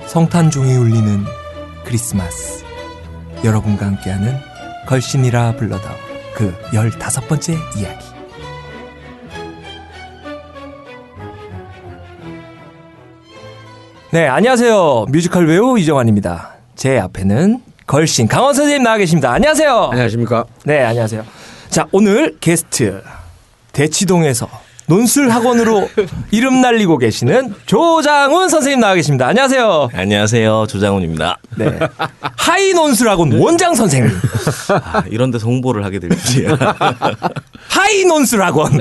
성탄종이 울리는 크리스마스. 여러분과 함께하는 걸신이라 불러다오 그 15번째 이야기. 네, 안녕하세요. 뮤지컬 배우 이정환입니다. 제 앞에는 걸신 강원 선생님 나와 계십니다. 안녕하세요. 안녕하십니까. 네, 안녕하세요. 자, 오늘 게스트 대치동에서 논술학원으로 이름 날리고 계시는 조장훈 선생님 나와 계십니다. 안녕하세요. 안녕하세요. 조장훈입니다. 네, 하이 논술학원 원장 선생님. 아, 이런 데서 홍보를 하게 될 줄이야. 하이 논술학원.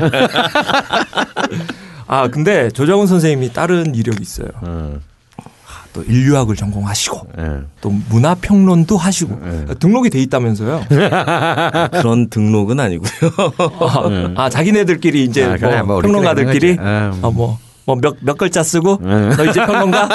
아, 근데 조장훈 선생님이 다른 이력이 있어요. 또 인류학을 전공하시고 또 문화평론도 하시고 등록이 돼 있다면서요? 그런 등록은 아니고요. 자기네들끼리 이제 그래, 뭐 평론가들끼리 몇 글자 쓰고 너 이제 평론가?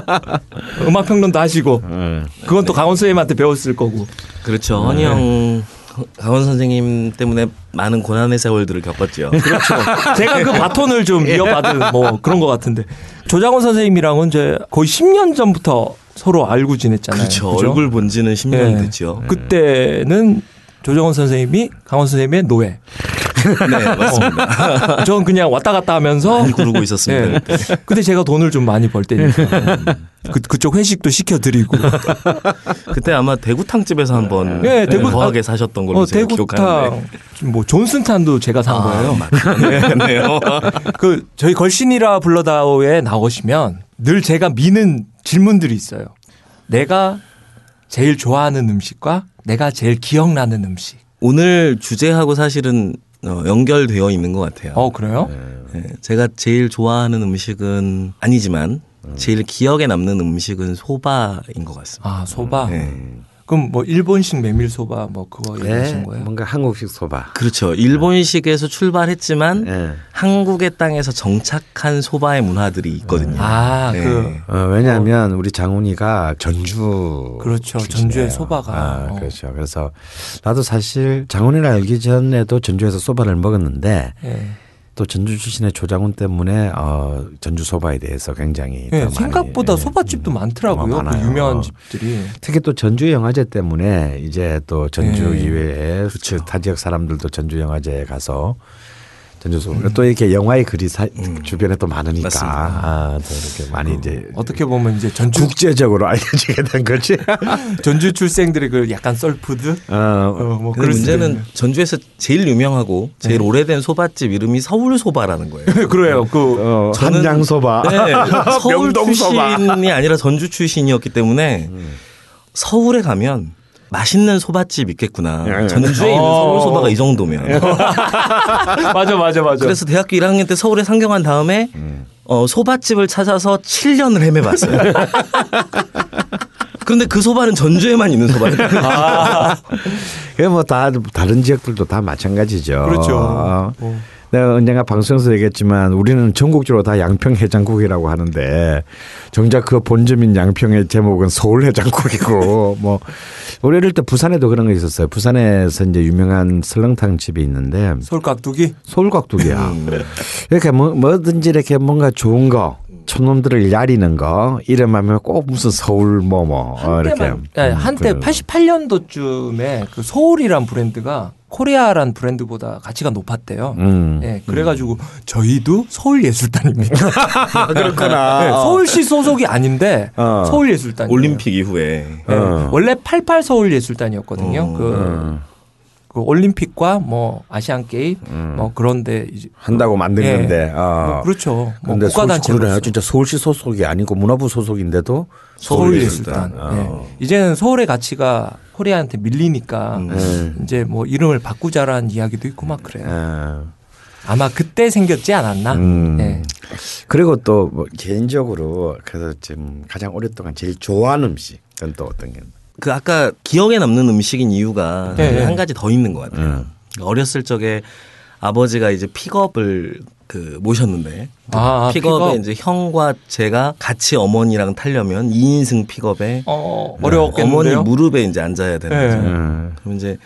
음악평론도 하시고 그건 또 강원 선생님한테 배웠을 거고. 그렇죠. 헌영 강원 선생님 때문에 많은 고난의 세월들을 겪었죠. 그렇죠. 제가 그 바톤을 좀 이어받은 뭐 그런 것 같은데 조장훈 선생님이랑은 이제 거의 10년 전부터 서로 알고 지냈잖아요. 그렇죠. 그죠? 얼굴 본 지는 10년 됐죠. 그때는 조장훈 선생님이 강원 선생님의 노예. 네, 맞습니다. 저는 그냥 왔다 갔다 하면서 구르고 있었습니다. 네. 그때 제가 돈을 좀 많이 벌 때니까 그쪽 회식도 시켜드리고. 그때 아마 대구탕집에서 한번 거하게 사셨던 걸로 제가 기억하는데. 뭐 존슨탄도 제가 산 거예요. 맞네요. 그 저희 걸신이라 불러다오에 나오시면 늘 제가 미는 질문들이 있어요. 내가 제일 좋아하는 음식과 내가 제일 기억나는 음식. 오늘 주제하고 사실은 연결되어 있는 것 같아요. 그래요? 네, 제가 제일 좋아하는 음식은 아니지만 제일 기억에 남는 음식은 소바인 것 같습니다. 아, 소바? 네. 그럼 뭐 일본식 메밀소바 뭐 그거 얘기하신 거예요? 뭔가 한국식 소바. 그렇죠. 일본식에서 출발했지만 한국의 땅에서 정착한 소바의 문화들이 있거든요. 왜냐하면 우리 장훈이가 전주. 그렇죠. 전주의 소바가. 그렇죠. 그래서 나도 사실 장훈이를 알기 전에도 전주에서 소바를 먹었는데 또 전주 출신의 조장훈 때문에 전주 소바에 대해서 굉장히 생각보다 소바집도 많더라고요. 그 유명한 집들이. 특히 또 전주 영화제 때문에 이제 또 전주 이외에 타 지역 사람들도 전주 영화제에 가서 전주 소바 또 이렇게 영화의 글이 주변에 또 많으니까 또 이렇게 많이 이제 어떻게 보면 이제 전주 국제적으로 알려지게 된 거지. 전주 출생들의 그 약간 썰푸드. 뭐 그런 문제는 전주에서 제일 유명하고 제일 오래된 소바집 이름이 서울 소바라는 거예요. 그래요. 한양 소바. 네, 서울 출신이 아니라 전주 출신이었기 때문에 서울에 가면 맛있는 소바집 있겠구나. 전주에 있는 서울 소바가 이 정도면. 맞아. 그래서 대학교 1학년 때 서울에 상경한 다음에 소바집을 찾아서 7년을 헤매봤어요. 그런데 그 소바는 전주에만 있는 소바예요. 그게 뭐 다 다른 지역들도 다 마찬가지죠. 그렇죠. 내가 언젠가 방송에서 얘기했지만 우리는 전국적으로 다 양평 해장국이라고 하는데 정작 그 본점인 양평의 제목은 서울 해장국이고 뭐 우리 어릴 때 부산에도 그런 거 있었어요. 부산에서 이제 유명한 설렁탕 집이 있는데 서울깍두기? 서울깍두기야. 이렇게 뭐든지 이렇게 뭔가 좋은 거 촌놈들을 야리는 거 이름하면 꼭 무슨 서울 이렇게 한때 88년도쯤에 그 서울이란 브랜드가 코리아란 브랜드보다 가치가 높았대요. 그래가지고 저희도 서울예술단입니다. 그렇구나. 서울시 소속이 아닌데 서울예술단. 올림픽 이후에. 원래 88 서울예술단이었거든요. 그 올림픽과 뭐 아시안 게임 뭐 그런데 이제 한다고 만든 건데. 뭐 그렇죠. 뭐 국가단체로 진짜 서울시 소속이 아니고 문화부 소속인데도 서울예술단. 이제는 서울의 가치가 코리아한테 밀리니까 이제 뭐 이름을 바꾸자라는 이야기도 있고 막 그래요. 아마 그때 생겼지 않았나. 그리고 또 뭐 개인적으로 그래서 지금 가장 오랫동안 제일 좋아하는 음식은 또 어떤 게? 그 아까 기억에 남는 음식인 이유가 한 가지 더 있는 것 같아요. 어렸을 적에 아버지가 이제 픽업을 모셨는데 픽업에 이제 형과 제가 같이 어머니랑 타려면 2인승 픽업에 어려웠겠는데요. 어머니 무릎에 이제 앉아야 되는 거죠. 그럼 이제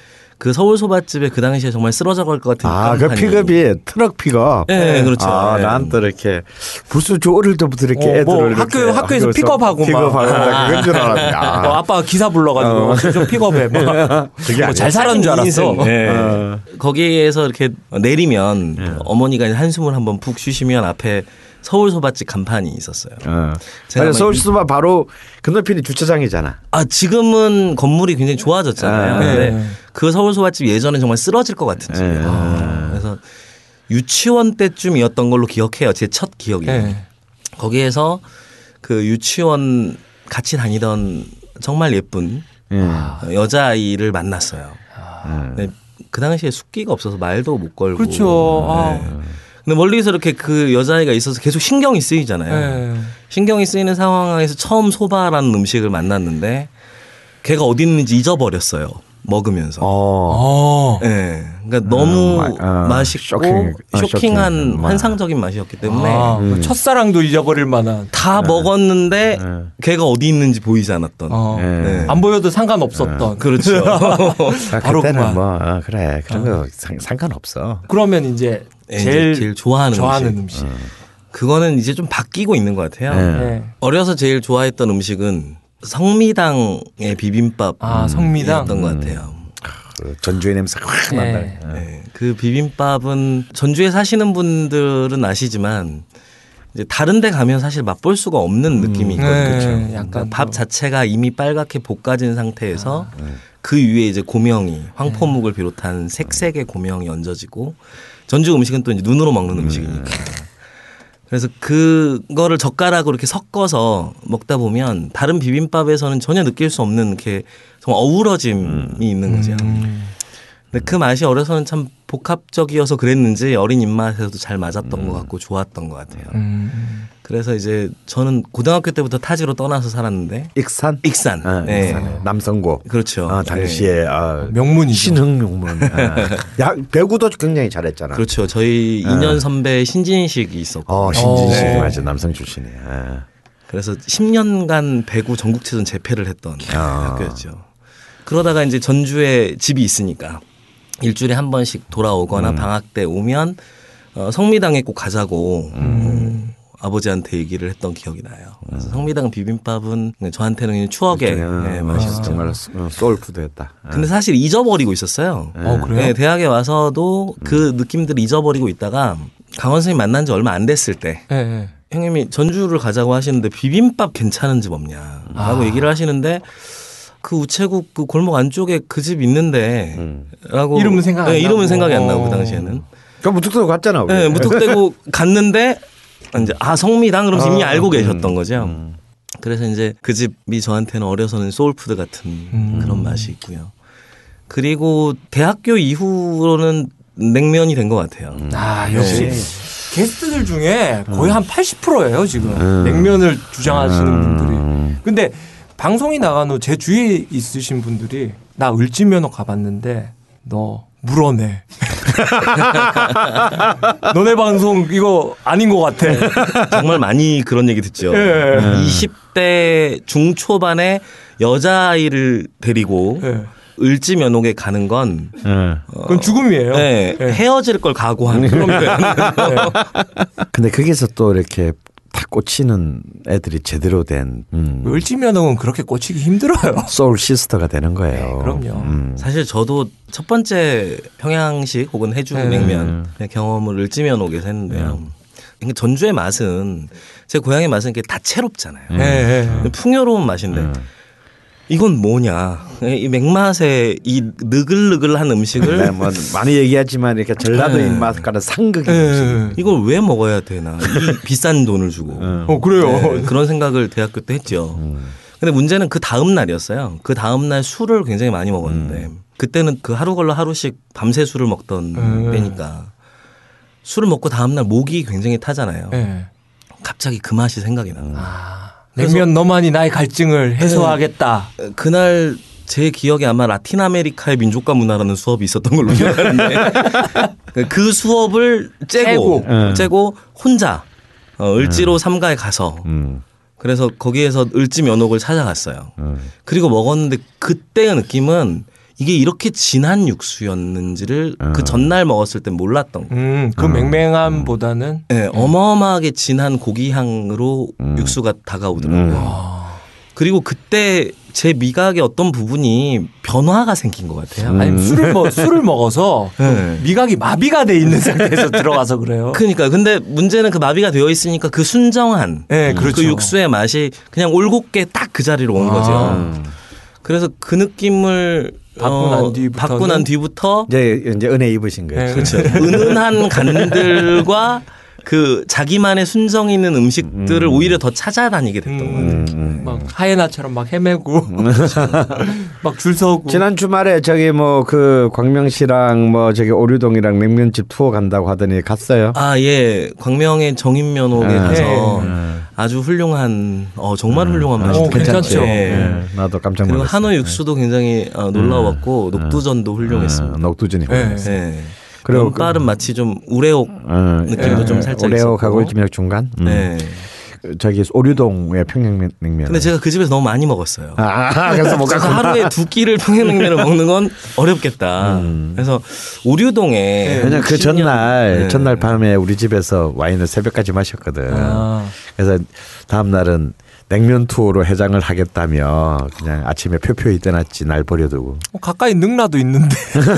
그 서울 소바집에 그 당시에 정말 쓰러져 갈 것 같은 그 픽업이 트럭 픽업. 네, 그렇죠. 난 또 이렇게 벌써 저 어릴 때부터 이렇게 애들을 뭐 학교에서 픽업하고 그건 줄 알았네. 아빠가 기사 불러가지고 좀 픽업해. 잘 살았는 줄 알았어. 네. 거기에서 이렇게 내리면 어머니가 한숨을 한번 푹 쉬시면 앞에 서울 소바집 간판이 있었어요. 서울 소바 바로 건너편이 주차장이잖아. 지금은 건물이 굉장히 좋아졌잖아요. 근데 그 서울 소바집 예전에 정말 쓰러질 것 같은 집이에요. 그래서 유치원 때쯤이었던 걸로 기억해요. 제 첫 기억이. 거기에서 그 유치원 같이 다니던 정말 예쁜 여자아이를 만났어요. 근데 그 당시에 숫기가 없어서 말도 못 걸고. 그렇죠. 근데 멀리서 이렇게 그 여자아이가 있어서 계속 신경이 쓰이잖아요. 신경이 쓰이는 상황에서 처음 소바라는 음식을 만났는데 걔가 어디 있는지 잊어버렸어요. 먹으면서. 네. 그러니까 너무 맛있고 쇼킹한 환상적인 맛이었기 때문에 첫사랑도 잊어버릴 만한. 다 먹었는데 걔가 어디 있는지 보이지 않았던. 안 보여도 상관없었던. 그렇죠. 바로 그때는 그래 그런 거 상관없어. 그러면 이제 제일 좋아하는 음식. 그거는 이제 좀 바뀌고 있는 것 같아요. 어려서 제일 좋아했던 음식은 성미당의 비빔밥. 성미당이었던 것 같아요. 전주의 냄새가 확 난다. 그 비빔밥은 전주에 사시는 분들은 아시지만 이제 다른 데 가면 사실 맛볼 수가 없는 느낌이 있거든요. 약간 밥 자체가 이미 빨갛게 볶아진 상태에서 그 위에 이제 고명이 황포묵을 비롯한 색색의 고명이 얹어지고 전주 음식은 또 이제 눈으로 먹는 음식이니까. 그래서 그거를 젓가락으로 이렇게 섞어서 먹다 보면 다른 비빔밥에서는 전혀 느낄 수 없는 이렇게 정말 어우러짐이 있는 거죠. 근데 그 맛이 어려서는 참 복합적이어서 그랬는지 어린 입맛에서도 잘 맞았던 것 같고 좋았던 것 같아요. 그래서 이제 저는 고등학교 때부터 타지로 떠나서 살았는데 익산? 익산. 남성고. 그렇죠. 당시에 명문이죠. 신흥 명문. 배구도 굉장히 잘했잖아. 그렇죠. 저희 2년 선배 신진식이 있었고. 신진식 맞아. 남성 출신이에요. 그래서 10년간 배구 전국체전 재패를 했던 학교였죠. 그러다가 이제 전주에 집이 있으니까 일주일에 한 번씩 돌아오거나 방학 때 오면 성미당에 꼭 가자고 아버지한테 얘기를 했던 기억이 나요. 그래서 성미당 비빔밥은 저한테는 추억의 맛이었죠. 정말 소울푸드였다. 근데 사실 잊어버리고 있었어요. 그래요? 네, 대학에 와서도 그 느낌들을 잊어버리고 있다가 강원 선생님 만난 지 얼마 안 됐을 때 형님이 전주를 가자고 하시는데 비빔밥 괜찮은 집 없냐 라고 얘기를 하시는데 그 우체국 그 골목 안쪽에 그 집 있는데 라고 이름은 생각 안 나고. 이름은 생각이 안 나고 그 당시에는. 그럼 무턱대고 갔잖아. 우리. 네, 무턱대고 갔는데 이제 성미당 그러면서 이미 알고 계셨던 거죠. 그래서 이제 그 집이 저한테는 어려서는 소울푸드 같은 그런 맛이 있고요. 그리고 대학교 이후로는 냉면이 된 것 같아요. 역시 게스트들 중에 거의 한 80%예요 지금 냉면을 주장하시는 분들이. 근데 방송이 나간 후 제 주위에 있으신 분들이 나 을지면허 가봤는데 너 물어내. 너네 방송 이거 아닌 것 같아. 정말 많이 그런 얘기 듣죠. 20대 중초반에 여자아이를 데리고 을지면옥에 가는 건 그건 죽음이에요. 헤어질 걸 각오하는 그런 표현. 근데 거기서 또 이렇게 다 꽂히는 애들이 제대로 된 을지면옥은 그렇게 꽂히기 힘들어요. 소울 시스터가 되는 거예요. 그럼요. 사실 저도 첫 번째 평양식 혹은 해주 냉면 경험을 을지면옥에서 했는데요. 그러니까 전주의 맛은 제 고향의 맛은 이렇게 다채롭잖아요. 풍요로운 맛인데 이건 뭐냐. 이 맥맛에 이 느글느글한 음식을 뭐 많이 얘기하지만 이렇게 전라도 입맛과는 상극인 음식. 이걸 왜 먹어야 되나. 이 비싼 돈을 주고. 그래요. 그런 생각을 대학교 때 했죠. 근데 문제는 그 다음 날이었어요. 그 다음 날 술을 굉장히 많이 먹었는데 그때는 그 하루 걸러 하루씩 밤새 술을 먹던 때니까 술을 먹고 다음 날 목이 굉장히 타잖아요. 갑자기 그 맛이 생각이 나. 냉면 너만이 나의 갈증을 해소하겠다. 그날 제 기억에 아마 라틴 아메리카의 민족과 문화라는 수업이 있었던 걸로 기억하는데 그 수업을 째고 혼자 을지로 삼가에 가서 그래서 거기에서 을지 면옥을 찾아갔어요. 그리고 먹었는데 그때의 느낌은 이게 이렇게 진한 육수였는지를 그 전날 먹었을 땐 몰랐던 거예요. 그 맹맹함보다는 네, 어마어마하게 진한 고기 향으로 육수가 다가오더라고요. 그리고 그때 제 미각의 어떤 부분이 변화가 생긴 것 같아요. 아니 술을 먹어서 네. 미각이 마비가 돼 있는 상태에서 들어가서 그래요. 그러니까 근데 문제는 그 마비가 되어 있으니까 그 순정한 네, 그렇죠. 그 육수의 맛이 그냥 올곧게 딱 그 자리로 온 거죠. 그래서 그 느낌을 받고 난 뒤부터 이제 은혜 입으신 거예요. 네, 그렇죠. 은은한 간들과 그 자기만의 순정 있는 음식들을 오히려 더 찾아다니게 됐던 것 같아요. 막 하이에나처럼 막 헤매고 막 줄 서고. 지난 주말에 저기 뭐 그 광명시랑 뭐 저기 오류동이랑 냉면집 투어 간다고 하더니 갔어요? 아, 예. 광명의 정인면옥에 가서 아주 훌륭한 정말 훌륭한 맛이 괜찮죠. 네. 나도 깜짝 놀랐어요. 그리고 한우 육수도 굉장히 놀라웠고 녹두전도 훌륭했습니다. 녹두전이 훌륭했어요. 네. 그리고 면발은 마치 좀 우레옥 느낌도 좀 살짝 우레옥하고 있었고. 좀 중간. 네. 저기 오류동의 평양냉면. 근데 제가 그 집에서 너무 많이 먹었어요. 그래서 못 그래서 하루에 2끼를 평양냉면을 먹는 건 어렵겠다. 그래서 오류동에 왜냐 그 전날 밤에 우리 집에서 와인을 새벽까지 마셨거든. 그래서 다음 날은 냉면 투어로 해장을 하겠다며 그냥 아침에 표표히 떠났지 날 버려두고. 가까이 능라도 있는데.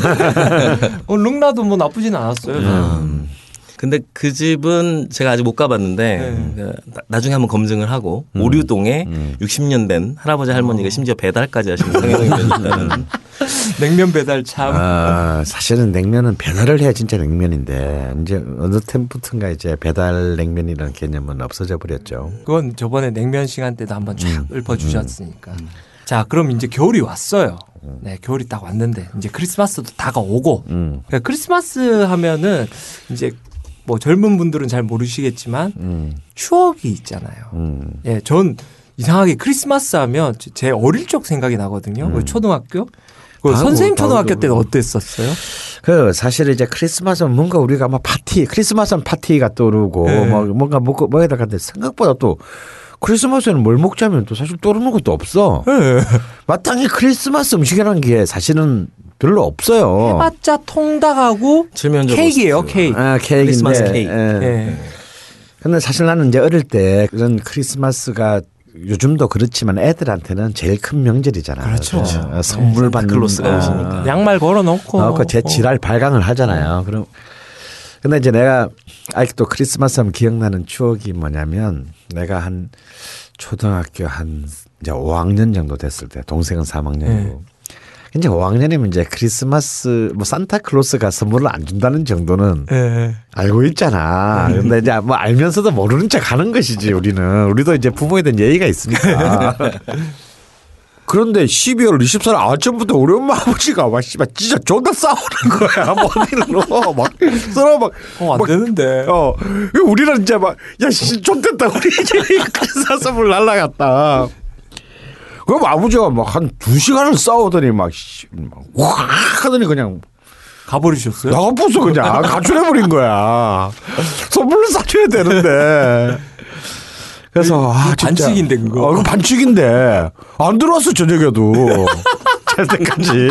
능라도 뭐 나쁘진 않았어요. 근데 그 집은 제가 아직 못 가봤는데 나중에 한번 검증을 하고 오류동에 60년 된 할아버지 할머니가 심지어 배달까지 하시는 평양냉면이 있다는. 냉면 배달 참. 사실은 냉면은 배달을 해야 진짜 냉면인데 이제 어느 템부터인가 이제 배달 냉면이라는 개념은 없어져 버렸죠. 그건 저번에 냉면 시간 때도 한번 쫙 읊어주셨으니까. 자, 그럼 이제 겨울이 왔어요. 네, 겨울이 딱 왔는데 이제 크리스마스도 다가오고. 그러니까 크리스마스 하면은 이제 뭐 젊은 분들은 잘 모르시겠지만 추억이 있잖아요. 예, 전 이상하게 크리스마스 하면 제 어릴 적 생각이 나거든요. 초등학교. 선생님 초등학교 때는 어땠었어요? 그 사실 이제 크리스마스는 뭔가 우리가 막 크리스마스는 파티가 떠오르고 뭔가 먹고 뭐에다 갔는데 생각보다 또 크리스마스에는 뭘 먹자면 또 사실 떠오르는 것도 없어. 마땅히 크리스마스 음식이라는 게 사실은 별로 없어요. 해봤자 통닭하고 케이크예요, 케이크. 케이크인데. 크리스마스 케이크. 근데 사실 나는 이제 어릴 때 그런 크리스마스가 요즘도 그렇지만 애들한테는 제일 큰 명절이잖아. 그렇죠. 선물 받는 클로스가 오시니까. 양말 걸어놓고. 제 지랄 발광을 하잖아요. 그럼 근데 이제 내가 아직도 크리스마스 하면 기억나는 추억이 뭐냐면 내가 한 초등학교 한 이제 5학년 정도 됐을 때 동생은 3학년이고 이제 5학년이면 이제 크리스마스 뭐 산타클로스가 선물을 안 준다는 정도는 알고 있잖아. 근데 이제 뭐 알면서도 모르는 척 하는 것이지 우리는. 우리도 이제 부모에 대한 예의가 있으니까. 그런데 12월 24일 아침부터 우리 엄마 아버지가 막 씨발 진짜 존나 싸우는 거야. 머리로 막 서로 막 안 되는데. 우리는 이제 막 야 씨 존댔다 우리 이제 크리스마스 선물 날라갔다. 그럼 아버지가 막 한 2시간을 싸우더니 막 하더니 그냥 가버리셨어요? 나가버렸어 그냥. 가출해버린 거야. 선물을 사줘야 되는데. 그래서 진짜 반칙인데 그거. 그거 반칙인데 안 들어왔어 저녁에도 잘 때까지.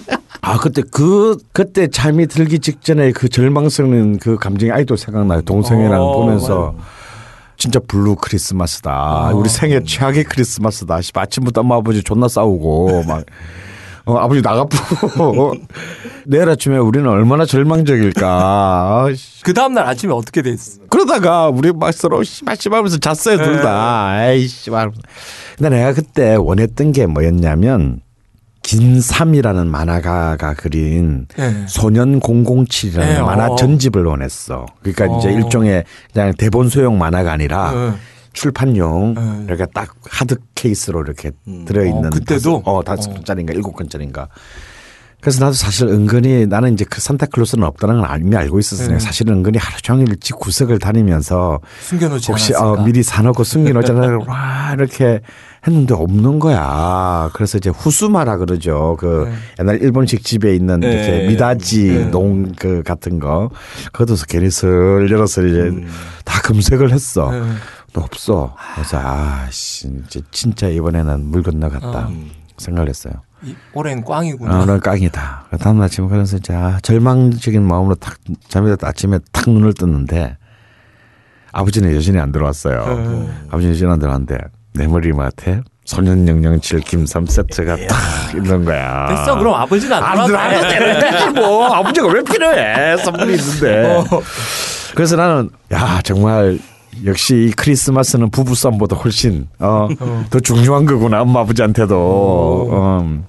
그때 잠이 들기 직전에 그 절망스러운 그 감정이 아직도 생각나요. 동생이랑 보면서. 맞아요. 진짜 블루 크리스마스다. 우리 생애 최악의 크리스마스다. 아침부터 엄마 아버지 존나 싸우고 막 아버지 나가쁘고 내일 아침에 우리는 얼마나 절망적일까. 그 다음날 아침에 어떻게 됐어? 그러다가 우리 막 서로 씨발하면서 잤어요 둘 다. 에이 씨발. 근데 내가 그때 원했던 게 뭐였냐면 김삼이라는 만화가가 그린 소년 007이라는 만화 전집을 원했어. 그러니까 이제 일종의 그냥 대본 소용 만화가 아니라 출판용 이렇게 딱 하드 케이스로 이렇게 들어있는. 그때도? 5권짜리인가 7권짜리인가. 그래서 나도 사실 은근히 나는 이제 그 산타클로스는 없다는 걸 이미 알고 있었으니까 사실은 은근히 하루 종일 집 구석을 다니면서 숨겨놓지 혹시 않았을까? 미리 사놓고 숨겨놓잖아요. 와 이렇게 했는데 없는 거야. 그래서 이제 후수마라 그러죠. 그 옛날 일본식 집에 있는 이렇게 미다지 농 그 같은 거 그것도 괜히 슬 열어서 이제 다 검색을 했어. 또 없어. 그래서 진짜 이번에는 물 건너갔다 생각을 했어요. 올해는 꽝이구나. 오늘 꽝이다. 다음 아침에 그래서 절망적인 마음으로 탁 잠이 들었다 아침에 탁 눈을 떴는데 아버지는 여전히 안 들어왔어요. 아버지는 여전히 안 들어왔는데 내 머리 맡에 소년007 김삼 세트가 탁 있는 거야. 됐어. 그럼 아버지는 안 들어와도 되지 뭐. 아버지가 왜 필요해. 선물이 있는데. 그래서 나는 야 정말 역시 이 크리스마스는 부부싸움보다 훨씬 더 중요한 거구나. 엄마 아버지한테도.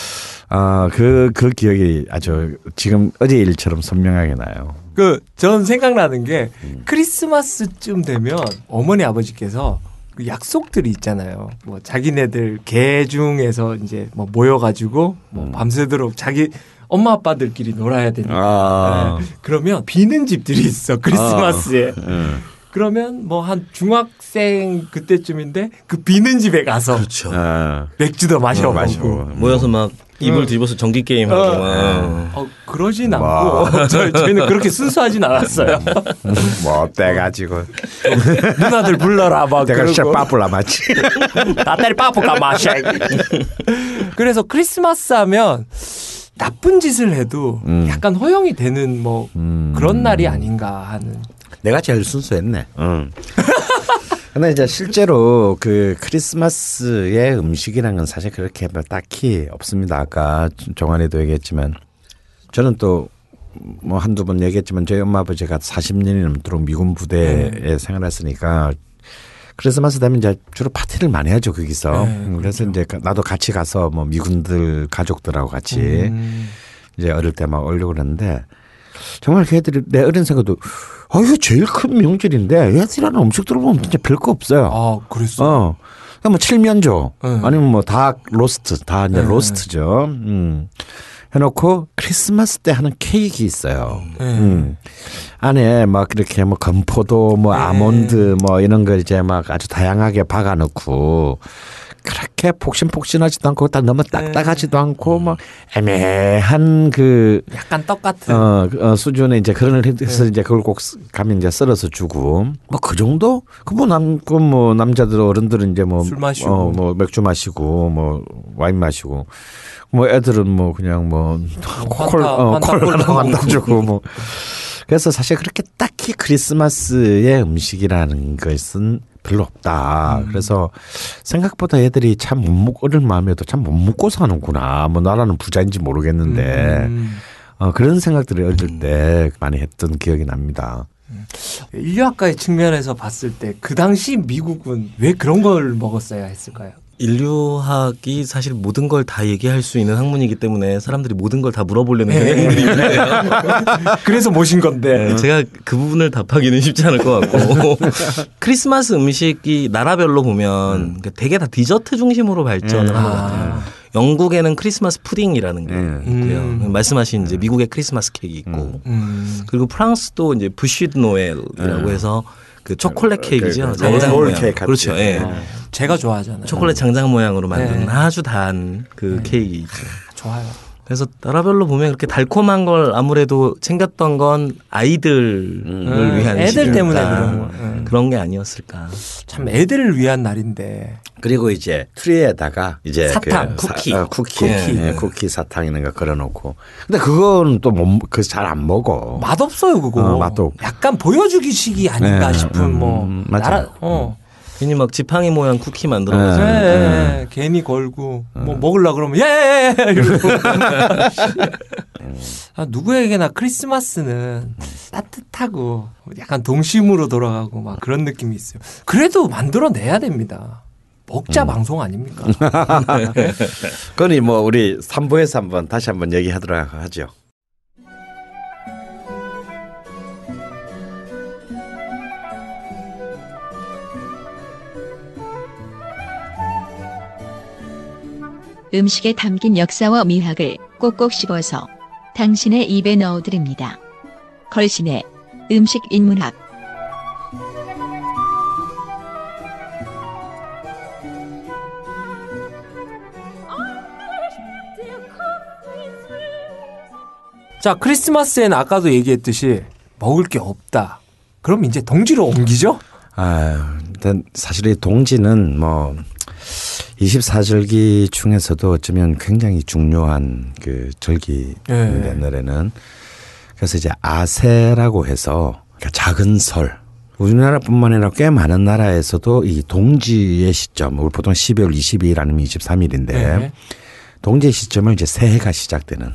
그 기억이 아주 지금 어제 일처럼 선명하게 나요. 전 생각나는 게 크리스마스쯤 되면 어머니 아버지께서 그 약속들이 있잖아요. 뭐 자기네들 계중에서 이제 뭐 모여가지고 뭐 밤새도록 자기 엄마 아빠들끼리 놀아야 되니까. 네. 그러면 비는 집들이 있어 크리스마스에. 그러면 뭐 한 중학생 그때쯤인데 그 비는 집에 가서 그렇죠. 맥주도 마셔보고 모여서 막 이불 뒤집어서 전기 게임 하고 그러진 않고 저희는 그렇게 순수하진 않았어요. 뭐 떼가지고 누나들 불러라 막 내가 진짜 빠뿔라 마치 나딸 빠뿔까 마셔. 그래서 크리스마스 하면 나쁜 짓을 해도 약간 허용이 되는 뭐 그런 날이 아닌가 하는. 내가 제일 순수했네. 근데 이제 실제로 그 크리스마스의 음식이라는 건 사실 그렇게 딱히 없습니다. 아까 정환이도 얘기했지만 저는 또 뭐 한두 번 얘기했지만 저희 엄마 아버지가 40년이 넘도록 미군 부대에 생활했으니까 크리스마스 되면 이제 주로 파티를 많이 하죠 거기서. 그래서 이제 나도 같이 가서 뭐 미군들 가족들하고 같이 이제 어릴 때 막 오려고 그랬는데 정말 걔들이 내 어린 생각도 이거 제일 큰 명절인데 얘들이라는 음식 들어보면 진짜 별거 없어요. 그랬어. 그러니까 뭐 칠면조 아니면 뭐 닭 로스트 다 이제 로스트죠. 해놓고 크리스마스 때 하는 케이크 있어요. 안에 막 이렇게 뭐 건포도 뭐 아몬드 뭐 이런 걸 이제 막 아주 다양하게 박아놓고 그렇게 폭신폭신하지도 않고 딱 너무 딱딱하지도 않고 뭐 애매한 그 약간 떡 같은 수준의 이제 그런 해서 이제 그걸 꼭 가면 이제 썰어서 주고 뭐 그 정도 그 뭐 남자들 어른들은 이제 뭐 술 마시고 뭐 맥주 마시고 뭐 와인 마시고 뭐 애들은 뭐 그냥 뭐 콜라 주고 뭐 그래서 사실 그렇게 딱히 크리스마스의 음식이라는 것은 별로 없다. 그래서 생각보다 애들이 참 어린 마음에도 참 못 먹고 사는구나. 뭐 나라는 부자인지 모르겠는데 그런 생각들을 어릴 때 많이 했던 기억이 납니다. 인류학과의 측면에서 봤을 때 그 당시 미국은 왜 그런 걸 먹었어야 했을까요? 인류학이 사실 모든 걸 다 얘기할 수 있는 학문이기 때문에 사람들이 모든 걸 다 물어보려는 경향들이 있네요. 그래서 모신 건데 제가 그 부분을 답하기는 쉽지 않을 것 같고 크리스마스 음식이 나라별로 보면 되게 다 디저트 중심으로 발전을 한 것 같아요. 영국에는 크리스마스 푸딩이라는 게 있고요. 말씀하신 이제 미국의 크리스마스 케이크 있고 그리고 프랑스도 이제 부쉬드 노엘이라고 해서 그 초콜릿 케이크죠. 장장 모양. 그렇죠. 예. 제가 좋아하잖아요. 초콜릿 장장 모양으로 만든 아주 단 그 케이크이죠. 좋아요. 그래서 나라별로 보면 그렇게 달콤한 걸 아무래도 챙겼던 건 아이들을 위한 애들 때문에 그런 게 아니었을까. 참 애들을 위한 날인데. 그리고 이제 트리에다가 이제 사탕, 쿠키 사탕 있는 거 걸어놓고. 근데 그건 또 그 잘 안 먹어. 맛없어요 그거. 맛도 약간 보여주기식이 아닌가 싶은 뭐. 맞아. 괜히 막 지팡이 모양 쿠키 만들어서 괜히 걸고 뭐 먹으려 그러면 예 이러고. 누구에게나 크리스마스는 따뜻하고 약간 동심으로 돌아가고 막 그런 느낌이 있어요. 그래도 만들어내야 됩니다. 먹자 방송 아닙니까? 그러니 뭐 우리 3부에서 다시 한번 얘기하도록 하죠. 음식에 담긴 역사와 미학을 꼭꼭 씹어서 당신의 입에 넣어드립니다. 걸신의 음식 인문학. 자, 크리스마스에는 아까도 얘기했듯이 먹을 게 없다. 그럼 이제 동지로 옮기죠? 일단 사실 이 동지는 뭐 24절기 중에서도 어쩌면 굉장히 중요한 그 절기인데 노래는 그래서 이제 아세라고 해서 작은 설 우리나라뿐만 아니라 꽤 많은 나라에서도 이 동지의 시점 우리 보통 12월 22일 아니면 23일인데 동지의 시점을 이제 새해가 시작되는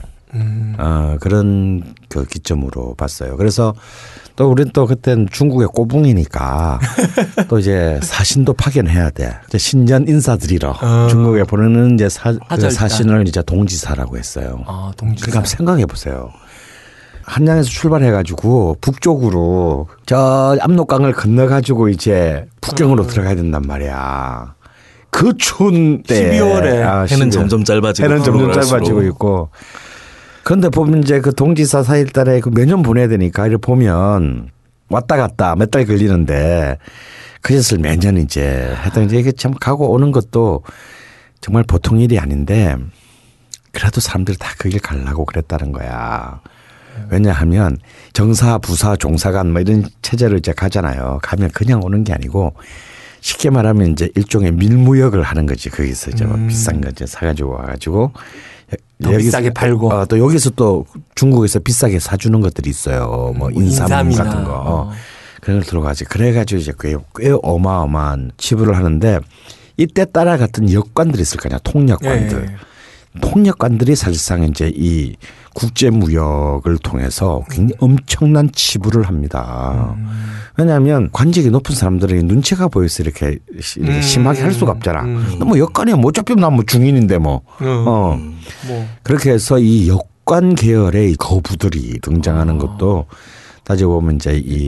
그런 그 기점으로 봤어요. 그래서 또 우리는 또 그땐 중국의 꼬붕이니까 또 이제 사신도 파견해야 돼. 이제 신년 인사드리러 중국에 보내는 이제 그 사신을 이제 동지사라고 했어요. 동지사. 그러니까 생각해 보세요. 한양에서 출발해가지고 북쪽으로 저 압록강을 건너가지고 이제 북경으로 들어가야 된단 말이야. 그 추운 때 12월에 해는 점점 짧아지고 해는 점점 짧아지고 있고. 그런데 보면 이제 그 동지사 4일달에 그 매년 보내야 되니까 이렇게 보면 왔다 갔다 몇 달 걸리는데 그것을 매년 이제 하여튼 이게 참 가고 오는 것도 정말 보통 일이 아닌데 그래도 사람들이 다 그 길 가려고 그랬다는 거야. 왜냐하면 정사, 부사, 종사관 뭐 이런 체제를 이제 가잖아요. 가면 그냥 오는 게 아니고 쉽게 말하면 이제 일종의 밀무역을 하는 거지. 거기서 이제 비싼 거 이제 사가지고 와가지고 더 비싸게 팔고 또 여기서 또 중국에서 비싸게 사주는 것들이 있어요. 뭐 인삼 같은 거 그런 걸 들어가지. 그래가지고 이제 꽤 어마어마한 치부를 하는데 이때 따라 같은 역관들이 있을 거 아니야. 통역관들. 통역관들이 사실상 이제 이 국제 무역을 통해서 굉장히 엄청난 치부를 합니다. 왜냐하면 관직이 높은 사람들에게 눈치가 보여서 이렇게 심하게 할 수가 없잖아. 뭐 역관이야. 뭐 어차피 난 뭐 중인인데 뭐. 그렇게 해서 이 역관 계열의 거부들이 등장하는 것도 따지고 보면 이제 이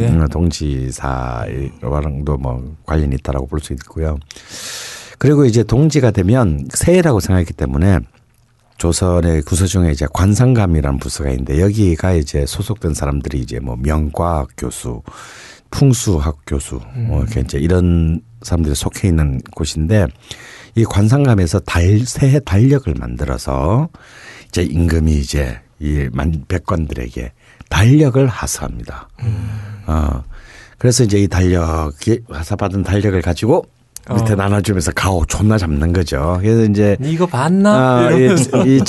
동지사랑도 뭐 관련이 있다라고 볼 수 있고요. 그리고 이제 동지가 되면 새해라고 생각했기 때문에 조선의 구서 중에 이제 관상감이라는 부서가 있는데 여기가 이제 소속된 사람들이 이제 뭐 명과학 교수, 풍수학 교수 뭐 이렇게 이제 이런 사람들이 속해 있는 곳인데 이 관상감에서 새해 달력을 만들어서 이제 임금이 이제 이 백관들에게 달력을 하사합니다. 그래서 이제 이 달력이 하사받은 달력을 가지고 밑에 나눠주면서 가오 존나 잡는 거죠. 그래서 이제 이거 봤나? 이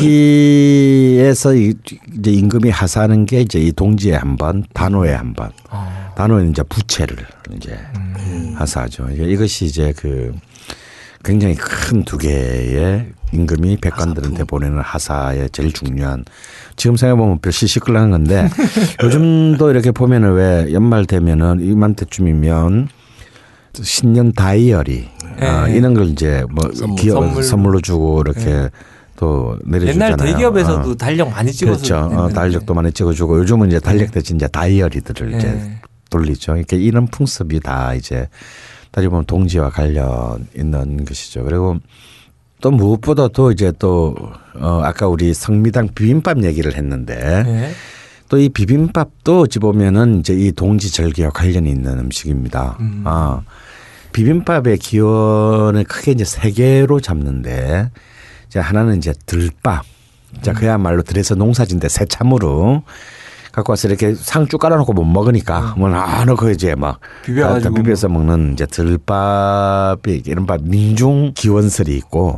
절기에서 이제 임금이 하사하는 게 이제 이 동지에 한 번, 단오에 한 번. 단오에는 이제 부채를 이제 하사하죠. 이것이 이제 그 굉장히 큰 두 개의 임금이 백관들한테 보내는 하사의 제일 중요한. 지금 생각해보면 별 시시끌랑한 건데 요즘도 이렇게 보면은 왜 연말 되면은 이맘때쯤이면 신년 다이어리 이런 걸 이제 뭐 선물로 주고 이렇게 또 내려주잖아요. 옛날 대기업에서도 달력 많이 찍어서 그렇죠. 달력도 많이 찍어주고 요즘은 이제 달력 대신 이제 다이어리들을 이제 돌리죠. 이렇게 이런 풍습이 다 이제 따지고 보면 동지와 관련 있는 것이죠. 그리고 또 무엇보다도 이제 또 아까 우리 성미당 비빔밥 얘기를 했는데 또 이 비빔밥도 어찌 보면은 이제 이 동지 절기와 관련이 있는 음식입니다. 비빔밥의 기원을 크게 이제 세 개로 잡는데 이제 하나는 이제 들밥. 자, 그야말로 들에서 농사진데 새참으로 갖고 와서 이렇게 상쭉 깔아놓고 못 먹으니까 뭐 넣고 이제 막 비벼서 먹는 이제 들밥이 이른바 민중 기원설이 있고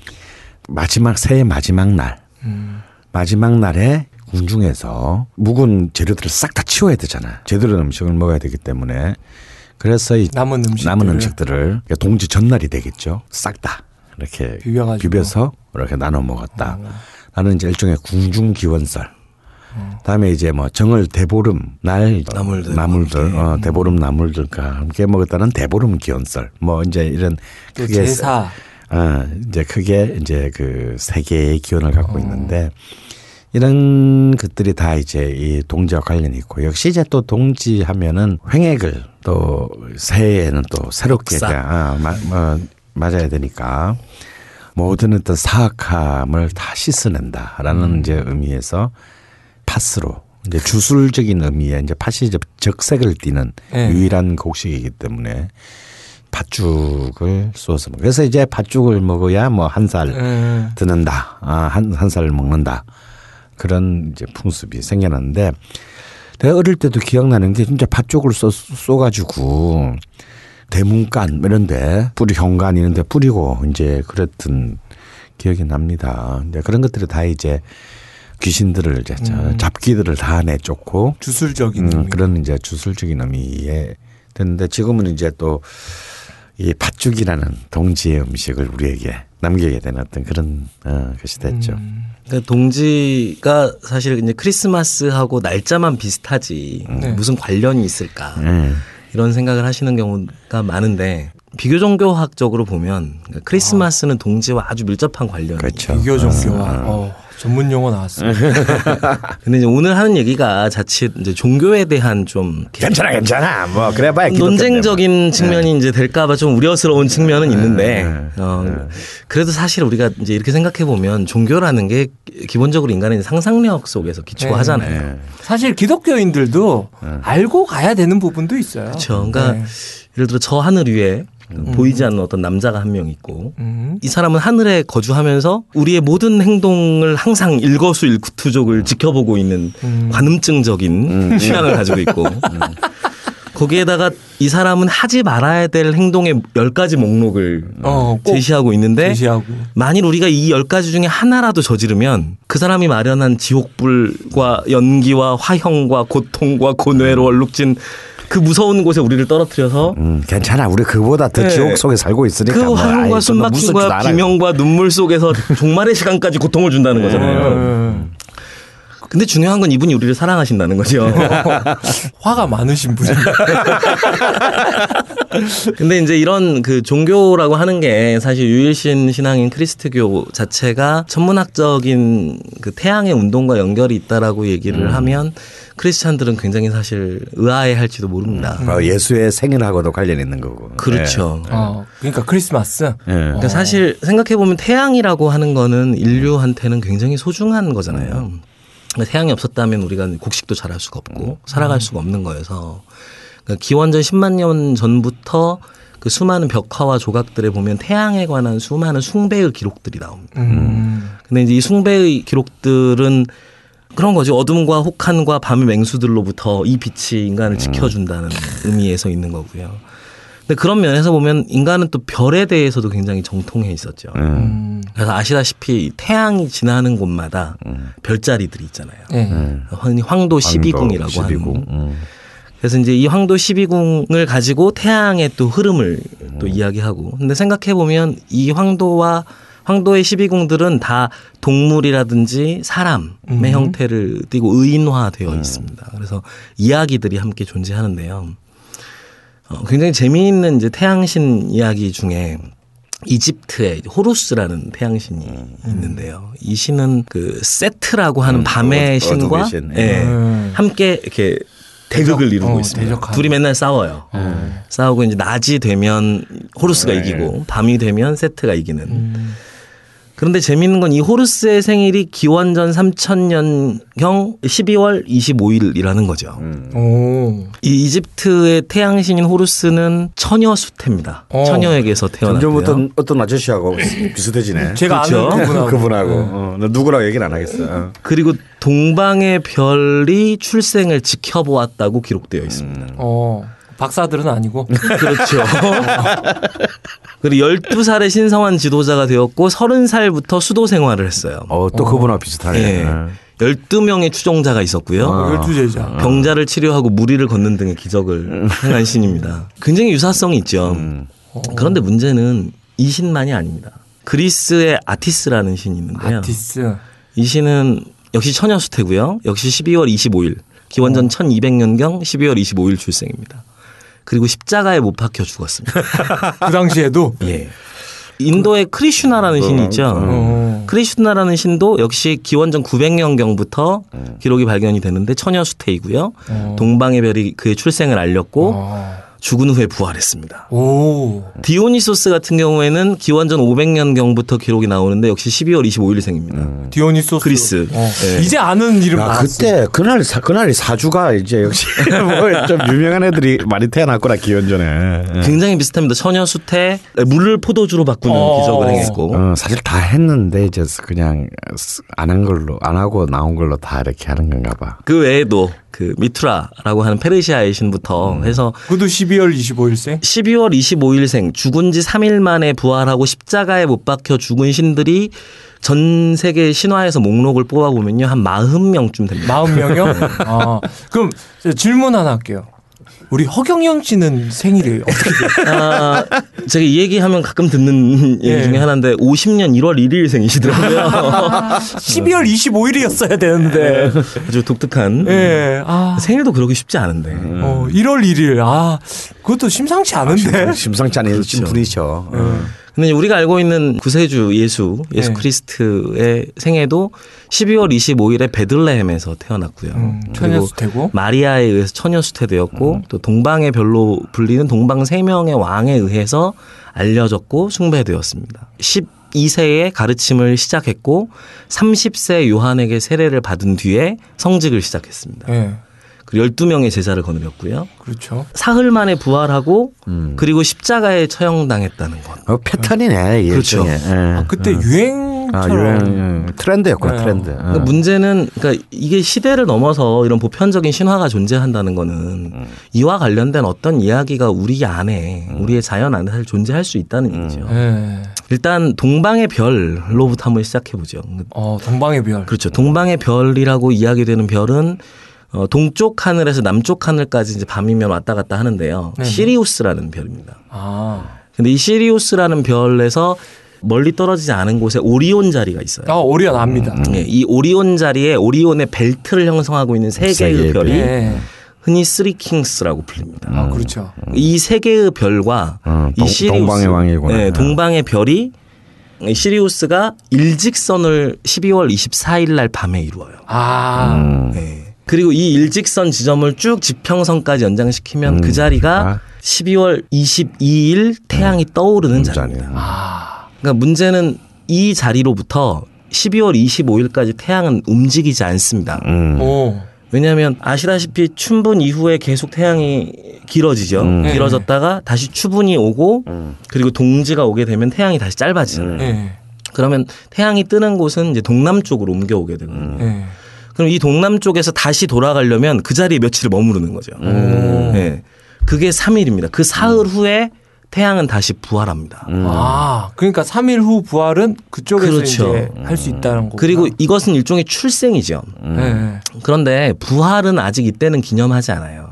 새해 마지막 날 마지막 날에 궁중에서 묵은 재료들을 싹 다 치워야 되잖아요. 제대로 된 음식을 먹어야 되기 때문에 그래서 이 남은 음식들을 동지 전날이 되겠죠. 싹 다 이렇게 비벼서 이렇게 나눠 먹었다. 나는 이제 일종의 궁중 기원설. 다음에 이제 뭐 정월 대보름 날 나물들 대보름 나물들과 함께 먹었다는 대보름 기원설. 뭐 이제 이런 크게 제사. 이제 크게 이제 그 세 개의 기원을 갖고 있는데. 이런 것들이 다 이제 이 동지와 관련이 있고 역시 이제 또 동지 하면은 횡액을 또 새해에는 또 새롭게 맞아야 되니까 모든 어떤 사악함을 다 씻어낸다라는 이제 의미에서 팥으로 이제 주술적인 의미에 이제 팥이 이제 적색을 띠는 유일한 곡식이기 때문에 팥죽을 쏘서 먹어요. 그래서 이제 팥죽을 먹어야 뭐 한 살 드는다, 한 살 먹는다. 그런 이제 풍습이 생겨났는데 내가 어릴 때도 기억나는 게 진짜 팥죽을 쏘가지고 대문간 이런데 현관 이런데 뿌리고 이제 그랬던 기억이 납니다. 근데 그런 것들이 다 이제 귀신들을 이제 잡기들을 다 내쫓고 주술적인 그런 이제 주술적인 의미에 됐는데 지금은 이제 또 이 팥죽이라는 동지의 음식을 우리에게 남기게 된 어떤 그런 것이 됐죠. 그러니까 동지가 사실 이제 크리스마스하고 날짜만 비슷하지 무슨 관련이 있을까 이런 생각을 하시는 경우가 많은데 비교 종교학적으로 보면 크리스마스는 동지와 아주 밀접한 관련이 그렇죠. 비교 종교와 전문 용어 나왔어요. 근데 이제 오늘 하는 얘기가 자칫 이제 종교에 대한 좀 괜찮아 뭐 그래봐야 논쟁적인 측면이 이제 될까봐 좀 우려스러운 측면은 있는데 그래도 사실 우리가 이제 이렇게 생각해 보면 종교라는 게 기본적으로 인간의 상상력 속에서 기초하잖아요. 사실 기독교인들도 알고 가야 되는 부분도 있어요. 그렇죠. 그러니까 예를 들어 저 하늘 위에 보이지 않는 어떤 남자가 한 명 있고 이 사람은 하늘에 거주하면서 우리의 모든 행동을 항상 일거수일투족을 지켜보고 있는 관음증적인 취향을 가지고 있고 거기에다가 이 사람은 하지 말아야 될 행동의 10가지 목록을 제시하고 있는데 만일 우리가 이 10가지 중에 하나라도 저지르면 그 사람이 마련한 지옥불과 연기와 화형과 고통과 고뇌로 얼룩진 그 무서운 곳에 우리를 떨어뜨려서 괜찮아 우리 그보다 더 지옥 속에 살고 있으니까 그 화형과 숨막힘과 비명과 눈물 속에서 종말의 시간까지 고통을 준다는 거잖아요. 근데 중요한 건 이분이 우리를 사랑하신다는 거죠. 화가 많으신 분이. 근데 이제 이런 그 종교라고 하는 게 사실 유일신 신앙인 크리스트교 자체가 천문학적인 그 태양의 운동과 연결이 있다라고 얘기를 하면 크리스찬들은 굉장히 사실 의아해할지도 모릅니다. 예수의 생일하고도 관련이 있는 거고. 그렇죠. 그러니까 크리스마스. 그러니까 사실 생각해 보면 태양이라고 하는 거는 인류한테는 굉장히 소중한 거잖아요. 태양이 없었다면 우리가 곡식도 자랄 수가 없고 살아갈 수가 없는 거여서 그러니까 기원전 10만 년 전부터 그 수많은 벽화와 조각들에 보면 태양에 관한 수많은 숭배의 기록들이 나옵니다. 근데 이제 이 숭배의 기록들은 그런 거죠. 어둠과 혹한과 밤의 맹수들로부터 이 빛이 인간을 지켜준다는 의미에서 있는 거고요. 근데 그런 면에서 보면 인간은 또 별에 대해서도 굉장히 정통해 있었죠. 그래서 아시다시피 태양이 지나는 곳마다 별자리들이 있잖아요. 흔히 황도 12궁이라고 하는. 그래서 이제 이 황도 12궁을 가지고 태양의 또 흐름을 또 이야기하고. 근데 생각해 보면 이 황도의 12궁들은 다 동물이라든지 사람의 형태를 띠고 의인화되어 있습니다. 그래서 이야기들이 함께 존재하는데요. 굉장히 재미있는 이제 태양신 이야기 중에 이집트에 호루스라는 태양신이 있는데요. 이 신은 그 세트라고 하는 밤의 신과 함께 이렇게 대극을 이루고 있습니다. 대적하는. 둘이 맨날 싸워요. 싸우고 이제 낮이 되면 호루스가 이기고 밤이 되면 세트가 이기는. 그런데 재미있는 건 이 호루스의 생일이 기원전 3000년형 12월 25일이라는 거죠. 이 이집트의 태양신인 호루스는 처녀 수태입니다. 처녀에게서 태어났고요. 점점 어떤 아저씨하고 비슷해지네. 제가 그렇죠? 아는 그분하고. 누구라고 얘기는 안 하겠어. 그리고 동방의 별이 출생을 지켜보았다고 기록되어 있습니다. 박사들은 아니고. 그렇죠. 그리고 12살의 신성한 지도자가 되었고 30살부터 수도 생활을 했어요. 또 그분하고 비슷하네. 네. 12명의 추종자가 있었고요. 12제자. 병자를 치료하고 무리를 걷는 등의 기적을 행한 신입니다. 굉장히 유사성이 있죠. 그런데 문제는 이 신만이 아닙니다. 그리스의 아티스라는 신이 있는데요. 아티스. 이 신은 역시 처녀수태고요. 역시 12월 25일. 기원전 1200년경 12월 25일 출생입니다. 그리고 십자가에 못 박혀 죽었습니다. 그 당시에도? 예. 인도의 크리슈나라는 신이 있죠. 크리슈나라는 신도 역시 기원전 900년경부터 기록이 발견이 되는데 처녀수태이고요. 동방의 별이 그의 출생을 알렸고 죽은 후에 부활했습니다. 디오니소스 같은 경우에는 기원전 500년경부터 기록이 나오는데 역시 12월 25일생입니다. 디오니소스. 그리스. 네. 이제 아는 이름 나왔어. 그때 그날이 사주가 이제 역시 뭐 좀 유명한 애들이 많이 태어났구나 기원전에. 굉장히 비슷합니다. 처녀수태 물을 포도주로 바꾸는 기적을 행했고. 사실 다 했는데 이제 그냥 안 하고 나온 걸로 다 이렇게 하는 건가 봐. 그 외에도 그 미투라라고 하는 페르시아의 신부터 해서 그도 12월 25일생? 12월 25일생 죽은 지 3일 만에 부활하고 십자가에 못 박혀 죽은 신들이 전 세계 신화에서 목록을 뽑아보면요. 한 40명쯤 됩니다. 40명이요? 아, 그럼 질문 하나 할게요. 우리 허경영 씨는 생일이 어떻게 돼요? 제가 이 얘기하면 가끔 듣는 얘기 중에 하나인데 50년 1월 1일 생이시더라고요. 12월 25일이었어야 되는데. 아주 독특한. 네. 생일도 그러기 쉽지 않은데. 1월 1일. 그것도 심상치 않은데. 심상치 않은 분이죠. 근데 우리가 알고 있는 구세주 예수 그리스트의 생애도 12월 25일에 베들레헴에서 태어났고요. 처녀수태고 마리아에 의해서 처녀수태되었고 또 동방의 별로 불리는 동방 세 명의 왕에 의해서 알려졌고 숭배되었습니다. 12세에 가르침을 시작했고 30세 요한에게 세례를 받은 뒤에 성직을 시작했습니다. 네. 그리고 12명의 제자를 거느렸고요. 그렇죠. 사흘 만에 부활하고 그리고 십자가에 처형당했다는 것. 패턴이네. 그렇죠. 그때 유행처럼. 유행 트렌드였구나. 트렌드. 그러니까 문제는 그러니까 이게 시대를 넘어서 이런 보편적인 신화가 존재한다는 거는 이와 관련된 어떤 이야기가 우리 안에 우리의 자연 안에 사실 존재할 수 있다는 얘기죠. 일단 동방의 별로부터 한번 시작해 보죠. 동방의 별. 그렇죠. 동방의 별이라고 이야기되는 별은 동쪽 하늘에서 남쪽 하늘까지 이제 밤이면 왔다 갔다 하는데요. 네네. 시리우스라는 별입니다. 근데 이 시리우스라는 별에서 멀리 떨어지지 않은 곳에 오리온 자리가 있어요. 오리온 압니다. 이 오리온 자리에 오리온의 벨트를 형성하고 있는 세 개의 별이 흔히 쓰리 킹스라고 불립니다. 그렇죠. 이 세 개의 별과 이 시리우스, 동방의 왕이구나. 동방의 별이 시리우스가 일직선을 12월 24일 날 밤에 이루어요. 네. 그리고 이 일직선 지점을 쭉 지평선까지 연장시키면 그 자리가 12월 22일 태양이 떠오르는 자리입니다. 그러니까 문제는 이 자리로부터 12월 25일까지 태양은 움직이지 않습니다. 왜냐하면 아시다시피 춘분 이후에 계속 태양이 길어지죠. 길어졌다가 다시 추분이 오고 그리고 동지가 오게 되면 태양이 다시 짧아지잖아요. 그러면 태양이 뜨는 곳은 이제 동남쪽으로 옮겨오게 되거든요. 그럼 이 동남쪽에서 다시 돌아가려면 그 자리에 며칠을 머무르는 거죠. 네. 그게 3일입니다. 그 사흘 후에 태양은 다시 부활합니다. 그러니까 3일 후 부활은 그쪽에서 그렇죠. 이제 할 수 있다는 거고. 그리고 이것은 일종의 출생이죠. 그런데 부활은 아직 이때는 기념하지 않아요.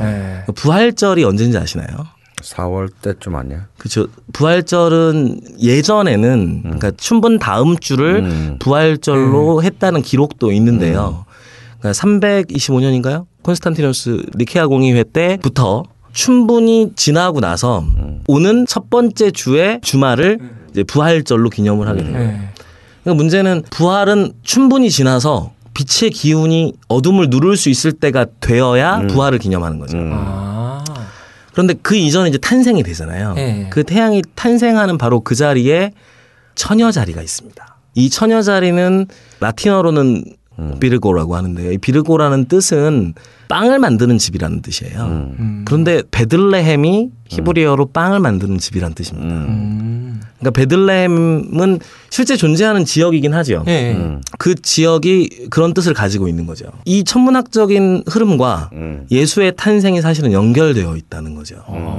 부활절이 언제인지 아시나요? 4월 때쯤 아니야? 그렇죠. 부활절은 예전에는 그러니까 춘분 다음 주를 부활절로 했다는 기록도 있는데요. 그러니까 325년인가요? 콘스탄티누스 니케아 공의회 때부터 춘분이 지나고 나서 오는 첫 번째 주의 주말을 이제 부활절로 기념을 하게 됩니다. 그러니까 문제는 부활은 춘분이 지나서 빛의 기운이 어둠을 누를 수 있을 때가 되어야 부활을 기념하는 거죠. 그런데 그 이전에 이제 탄생이 되잖아요. 그 태양이 탄생하는 바로 그 자리에 처녀 자리가 있습니다. 이 처녀 자리는 라틴어로는 비르고라고 하는데요. 이 비르고라는 뜻은 빵을 만드는 집이라는 뜻이에요. 그런데 베들레헴이 히브리어로 빵을 만드는 집이라는 뜻입니다. 그러니까 베들레헴은 실제 존재하는 지역이긴 하죠. 그 지역이 그런 뜻을 가지고 있는 거죠. 이 천문학적인 흐름과 예수의 탄생이 사실은 연결되어 있다는 거죠.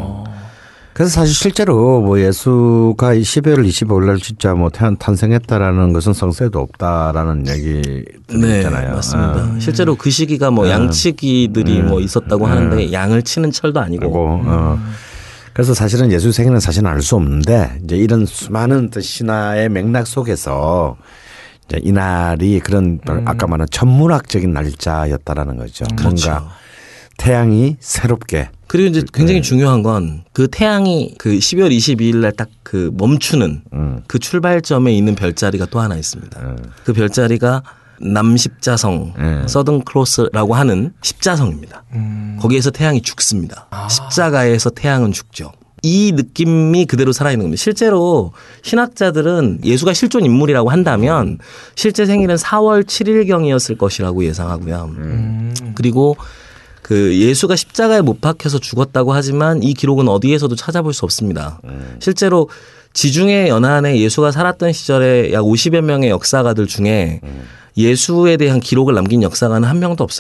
그래서 사실 실제로 뭐 예수가 12월 25일 날 진짜 뭐 탄생했다라는 것은 성서에도 없다라는 얘기 있잖아요. 네, 맞습니다. 실제로 그 시기가 뭐 양치기들이 뭐 있었다고 하는데 양을 치는 철도 아니고. 그래서 사실은 예수 생애는 사실은 알 수 없는데 이제 이런 수많은 신화의 맥락 속에서 이제 이날이 그런 아까 말한 천문학적인 날짜였다라는 거죠. 그렇죠. 뭔가 태양이 새롭게. 그리고 이제 굉장히 중요한 건 그 태양이 그 12월 22일 날 딱 그 멈추는 그 출발점에 있는 별자리가 또 하나 있습니다. 그 별자리가 남십자성 서든 크로스라고 하는 십자성입니다. 거기에서 태양이 죽습니다. 십자가에서 태양은 죽죠. 이 느낌이 그대로 살아있는 겁니다. 실제로 신학자들은 예수가 실존 인물이라고 한다면 실제 생일은 4월 7일경이었을 것이라고 예상하고요. 그리고 그 예수가 십자가에 못 박혀서 죽었다고 하지만 이 기록은 어디에서도 찾아볼 수 없습니다. 실제로 지중해 연안에 예수가 살았던 시절에 약 50여 명의 역사가들 중에 예수에 대한 기록을 남긴 역사가는 한 명도 없어요.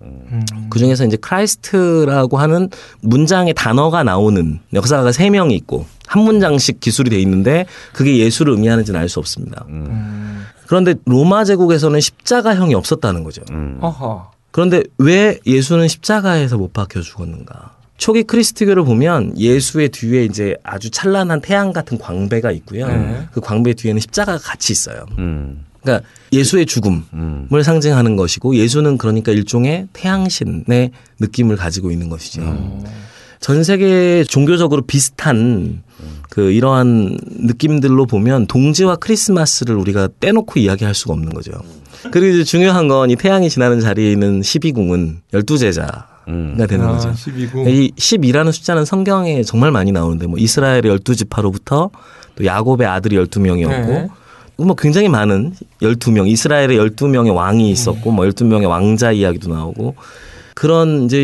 그 중에서 이제 크라이스트라고 하는 문장의 단어가 나오는 역사가가 3명이 있고 한 문장씩 기술이 돼 있는데 그게 예수를 의미하는지는 알 수 없습니다. 그런데 로마 제국에서는 십자가형이 없었다는 거죠. 그런데 왜 예수는 십자가에서 못 박혀 죽었는가? 초기 크리스트교를 보면 예수의 뒤에 이제 아주 찬란한 태양 같은 광배가 있고요. 그 광배 뒤에는 십자가가 같이 있어요. 그러니까 예수의 죽음을 상징하는 것이고 예수는 그러니까 일종의 태양신의 느낌을 가지고 있는 것이죠. 전 세계 종교적으로 비슷한 그 이러한 느낌들로 보면 동지와 크리스마스를 우리가 떼놓고 이야기할 수가 없는 거죠. 그리고 이제 중요한 건 이 태양이 지나는 자리에 있는 12궁은 12제자 가 되는 거죠. 12궁. 이 12라는 숫자는 성경에 정말 많이 나오는데 뭐 이스라엘의 12지파로부터 또 야곱의 아들이 12명이었고 뭐 굉장히 많은 12명, 이스라엘의 12명의 왕이 있었고 뭐 12명의 왕자 이야기도 나오고 그런 이제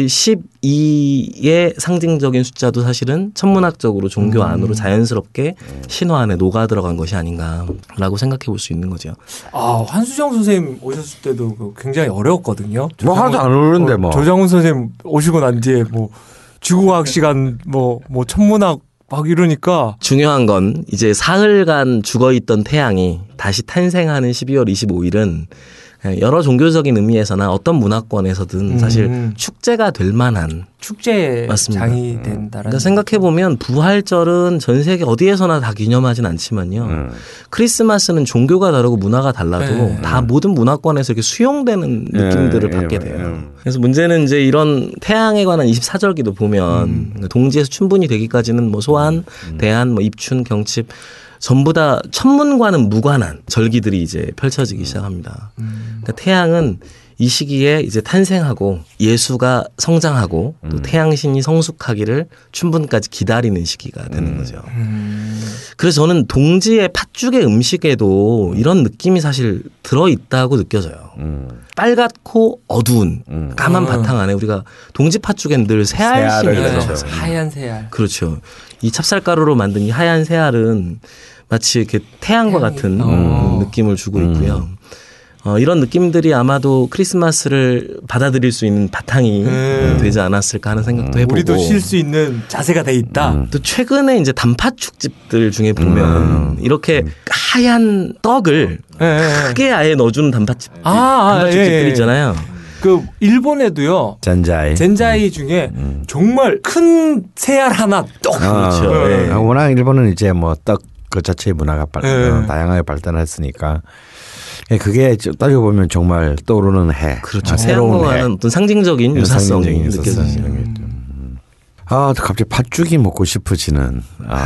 12의 상징적인 숫자도 사실은 천문학적으로 종교 안으로 자연스럽게 신화 안에 녹아 들어간 것이 아닌가라고 생각해 볼 수 있는 거죠. 아, 환수정 선생님 오셨을 때도 굉장히 어려웠거든요. 뭐 하나도 안 어려운데 뭐. 조장훈 선생님 오시고 난 뒤에 뭐 지구과학 시간 뭐 천문학 막 이러니까 중요한 건 이제 사흘간 죽어있던 태양이 다시 탄생하는 12월 25일은 여러 종교적인 의미에서나 어떤 문화권에서든 사실 축제가 될 만한 축제장이 된다라는. 그러니까 생각해보면 부활절은 전 세계 어디에서나 다 기념하진 않지만요. 크리스마스는 종교가 다르고 문화가 달라도 다 모든 문화권에서 이렇게 수용되는 느낌들을 받게 돼요. 그래서 문제는 이제 이런 태양에 관한 24절기도 보면 동지에서 춘분이 되기까지는 뭐 소환, 대안, 뭐 입춘, 경칩 전부 다 천문과는 무관한 절기들이 이제 펼쳐지기 시작합니다. 그러니까 태양은 이 시기에 이제 탄생하고 예수가 성장하고 또 태양신이 성숙하기를 춘분까지 기다리는 시기가 되는 거죠. 그래서 저는 동지의 팥죽의 음식에도 이런 느낌이 사실 들어있다고 느껴져요. 빨갛고 어두운 까만 바탕 안에 우리가 동지 팥죽엔 늘 새알심이 들어가서 하얀 새알. 그렇죠. 이 찹쌀가루로 만든 이 하얀 새알은 마치 이렇게 태양과 같은 느낌을 주고 있고요. 이런 느낌들이 아마도 크리스마스를 받아들일 수 있는 바탕이 되지 않았을까 하는 생각도 해보고. 우리도 쉴 수 있는 자세가 돼 있다. 또 최근에 이제 단팥죽집들 중에 보면 이렇게 하얀 떡을 크게 아예 넣어주는 단팥죽집들 있잖아요. 그 일본에도요. 젠자이 중에 정말 큰 새알 하나 떡. 그렇죠. 네. 워낙 일본은 이제 뭐 떡 그 자체의 문화가 다양하게 발달했으니까 그게 따지고 보면 정말 떠오르는 해. 그렇죠. 새로운 해. 어떤 상징적인 유사성이 느껴지죠. 아, 갑자기 팥죽이 먹고 싶어지는.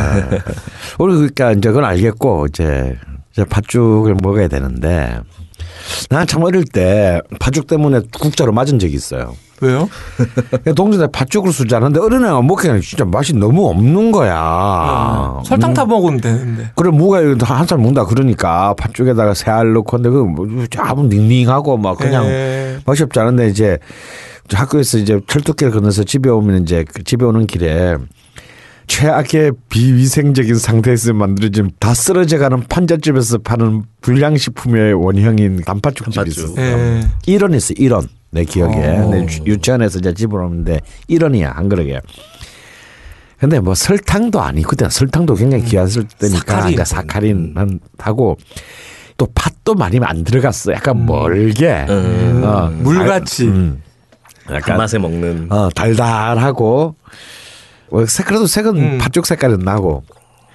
우리 그러니까 이제 그건 알겠고 이제 팥죽을 먹어야 되는데 난 참 어릴 때 팥죽 때문에 국자로 맞은 적이 있어요. 왜요? 동생들 팥죽을 쓰지 않는데 어린애가 먹기에는 진짜 맛이 너무 없는 거야. 설탕 타 먹으면 되는데. 그래 무가 한 살 먹는다 그러니까 팥죽에다가 새알 넣고 근데 그 아무 닝닝하고 막 그냥 맛이 없지 않은데 이제 학교에서 이제 철도길 건너서 집에 오면 이제 집에 오는 길에 최악의 비위생적인 상태에서 만들어진 다 쓰러져가는 판잣집에서 파는 불량식품의 원형인 단팥죽집이 있었어요. 1원이었어 1원. 내 기억에 내 유치원에서 이제 집으로 오는데 1원이야 한 그릇에. 근데 뭐 설탕도 아니고 그때 설탕도 굉장히 귀했을 때니까 사카린하고 또 팥도 많이 안 들어갔어. 약간 멀게 물같이 약간 맛에 먹는 달달하고 그래도 색은 팥죽 색깔은 나고.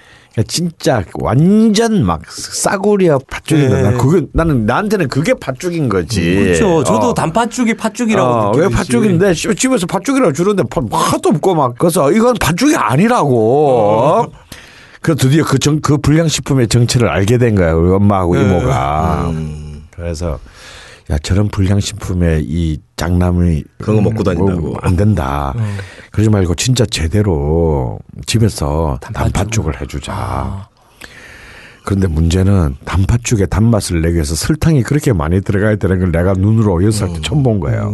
진짜 완전 막 싸구려 팥죽인데 그게 나는 나한테는 그게 팥죽인 거지. 그렇죠. 저도 단팥죽이 팥죽이라고 느끼듯이. 왜 팥죽인데 집에서 팥죽이라고 주는데 하도 없고 막 그래서 이건 팥죽이 아니라고. 그래서 드디어 그 불량식품의 정체를 알게 된 거야 우리 엄마하고 이모가. 그래서 야 저런 불량식품의 이 장남이 그런 거 먹고 다닌다고 안 된다. 그러지 말고 진짜 제대로 집에서 단팥죽을 해주자. 그런데 문제는 단팥죽의 단맛을 내기 위해서 설탕이 그렇게 많이 들어가야 되는 걸 내가 눈으로 6살 때 처음 본 거예요.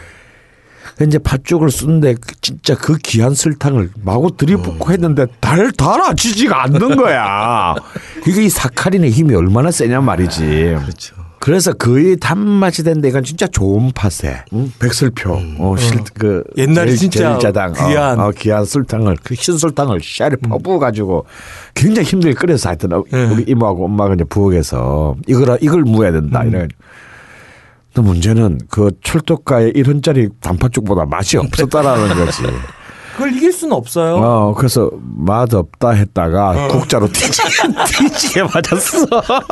이제 팥죽을 쓰는데 진짜 그 귀한 설탕을 마구 들이붓고 했는데 달아지지가 않는 거야. 이게 이 사카린의 힘이 얼마나 세냐 말이지. 그렇죠. 그래서 거의 단맛이 된데 이건 진짜 좋은 팥에 백설표, 그 옛날에 진짜 제일자당, 귀한 설탕을 그 흰설탕을 샤리 퍼부어가지고 굉장히 힘들게 끓여서 하여튼 우리 이모하고 엄마가 이제 부엌에서 이걸 무어야 된다 이래. 또 문제는 그 철도가에 1원짜리 단팥죽보다 맛이 없었다라는 거지. 그걸 이길 수는 없어요. 그래서 맛없다 했다가 국자로 뒤지게 맞았어.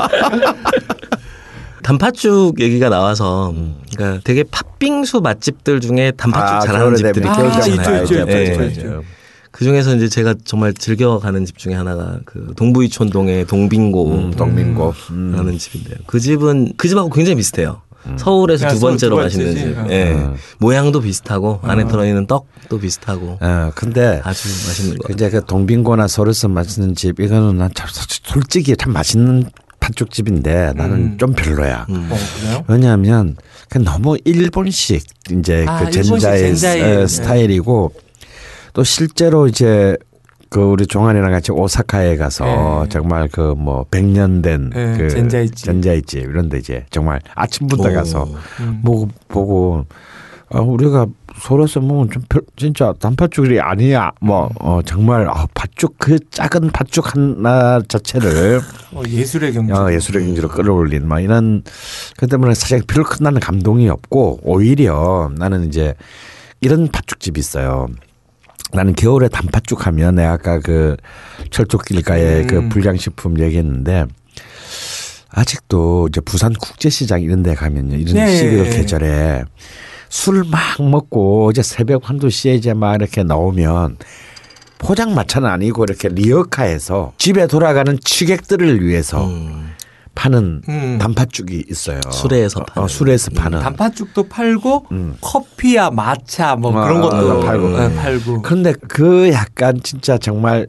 단팥죽 얘기가 나와서 그러니까 되게 팥빙수 맛집들 중에 단팥죽 잘하는 집들이 있잖아요. 그 중에서 이제 제가 정말 즐겨가는 집 중에 하나가 그 동부이촌동의 동빙고라는 집인데요. 그 집하고 굉장히 비슷해요. 서울에서 두 번째로 맛있는 집. 모양도 비슷하고 안에 들어있는 떡도 비슷하고. 근데 아주 맛있는 거. 이제 그 동빙고나 서울에서 맛있는 집 이거는 난 솔직히 참 맛있는 팥죽집인데 나는 좀 별로야. 왜냐하면 너무 일본식 이제 그 젠자의 스타일이고 또 실제로 이제 그 우리 종환이랑 같이 오사카에 가서 정말 그 뭐 100년 된 그 젠자이집 이런데 이제 정말 아침부터 가서 보고 우리가 서울에서 먹으면 좀 진짜 단팥죽이 아니야. 정말 팥죽 그 작은 팥죽 하나 자체를 예술의 경지로 끌어올린 이런 그 때문에 사실 별로 큰 나는 감동이 없고 오히려 나는 이제 이런 팥죽집이 있어요. 나는 겨울에 단팥죽 하면 내가 아까 그 철쭉길가에 그 불량식품 얘기했는데 아직도 이제 부산 국제시장 이런 데 가면요. 이런 11월 계절에 술 막 먹고 이제 새벽 1-2시에 이제 막 이렇게 나오면 포장마차는 아니고 이렇게 리어카에서 집에 돌아가는 취객들을 위해서 파는 단팥죽이 있어요. 수레에서 파는. 단팥죽도 팔고 커피야 마차 그런 것도 팔고. 그런데 그 약간 진짜 정말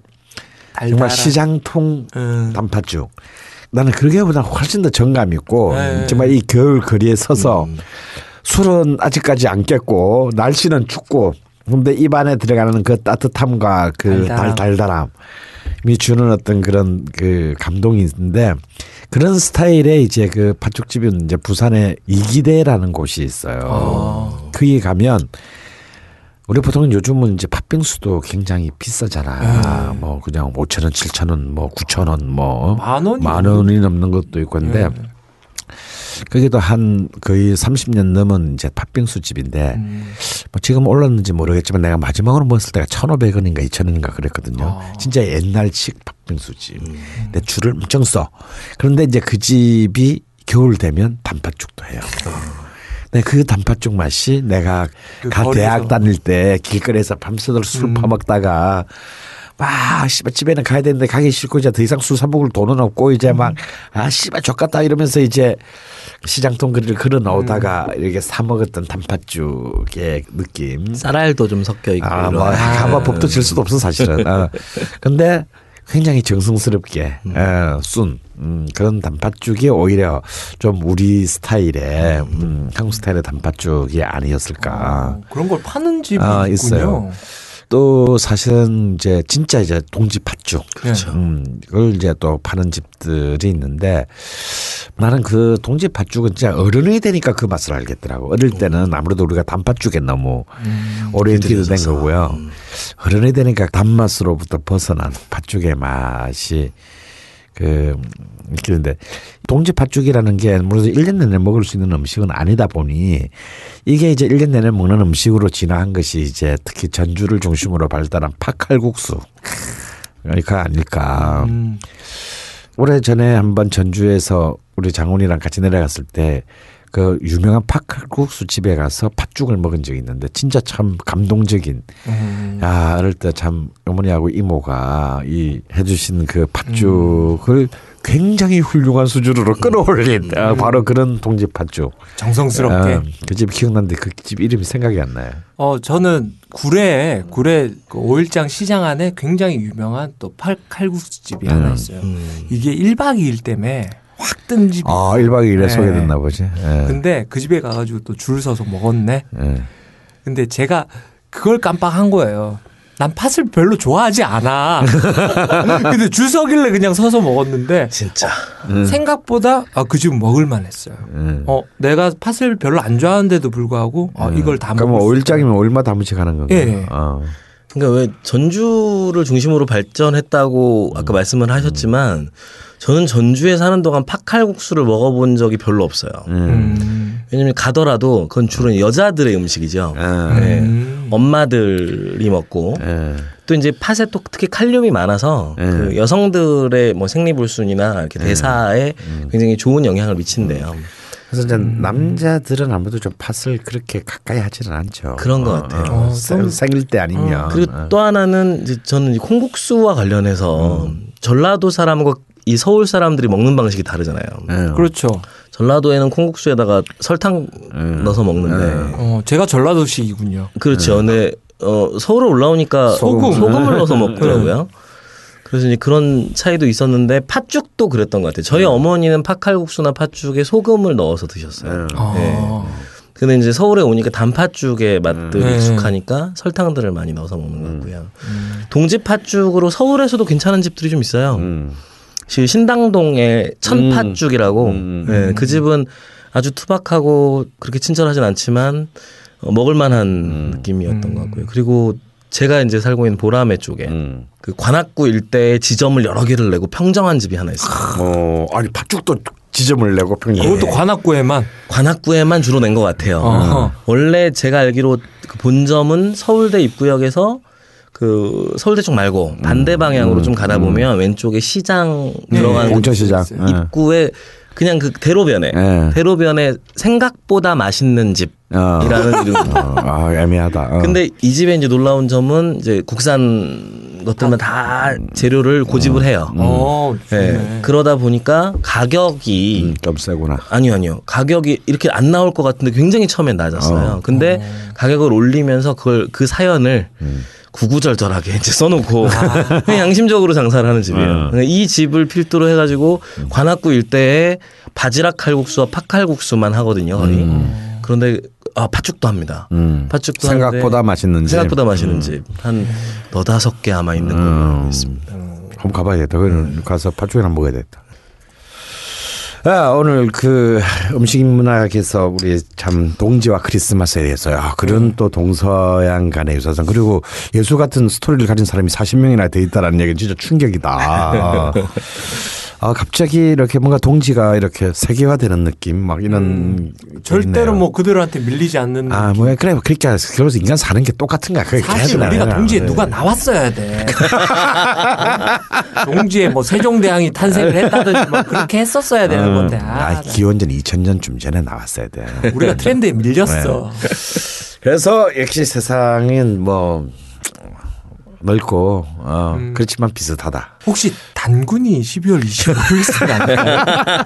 시장통 단팥죽. 나는 그게보다 훨씬 더 정감 있고 정말 이 겨울 거리에 서서 술은 아직까지 안 깼고 날씨는 춥고 근데 입안에 들어가는 그 따뜻함과 그 달달함이 주는 어떤 그런 그 감동이 있는데 그런 스타일의 이제 그 팥죽집은 이제 부산에 이기대라는 곳이 있어요. 거기 가면 우리 보통은 요즘은 이제 팥빙수도 굉장히 비싸잖아. 뭐 그냥 5,000원, 7,000원, 뭐 9,000원, 만 원이 넘는 것도 있고 근데 거기도 한 거의 30년 넘은 이제 팥빙수 집인데 뭐 지금 올랐는지 모르겠지만 내가 마지막으로 먹었을 때가 1,500원인가 2,000원인가 그랬거든요. 진짜 옛날식 팥빙수집. 근데 줄을 엄청 써. 그런데 이제 그 집이 겨울 되면 단팥죽도 해요. 근데 그 단팥죽 맛이 내가 대학 다닐 때 길거리에서 밤새도록 술 퍼먹다가 씨발 집에는 가야 되는데 가기 싫고 이제 더 이상 술 사 먹을 돈은 없고 이제 씨발 족같다 이러면서 이제 시장통 거리를 걸어 나오다가 이렇게 사 먹었던 단팥죽의 느낌. 쌀알도 좀 섞여 있고. 가마 법도 질 수도 없어 사실은. 근데 굉장히 정성스럽게 순 그런 단팥죽이 오히려 좀 우리 스타일의 한국 스타일의 단팥죽이 아니었을까. 그런 걸 파는 집이 있어요. 또 사실은 이제 진짜 이제 동지 팥죽 그렇죠. 그걸 이제 또 파는 집들이 있는데 나는 그 동지 팥죽은 진짜 어른이 되니까 그 맛을 알겠더라고. 어릴 때는 아무래도 우리가 단팥죽에 너무 오리엔티드 된 거고요. 어른이 되니까 단맛으로부터 벗어난 팥죽의 맛이 느끼는데 동지 팥죽이라는 게 물론 1년 내내 먹을 수 있는 음식은 아니다 보니 이게 이제 1년 내내 먹는 음식으로 진화한 것이 이제 특히 전주를 중심으로 발달한 팥칼국수가 아닐까. 오래전에 한번 전주에서 우리 장훈이랑 같이 내려갔을 때 그 유명한 팥칼국수 집에 가서 팥죽을 먹은 적이 있는데 진짜 참 감동적인. 어릴 때 참 어머니하고 이모가 해주신 그 팥죽을 굉장히 훌륭한 수준으로 끌어올린 바로 그런 동지 팥죽. 정성스럽게. 그 집 기억나는데 그 집 이름이 생각이 안 나요. 저는 구례 그 5일장 시장 안에 굉장히 유명한 또 팥칼국수 집이 하나 있어요. 이게 1박 2일 때문에 확 뜬 집이. 1박 2일에 소개됐나 보지. 근데 그 집에 가가지고 또 줄 서서 먹었네. 근데 제가 그걸 깜빡한 거예요. 난 팥을 별로 좋아하지 않아. 근데 줄 서길래 그냥 서서 먹었는데 진짜 생각보다 그 집 먹을만 했어요. 내가 팥을 별로 안 좋아하는데도 불구하고 이걸 다 먹을 그러면 오일장이면 오일마다 한 번씩 하는 건가요? 예. 그러니까 왜 전주를 중심으로 발전했다고 아까 말씀을 하셨지만 저는 전주에 사는 동안 팥칼국수를 먹어본 적이 별로 없어요. 왜냐면 가더라도 그건 주로 여자들의 음식이죠. 네. 엄마들이 먹고 또 이제 팥에 또 특히 칼륨이 많아서 그 여성들의 뭐 생리불순이나 이렇게 대사에 굉장히 좋은 영향을 미친대요. 그래서 이제 남자들은 아무래도 좀 팥을 그렇게 가까이 하지는 않죠. 그런 것 같아요. 생일 때 아니면. 그리고 또 하나는 이제 저는 이 콩국수와 관련해서 전라도 사람과 이 서울 사람들이 먹는 방식이 다르잖아요. 그렇죠. 전라도에는 콩국수에다가 설탕 넣어서 먹는데 제가 전라도식이군요. 그렇죠. 근데 서울에 올라오니까 소금을 넣어서 먹더라고요. 그래서 이제 그런 차이도 있었는데 팥죽도 그랬던 것 같아요. 저희 어머니는 팥칼국수나 팥죽에 소금을 넣어서 드셨어요. 네. 근데 이제 서울에 오니까 단팥죽의 맛들이 익숙하니까 설탕들을 많이 넣어서 먹는 것 같고요. 동지 팥죽으로 서울에서도 괜찮은 집들이 좀 있어요. 신당동의 천팥죽이라고 네, 그 집은 아주 투박하고 그렇게 친절하진 않지만 먹을만한 느낌이었던 것 같고요. 그리고 제가 이제 살고 있는 보라매 쪽에 그 관악구 일대에 지점을 여러 개를 내고 평정한 집이 하나 있어요. 아니 팥죽도 지점을 내고 평정. 그것도 관악구에만 주로 낸 것 같아요. 원래 제가 알기로 그 본점은 서울대 입구역에서 그 서울대 쪽 말고 반대 방향으로 좀 가다 보면 왼쪽에 시장 들어가는 공천시장 입구에 그냥 그 대로변에 생각보다 맛있는 집이라는 이름. 애매하다. 근데 이 집에 이제 놀라운 점은 이제 국산 것들만 다 재료를 고집을 해요. 네. 그러다 보니까 가격이 좀 세구나. 아니요. 가격이 이렇게 안 나올 것 같은데 굉장히 처음엔 낮았어요. 근데 가격을 올리면서 그 사연을 구구절절하게 이제 써놓고 그냥 양심적으로 장사를 하는 집이에요. 이 집을 필두로 해가지고 관악구 일대에 바지락 칼국수와 팥칼국수만 하거든요. 거의. 그런데 팥죽도 합니다. 팥죽도 생각보다 맛있는 집. 한 4-5개 아마 있는 걸로 알고 있습니다. 한번 가봐야겠다. 가서 팥죽이나 먹어야겠다. 오늘 그 음식 문학에서 우리 참 동지와 크리스마스에 대해서 그런 또 동서양 간의 유사성 그리고 예수 같은 스토리를 가진 사람이 40명이나 돼 있다라는 얘기는 진짜 충격이다. 갑자기 이렇게 뭔가 동지가 이렇게 세계화되는 느낌 막 이런 절대로 뭐 그들한테 밀리지 않는 뭐 그래 그렇게 그래서 인간 사는 게 똑같은 거야. 사실 우리가 동지에 누가 나왔어야 돼. 동지에 뭐 세종대왕이 탄생을 했다든지 뭐 그렇게 했었어야 되는 건데. 기원전 2000년쯤 전에 나왔어야 돼. 우리가 트렌드에 밀렸어. 그래서 역시 세상은 뭐 넓고 그렇지만 비슷하다. 혹시 단군이 12월 25일 아닐까요?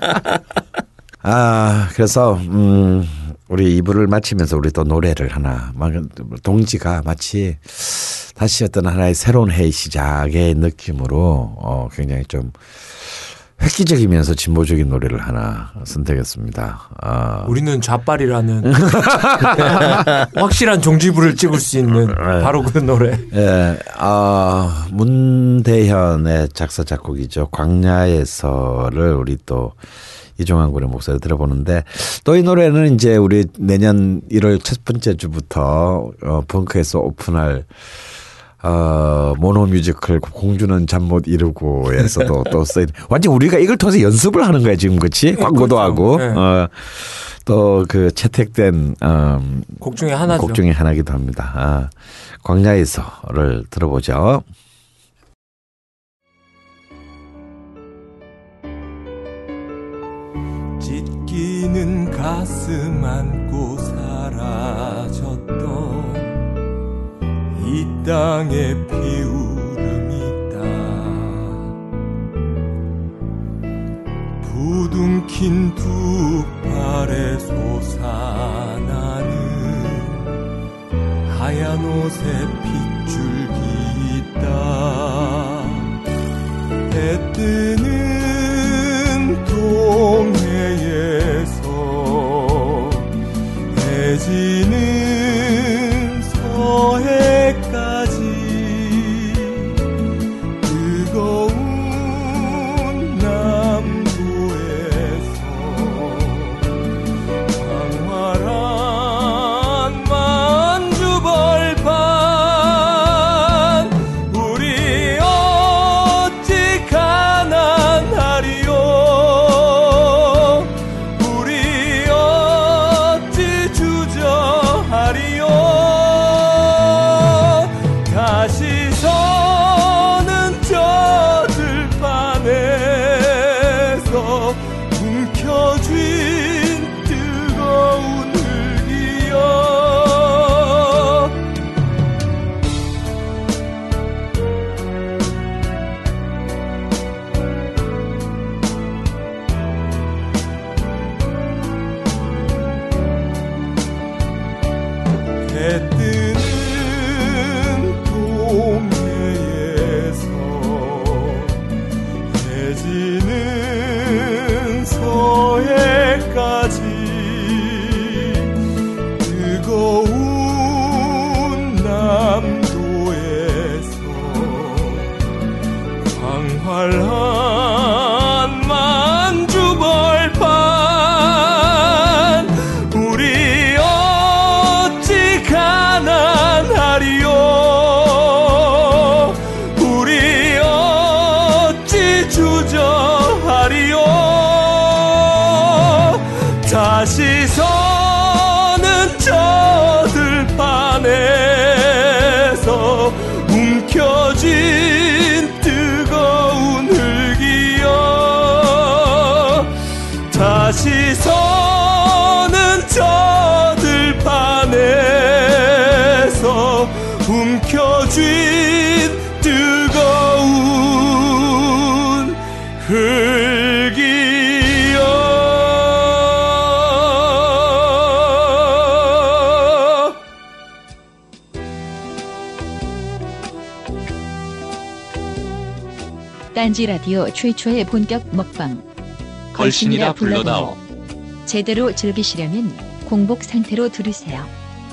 그래서 우리 2부를 마치면서 우리 또 노래를 하나 동지가 마치 다시 어떤 하나의 새로운 해의 시작의 느낌으로 굉장히 좀 획기적이면서 진보적인 노래를 하나 선택했습니다. 우리는 좌빨이라는 확실한 종지부를 찍을 수 있는 바로 그 노래. 문대현의 작사 작곡이죠. 광야에서를 우리 또 이종환 군의 목소리 들어보는데 또 이 노래는 이제 우리 내년 1월 첫 번째 주부터 벙커에서 오픈할 모노 뮤지컬 공주는 잠 못 이루고에서도 또 쓰인 완전 우리가 이걸 통해서 연습을 하는 거야 지금 그렇지? 광고도 그렇죠. 하고 또 그 채택된 곡 중에 하나죠. 곡 중에 하나기도 합니다. 광야에서를 들어보죠. 찢기는 가슴 안고 사라졌던 이 땅에 피우름이다. 부둥킨 두 팔에 솟아나는 하얀 옷에 핏줄기 있다. 해 뜨는 동해에서 해지는 서해까지 지는 서해까지 뜨거운 남도에서 광활한 만주벌판 우리 어찌 가난하리요 우리 어찌 주저하리요 다시 서는 저 들판에서 움켜쥔 뜨거운 흙이여 다시 서는 저 들판에서 움켜쥔 뜨거운 흙이여 딴지 라디오 최초의 본격 먹방 걸신이라 불러다오. 제대로 즐기시려면 공복 상태로 들으세요.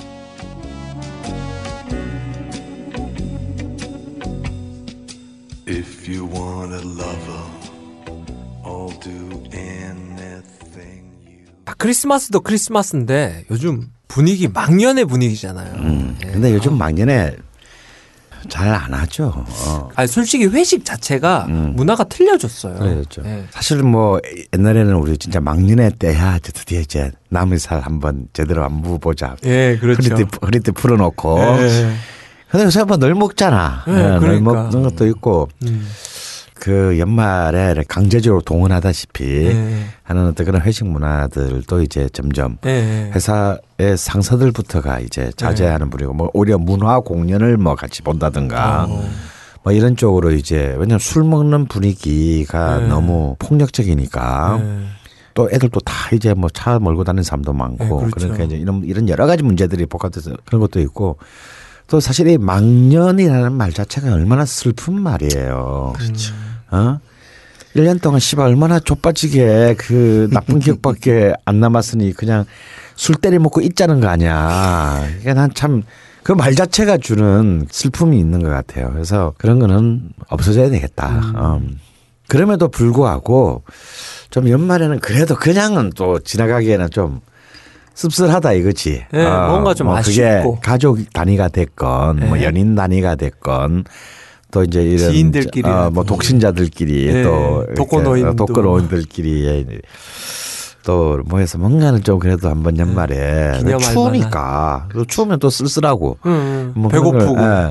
If you want a lover, I'll do anything you. 크리스마스도 크리스마스인데 요즘 분위기 망년의 분위기잖아요. 근데 요즘 망년에 잘 안 하죠. 아니, 솔직히 회식 자체가 문화가 틀려졌어요. 그렇죠. 네. 사실 뭐 옛날에는 우리 진짜 망년에 때야 드디어 이제 남의 살 한번 제대로 안부 보자. 예, 그렇죠. 허리띠 풀어놓고. 예. 근데 요새 뭐 늘 먹잖아. 예, 그러니까. 늘 먹는 것도 있고. 그 연말에 강제적으로 동원하다시피 하는 어떤 그런 회식 문화들도 이제 점점 회사의 상사들부터가 이제 자제하는 분이고 뭐 오히려 문화 공연을 뭐 같이 본다든가 뭐 이런 쪽으로 이제 왜냐하면 술 먹는 분위기가 너무 폭력적이니까 또 애들도 다 이제 뭐 차 몰고 다니는 사람도 많고 그렇죠. 그러니까 이제 이런 여러 가지 문제들이 복합돼서 그런 것도 있고 또 사실 이 망년이라는 말 자체가 얼마나 슬픈 말이에요. 그렇죠. 1년 동안 씨발 얼마나 좆빠지게 그 나쁜 기억밖에 안 남았으니 그냥 술 때려 먹고 있자는 거 아니야. 그러니까 난 참 그 말 자체가 주는 슬픔이 있는 것 같아요. 그래서 그런 거는 없어져야 되겠다. 그럼에도 불구하고 좀 연말에는 그래도 그냥은 또 지나가기에는 좀 씁쓸하다 이거지. 네, 뭔가 좀 아쉽고. 그게 가족 단위가 됐건 뭐 연인 단위가 됐건 또 이제 이런 지인들끼리 뭐 독신자들끼리 또 독거노인들끼리 또 뭐 해서 뭔가는 좀 그래도 한번 연말에 추우니까 또 추우면 또 쓸쓸하고 뭐 배고프고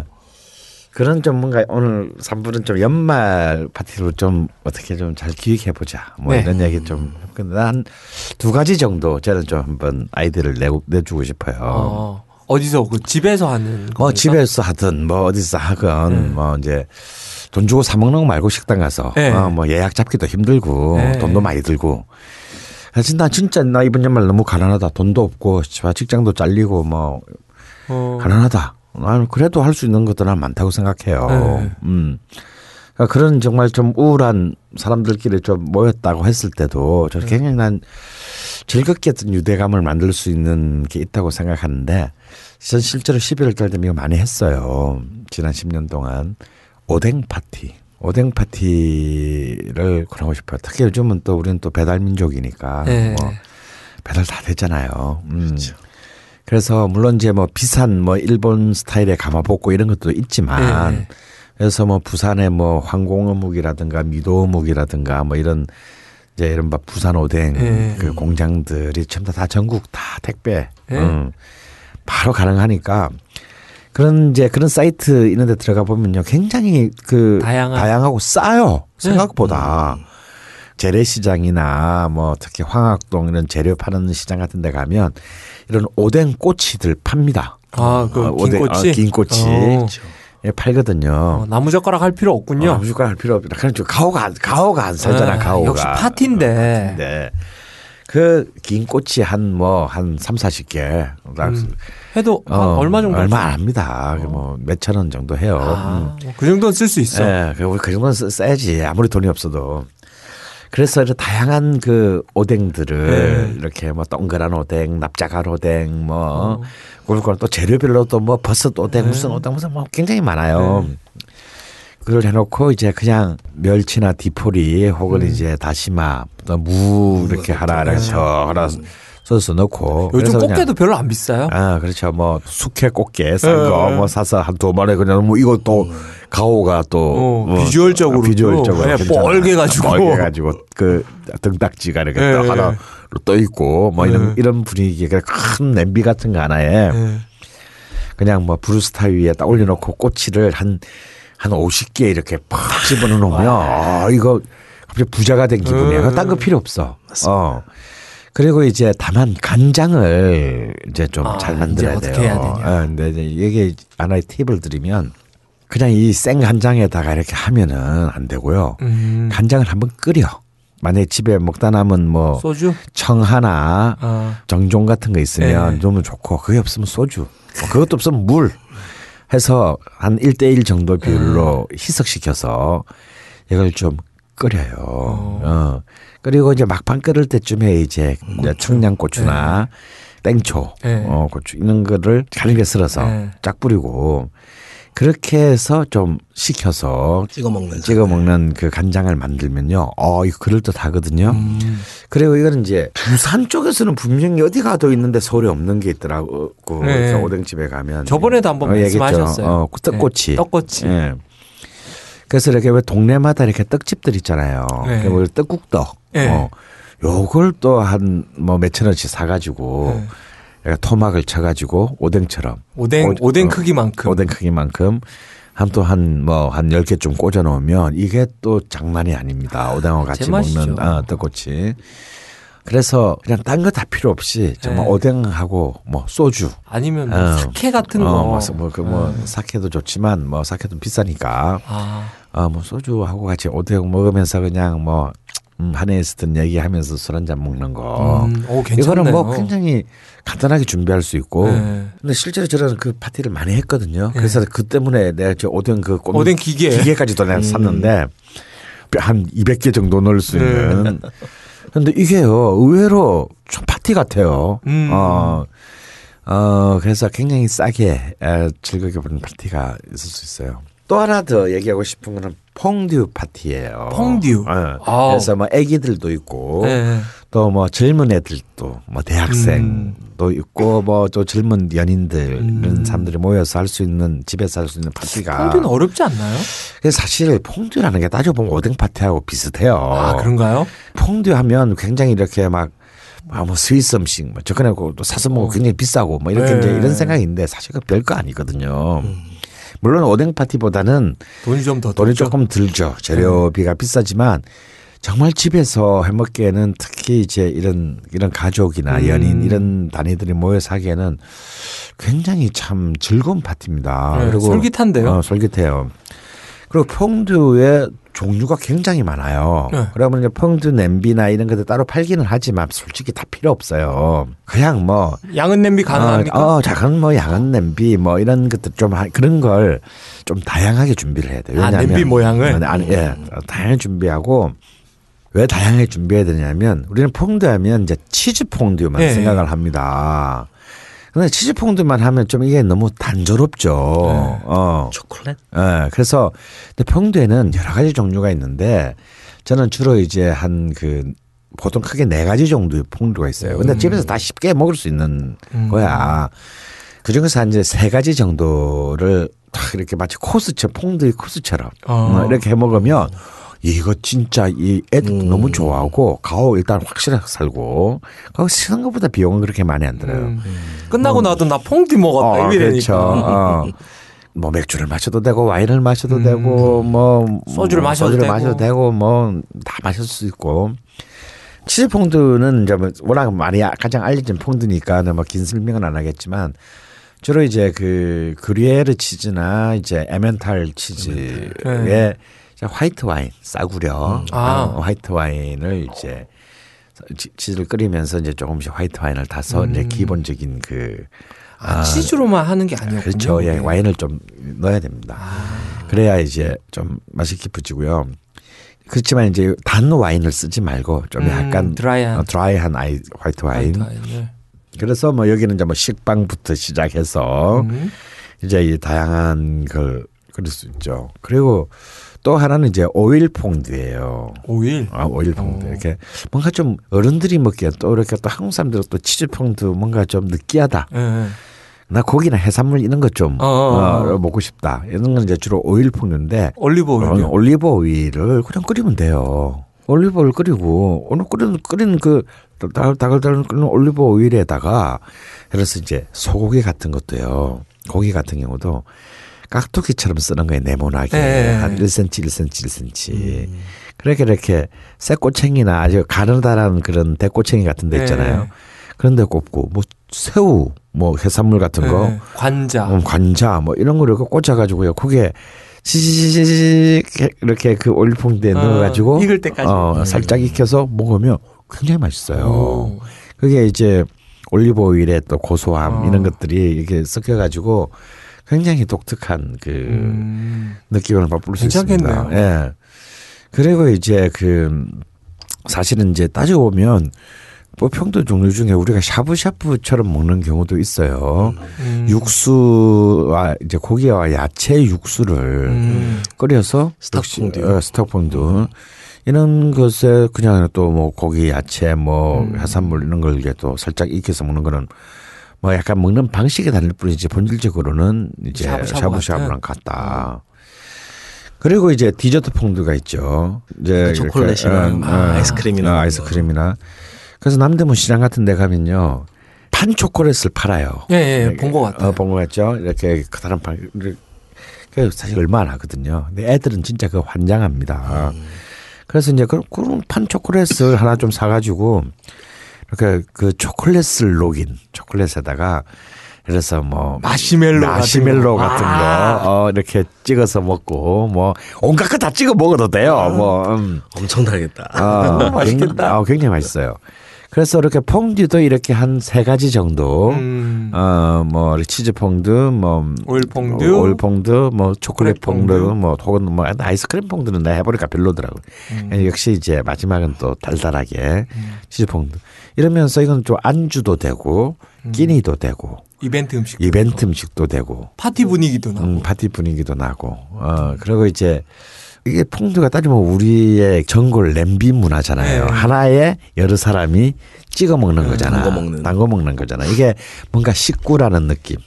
그런 좀 뭔가 오늘 3부는 좀 연말 파티로 좀 어떻게 좀 잘 기획해 보자 뭐 이런 얘기 좀 근데 한 두 가지 정도 저는 좀 한번 아이디어를 내주고 싶어요. 어디서 그 집에서 하는 겁니까? 집에서 하든 뭐 어디서 하건 뭐 이제 돈 주고 사 먹는 거 말고 식당 가서 뭐 예약 잡기도 힘들고 돈도 많이 들고 그래서 나 진짜 나 이번 연말 너무 가난하다 돈도 없고 직장도 잘리고 뭐 가난하다 나는 그래도 할 수 있는 것들은 많다고 생각해요. 그러니까 그런 정말 좀 우울한 사람들끼리 좀 모였다고 했을 때도 저는 굉장히 난 즐겁게 어떤 유대감을 만들 수 있는 게 있다고 생각하는데 전 실제로 11월 달 되면 이거 많이 했어요. 지난 10년 동안 오뎅 파티를 권하고 싶어요. 특히 요즘은 또 우리는 또 배달 민족이니까 뭐 배달 다 됐잖아요. 그렇죠. 그래서 물론 이제 뭐 비싼 뭐 일본 스타일의 가마볶고 이런 것도 있지만 그래서 뭐 부산의 뭐 황공어묵이라든가 미도어묵이라든가 뭐 이런 이제 이른바 부산 오뎅 그 공장들이 전부 다 전국 다 택배 바로 가능하니까 그런 이제 그런 사이트 이런 데 들어가 보면요 굉장히 그 다양하고 싸요 생각보다 재래시장이나 뭐 특히 황학동 이런 재료 파는 시장 같은 데 가면 이런 오뎅 꼬치들 팝니다. 그 긴 꼬치? 긴 꼬치. 예, 팔거든요. 나무젓가락 할 필요 없군요. 나무젓가락 할 필요 없다. 그냥 가오가 안 살잖아. 가오가. 역시 파티인데. 네. 그 긴 꼬치 한 3-40개 해도 얼마 정도? 얼마 안 합니다. 뭐 몇천 원 정도 해요. 그 정도는 쓸 수 있어. 네, 그 정도는 써야지. 아무리 돈이 없어도. 그래서 다양한 그 오뎅들을 이렇게 뭐 동그란 오뎅, 납작한 오뎅, 뭐 그리고 또 재료별로 또 뭐 버섯 오뎅, 무슨 오뎅 무슨 뭐 굉장히 많아요. 그걸 해놓고 이제 그냥 멸치나 디포리 혹은 이제 다시마 또 무 이렇게 하나 써서 넣고. 요즘 꽃게도 별로 안 비싸요. 아 그렇죠. 뭐 숙회 꽃게 싼 거 뭐 사서 한 2마리 그냥 뭐 이거 또 가오가 또 비주얼적으로 뻘개가지고 그 등딱지가 이렇게 또 하나로 떠 있고 뭐 이런 분위기가 큰 냄비 같은 거 하나에 그냥 뭐 브루스타 위에 딱 올려놓고 꼬치를 한 50개 이렇게 팍 집어넣으면 이거 갑자기 부자가 된 기분이야. 딴 거 필요 없어. 그리고 이제 다만 간장을 이제 좀 잘 만들어야 돼요. 어떻게 해야 되냐. 근데 이제 이게 하나의 팁을 드리면 그냥 이 생 간장에다가 이렇게 하면은 안 되고요. 간장을 한번 끓여. 만약에 집에 먹다 남은 뭐 소주, 청하나 정종 같은 거 있으면 너무 좋고 그게 없으면 소주, 그것도 없으면 물 해서 한 1:1 정도 비율로 희석시켜서 이걸 좀 끓여요. 그리고 이제 막판 끓을 때쯤에 이제 청양고추나 땡초, 고추 이런 거를 잘게 썰어서 쫙 뿌리고 그렇게 해서 좀 식혀서 찍어 먹는 그 간장을 만들면요. 이거 그럴듯하거든요. 그리고 이거는 이제 부산 쪽에서는 분명히 어디 가도 있는데 서울에 없는 게 있더라고. 그래서 오뎅집에 가면 저번에도 한번 말씀하셨어요. 떡꼬치. 떡꼬치. 그래서 이렇게 왜 동네마다 이렇게 떡집들 있잖아요. 그 떡국떡. 요걸 또 한 뭐 몇천 원씩 사가지고 토막을 쳐가지고 오뎅처럼 오뎅 크기만큼 한 10개쯤 꽂아 놓으면 이게 또 장난이 아닙니다. 오뎅하고 같이 먹는 떡꼬치. 그래서 그냥 딴 거 다 필요 없이 정말 오뎅하고 뭐 소주 아니면 뭐 사케 같은 거 사케도 좋지만 뭐 사케도 비싸니까 뭐 소주하고 같이 오뎅 먹으면서 그냥 뭐 한해에서 든 얘기하면서 술 한잔 먹는 거. 이거는 뭐 굉장히 간단하게 준비할 수 있고. 근데 실제로 저는 그 파티를 많이 했거든요. 그래서 그 때문에 내가 저 오뎅 기계까지도 내가 샀는데 한 200개 정도 넣을 수 있는. 근데 이게요 의외로 좀 파티 같아요. 그래서 굉장히 싸게 즐겁게 보는 파티가 있을 수 있어요. 또 하나 더 얘기하고 싶은 거는 퐁듀 파티예요. 퐁듀. 그래서 뭐 아기들도 있고 또 뭐 젊은 애들도 뭐 대학생도 있고 뭐 또 젊은 연인들 이런 사람들이 모여서 할 수 있는 집에서 할 수 있는 파티가. 퐁듀는 어렵지 않나요? 그래서 사실 퐁듀라는 게 따져보면 오뎅 파티하고 비슷해요. 그런가요? 퐁듀 하면 굉장히 이렇게 막 뭐 스위스 음식 뭐 저거는 또 사서 먹고 굉장히 비싸고 뭐 이렇게 이제 이런 생각인데 사실 그 별거 아니거든요. 물론 오뎅 파티보다는 돈이 조금 들죠. 재료비가 비싸지만 정말 집에서 해먹기에는 특히 이제 이런 가족이나 연인 이런 단위들이 모여서 하기에는 굉장히 참 즐거운 파티입니다. 그리고 솔깃한데요. 솔깃해요. 그리고 퐁듀의 종류가 굉장히 많아요. 그러면 이제 퐁듀 냄비나 이런 것들 따로 팔기는 하지만 솔직히 다 필요 없어요. 그냥 뭐 양은 냄비 가능합니까? 작은 뭐 양은 냄비 뭐 이런 것들 좀 그런 걸 좀 다양하게 준비를 해야 돼요. 왜냐하면 냄비 모양을 다양하게 준비하고 왜 다양하게 준비해야 되냐면 우리는 퐁듀하면 이제 치즈 퐁듀만 생각을 합니다. 근데 치즈 퐁듀만 하면 좀 이게 너무 단조롭죠. 초콜릿? 그래서 근데 퐁듀에는 여러 가지 종류가 있는데 저는 주로 이제 보통 크게 4가지 정도의 퐁듀가 있어요. 근데 집에서 다 쉽게 먹을 수 있는 거야. 그 중에서 한 이제 3가지 정도를 딱 이렇게 마치 퐁듀의 코스처럼 이렇게 해 먹으면 이거 진짜 이 애들도 너무 좋아하고 가오 일단 확실하게 살고 가오 생각보다 비용은 그렇게 많이 안 들어요. 끝나고 나도 나 퐁듀 먹었다 이러니까. 그렇죠. 뭐 맥주를 마셔도 되고 와인을 마셔도 되고 뭐 소주를 마셔도 되고 뭐 다 마실 수 있고. 치즈 퐁듀는 이제 워낙 많이 가장 알려진 퐁듀니까 뭐 긴 설명은 안 하겠지만 주로 이제 그 그리에르 치즈나 이제 에멘탈 치즈에 화이트 와인 싸구려 화이트 와인을 이제 치즈를 끓이면서 이제 조금씩 화이트 와인을 타서 이제 기본적인 치즈로만 하는 게 아니었군요. 그렇죠. 와인을 좀 넣어야 됩니다. 그래야 이제 좀 맛이 깊어지고요. 그렇지만 이제 단 와인을 쓰지 말고 좀 약간 드라이한 화이트 와인. 네. 그래서 뭐 여기는 이제 뭐 식빵부터 시작해서 이제 이 다양한 걸 그럴 수 있죠. 그리고 또 하나는 이제 오일 퐁듀예요. 오일? 오일 퐁듀. 이렇게 뭔가 좀 어른들이 먹기에 또 이렇게 또 한국 사람들은 또 치즈 퐁듀 뭔가 좀 느끼하다. 나 고기나 해산물 이런 것 좀 먹고 싶다. 이런 건 이제 주로 오일 퐁듀인데 올리브 오일. 올리브 오일을 그냥 끓이면 돼요. 올리브 오일 끓이고 오늘 끓인 그 다글다글 끓는 올리브 오일에다가 그래서 이제 소고기 같은 것도요. 고기 같은 경우도 깍두기처럼 쓰는 거예요. 네모나게 한 1cm. 그렇게 이렇게 새꼬챙이나 아주 가느다란 그런 대꼬챙이 같은 데 있잖아요. 그런 데 꼽고 뭐 새우 뭐 해산물 같은 거 관자 뭐 이런 거를 꽂아가지고요. 그게 시시시시 이렇게 그 올리퐁듀에 넣어가지고 익을 때까지 살짝 익혀서 먹으면 굉장히 맛있어요. 그게 이제 올리브 오일의 또 고소함 이런 것들이 이렇게 섞여가지고 굉장히 독특한 그 느낌을 맛볼 수 있습니다. 예. 그리고 이제 그 사실은 이제 따지고 보면 뭐 평도 종류 중에 우리가 샤브샤브처럼 먹는 경우도 있어요. 육수와 이제 고기와 야채 육수를 끓여서 스톡 퐁듀 이런 것에 그냥 또 뭐 고기, 야채, 뭐 해산물 이런 걸 이제 또 살짝 익혀서 먹는 거는 뭐 약간 먹는 방식이 다를 뿐이지 본질적으로는 이제 샤브샤브랑 같다. 그리고 이제 디저트 퐁듀가 있죠. 이제 초콜릿이나 아이스크림이나. 그래서 남대문 시장 같은 데 가면요. 판 초콜릿을 팔아요. 본 것 같아요. 본 것 같죠. 이렇게 커다란 판. 사실 얼마 안 하거든요. 근데 애들은 진짜 그 환장합니다. 그래서 이제 그런 판 초콜릿을 하나 좀 사가지고 이렇게 그 초콜릿을 녹인 초콜릿에다가 그래서 뭐 마시멜로 같은 거 이렇게 찍어서 먹고 뭐 온갖 거 다 찍어 먹어도 돼요. 뭐 엄청 달겠다. 맛있겠다. 굉장히 맛있어요. 그래서 이렇게 퐁듀도 이렇게 한 3가지 정도, 뭐 치즈 퐁듀, 뭐 오일 퐁듀, 뭐 초콜릿 퐁듀, 뭐 혹은 뭐 아이스크림 퐁듀는 내가 해보니까 별로더라고. 역시 이제 마지막은 또 달달하게 치즈 퐁듀. 이러면서 이건 좀 안주도 되고 끼니도 되고 이벤트 음식도 되고 파티 분위기도 나고. 그리고 이제 이게 퐁듀가 따지면 우리의 전골 냄비 문화잖아요. 하나에 여러 사람이 찍어 먹는 거잖아. 담궈 먹는 거잖아. 이게 뭔가 식구라는 느낌.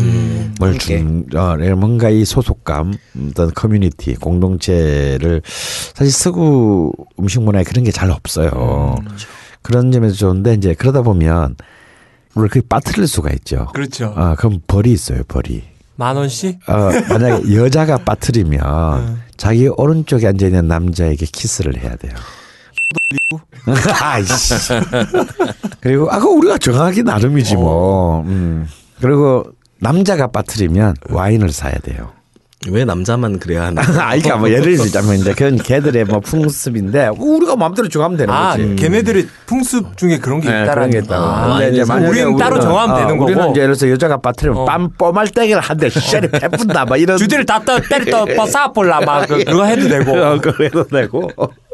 뭔가 이 소속감, 어떤 커뮤니티, 공동체를 사실 서구 음식 문화에 그런 게 잘 없어요. 그런 점에서 좋은데 이제 그러다 보면 우리 그 빠뜨릴 수가 있죠. 그렇죠. 그럼 벌이 있어요. 벌이. 10,000원씩? 만약에 여자가 빠뜨리면 자기 오른쪽에 앉아있는 남자에게 키스를 해야 돼요. 그리고 그거 우리가 정하기 나름이지 뭐. 그리고 남자가 빠뜨리면 와인을 사야 돼요. 왜 남자만 그래야 하나? 그러니까 뭐 예를 들자면 이제 그건 걔들의 뭐 풍습인데 우리가 마음대로 정하면 되는 거지. 걔네들의 풍습 중에 그런 게 있다라는 게 있다. 근데 이제 우리는 따로 정하면 되는 거고. 우리는 이제 그래서 여자가 빠뜨리면 뻔말떼기를 한대 쉐리 패푼다 막 이런. 주디를 다 때리다 쏴볼라 막 그거 해도 되고. 그거 해도 되고.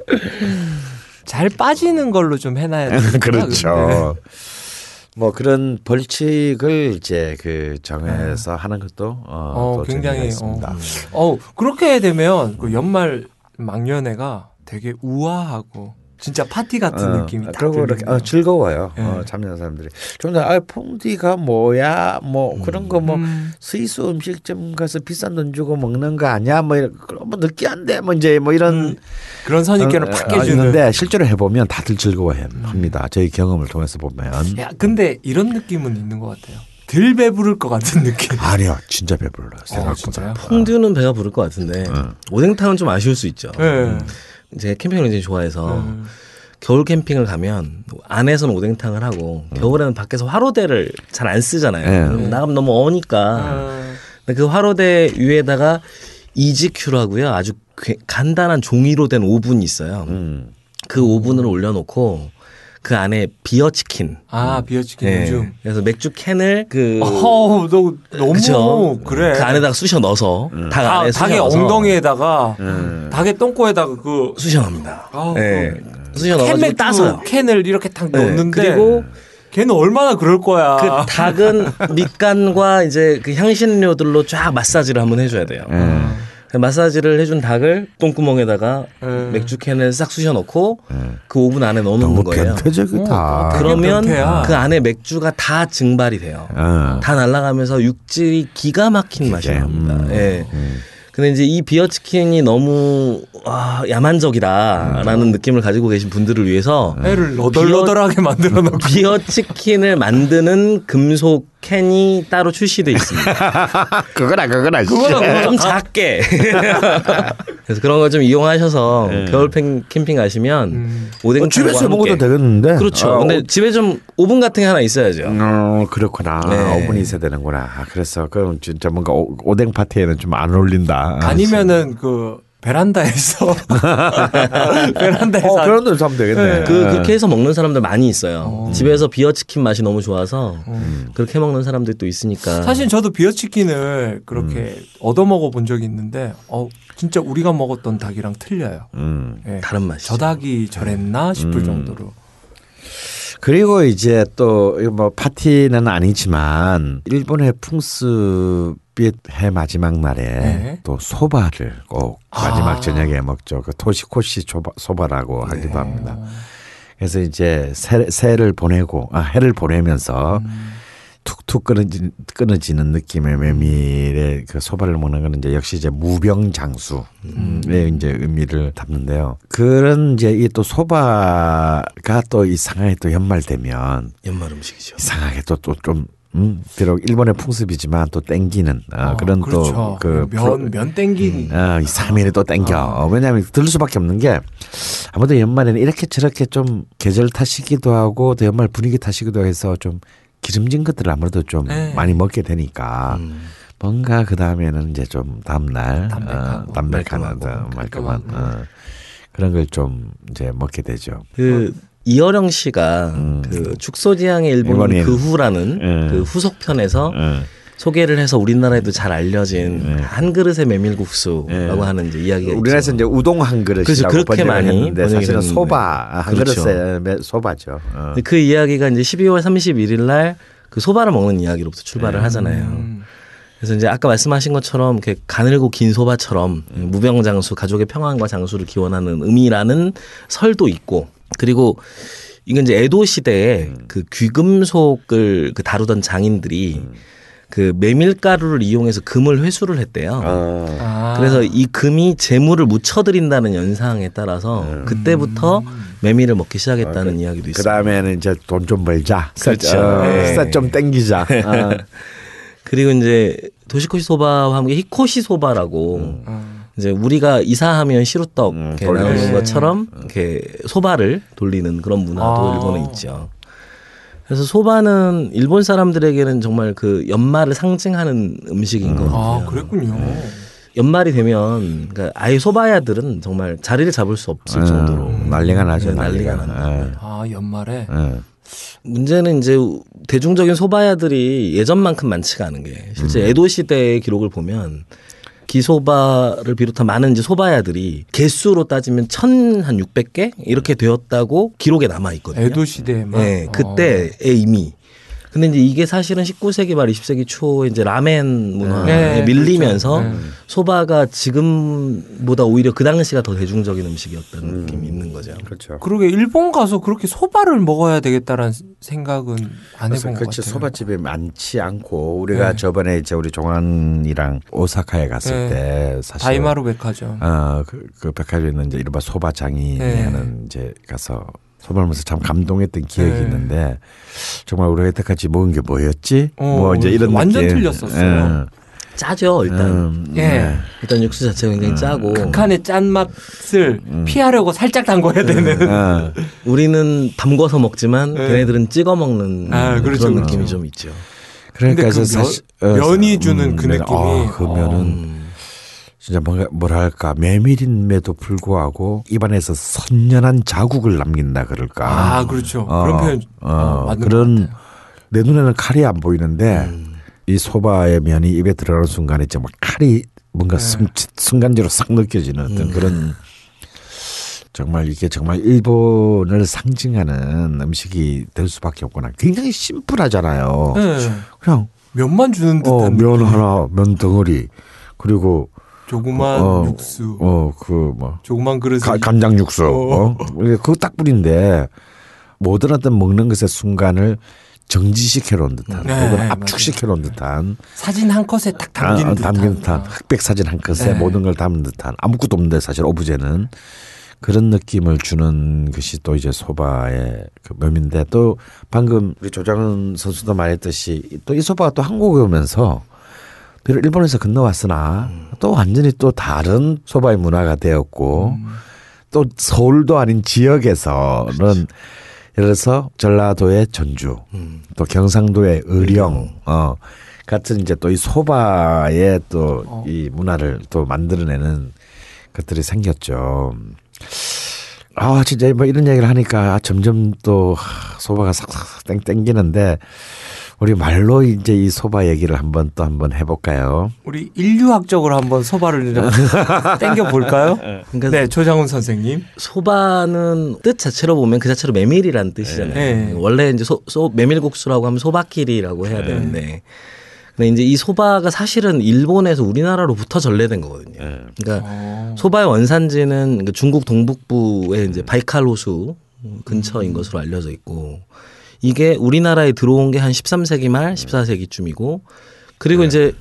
잘 빠지는 걸로 좀 해놔야 돼. 그렇죠. 뭐 그런 벌칙을 이제 그 정해서 하는 것도 또 굉장히 있습니다. 그렇게 되면 그 연말 막년회가 되게 우아하고 진짜 파티 같은 느낌이 딱 그리고 이렇게 즐거워요. 참여하는 사람들이 좀 더 퐁듀가 뭐야 뭐 그런 거 뭐 스위스 음식점 가서 비싼 돈 주고 먹는 거 아니야 뭐 느끼한데 뭐 이제 뭐 이런 그런 선입견을 팍 깨주는데 실제로 해보면 다들 즐거워합니다. 저희 경험을 통해서 보면. 근데 이런 느낌은 있는 것 같아요. 덜 배부를 것 같은 느낌. 아니요, 진짜 배불러요. 생각보다. 퐁듀는 배가 부를 것 같은데 오뎅탕은 좀 아쉬울 수 있죠. 이제 캠핑을 굉장히 좋아해서 겨울 캠핑을 가면 안에서는 오뎅탕을 하고 겨울에는 밖에서 화로대를 잘 안 쓰잖아요. 나가면 너무 어니까. 그 화로대 위에다가 EGQ라고요. 아주 간단한 종이로 된 오븐이 있어요. 그 오븐을 올려놓고 그 안에 비어 치킨. 비어 치킨 요즘. 그래서 맥주 캔을 너 너무 그쵸? 그래. 그 안에다가 쑤셔 넣어서 닭 안에 쑤셔 닭의 넣어서 엉덩이에다가 닭의 똥꼬에다가 쑤셔 넣습니다. 쑤셔 넣어가지고 따서요. 캔을 이렇게 딱 넣는데 그리고 걔는 얼마나 그럴 거야. 그 닭은 밑간과 이제 그 향신료들로 쫙 마사지를 한번 해줘야 돼요. 마사지를 해준 닭을 똥구멍에다가 맥주 캔을 싹 쑤셔 넣고 그 오븐 안에 넣어놓는 거예요. 변태적이다. 그러면 그 안에 맥주가 다 증발이 돼요. 다 날아가면서 육질이 기가 막힌 맛이 납니다. 근데 이제 이 비어 치킨이 너무 야만적이다라는 느낌을 가지고 계신 분들을 위해서 애를 너덜너덜하게 만들어 놓고 비어 치킨을 만드는 금속 캔이 따로 출시돼 있습니다. 그거나 좀 작게. 그래서 그런 걸 좀 이용하셔서 겨울 캠핑 가시면 오뎅 집에서 먹어도 되겠는데. 그렇죠. 근데 집에 좀 오븐 같은 게 하나 있어야죠. 그렇구나. 오븐이 있어야 되는구나. 그래서 그럼 진짜 뭔가 오뎅 파티에는 좀 안 어울린다. 아니면은 베란다에서 베란다에서 하면 되겠네. 그렇게 해서 먹는 사람들 많이 있어요. 집에서 비어 치킨 맛이 너무 좋아서 그렇게 먹는 사람들도 있으니까. 사실 저도 비어 치킨을 그렇게 얻어 먹어 본 적이 있는데 진짜 우리가 먹었던 닭이랑 틀려요. 다른 맛이죠. 저 닭이 저랬나 싶을 정도로. 그리고 이제 또 파티는 아니지만 일본의 풍습 해 마지막 날에 또 소바를 꼭 마지막 저녁에 먹죠. 그 토시코시 소바라고 하기도 합니다. 그래서 이제 해를 보내면서 툭툭 끊어지는 느낌의 메밀의 그 소바를 먹는 거는 이제 역시 이제 무병장수의 이제 의미를 담는데요. 그런 이제 이 또 소바가 또 이상하게 또 연말 되면 연말 음식이죠. 이상하게 또 좀 비록 일본의 풍습이지만 또 땡기는 그런 그렇죠. 또 면 땡기니. 3일에 또 땡겨. 왜냐하면 들을 수밖에 없는 게 아무래도 연말에는 이렇게 저렇게 좀 계절 탓이기도 하고 또 연말 분위기 탓이기도 해서 좀 기름진 것들을 아무래도 좀 많이 먹게 되니까 뭔가 그 다음에는 이제 좀 다음날 담백한 말끔한 그런 걸 좀 이제 먹게 되죠. 이어령 씨가 그 축소지향의 일본인 그 후라는 그 후속편에서 소개를 해서 우리나라에도 잘 알려진 한 그릇의 메밀국수라고 하는 이제 이야기가 있죠. 우리나라에서 이제 우동 한 그릇이라고 그렇죠. 그렇게 많이 했는데 사실은 소바 한 그렇죠. 그릇의 소바죠. 그 이야기가 이제 12월 31일 날 그 소바를 먹는 이야기로부터 출발을 하잖아요. 그래서 이제 아까 말씀하신 것처럼 이렇게 가늘고 긴 소바처럼 무병장수, 가족의 평안과 장수를 기원하는 의미라는 설도 있고, 그리고 이건 이제 에도 시대에 그 귀금속을 다루던 장인들이 그 메밀가루를 이용해서 금을 회수를 했대요. 그래서 이 금이 재물을 묻혀드린다는 연상에 따라서 그때부터 메밀을 먹기 시작했다는 이야기도 있어요. 그 다음에는 이제 돈 좀 벌자. 그렇죠. 쌀 좀 땡기자. 그리고 이제 도시코시 소바와 함께 히코시 소바라고 이제 우리가 이사하면 시루떡 나오는 것처럼 이렇게 소바를 돌리는 그런 문화도 일본에 있죠. 그래서 소바는 일본 사람들에게는 정말 그 연말을 상징하는 음식인 것 같아요. 그랬군요. 연말이 되면 그러니까 아예 소바야들은 정말 자리를 잡을 수 없을 정도로 난리가 나죠. 난리가 납니다. 연말에. 문제는 이제 대중적인 소바야들이 예전만큼 많지가 않은 게 실제 에도 시대의 기록을 보면 기소바를 비롯한 많은 이제 소바야들이 개수로 따지면 1,600개 이렇게 되었다고 기록에 남아 있거든요. 에도 시대에만. 네, 그때에 이미. 근데 이제 이게 사실은 19세기 말 20세기 초에 이제 라멘 문화에 밀리면서 그렇죠. 소바가 지금보다 오히려 그 당시가 더 대중적인 음식이었다는 느낌이 있는 거죠. 그렇죠. 그러게 일본 가서 그렇게 소바를 먹어야 되겠다라는 생각은 안 해본 것 같아요. 소바집이 많지 않고 우리가 저번에 이제 우리 종환이랑 오사카에 갔을 때 사실 다이마루 백화점. 그 백화점에 있는 이제 이른바 소바장이라는 이제 가서 소바를 먹으면서 참 감동했던 기억이 있는데 정말 우리가 여태까지 먹은 게 뭐였지? 뭐 이제 이런 완전 느낌. 틀렸었어요. 짜죠 일단. 일단 육수 자체가 굉장히 짜고 극한의 짠맛을 피하려고 살짝 담궈야 되는. 우리는 담궈서 먹지만 걔네들은 찍어 먹는 그런 느낌이 좀 있죠. 그러니까 그 면이 주는 그 느낌이 그 면은 진짜 뭐랄까 메밀임에도 불구하고 입안에서 선연한 자국을 남긴다 그럴까. 아 그렇죠. 그런 표현 맞는 그런 것 같아요. 내 눈에는 칼이 안 보이는데 이 소바의 면이 입에 들어가는 순간에 정말 칼이 뭔가 순간적으로 싹 느껴지는 어떤 그런 정말 이게 정말 일본을 상징하는 음식이 될 수밖에 없구나. 굉장히 심플하잖아요. 네. 그냥 면만 주는 듯한 면 하나, 면 덩어리 그리고 조그만 육수. 조그만 그릇 간장 육수. 그거 딱 뿌린데 모든 어떤 먹는 것의 순간을 정지시켜 놓은 듯한 혹은 압축시켜 놓은 듯한 사진 한 컷에 딱 담긴 듯한 흑백 사진 한 컷에 모든 걸 담은 듯한 아무것도 없는데 사실 오브제는 그런 느낌을 주는 것이 또 이제 소바의 그 묘미인데 또 방금 우리 조장훈 선수도 말했듯이 또 이 소바가 또 한국에 오면서 비록 일본에서 건너왔으나 또 완전히 또 다른 소바의 문화가 되었고 또 서울도 아닌 지역에서는 그렇지. 예를 들어서 전라도의 전주 또 경상도의 의령 같은 이제 또 이 소바의 또 이 문화를 또 만들어내는 것들이 생겼죠. 아 진짜 뭐 이런 얘기를 하니까 점점 또 소바가 싹싹 땡기는데 우리 말로 이제 이 소바 얘기를 한번 해볼까요? 우리 인류학적으로 한번 소바를 땡겨 볼까요? 그러니까 네, 조장훈 선생님. 소바는 뜻 자체로 보면 그 자체로 메밀이라는 뜻이잖아요. 네. 원래 이제 메밀국수라고 하면 소바끼리라고 해야 되는데, 근데 이제 이 소바가 사실은 일본에서 우리나라로부터 전래된 거거든요. 그러니까 소바의 원산지는 중국 동북부의 이제 바이칼 호수 근처인 것으로 알려져 있고. 이게 우리나라에 들어온 게 한 13세기 말 14세기쯤이고 그리고 이제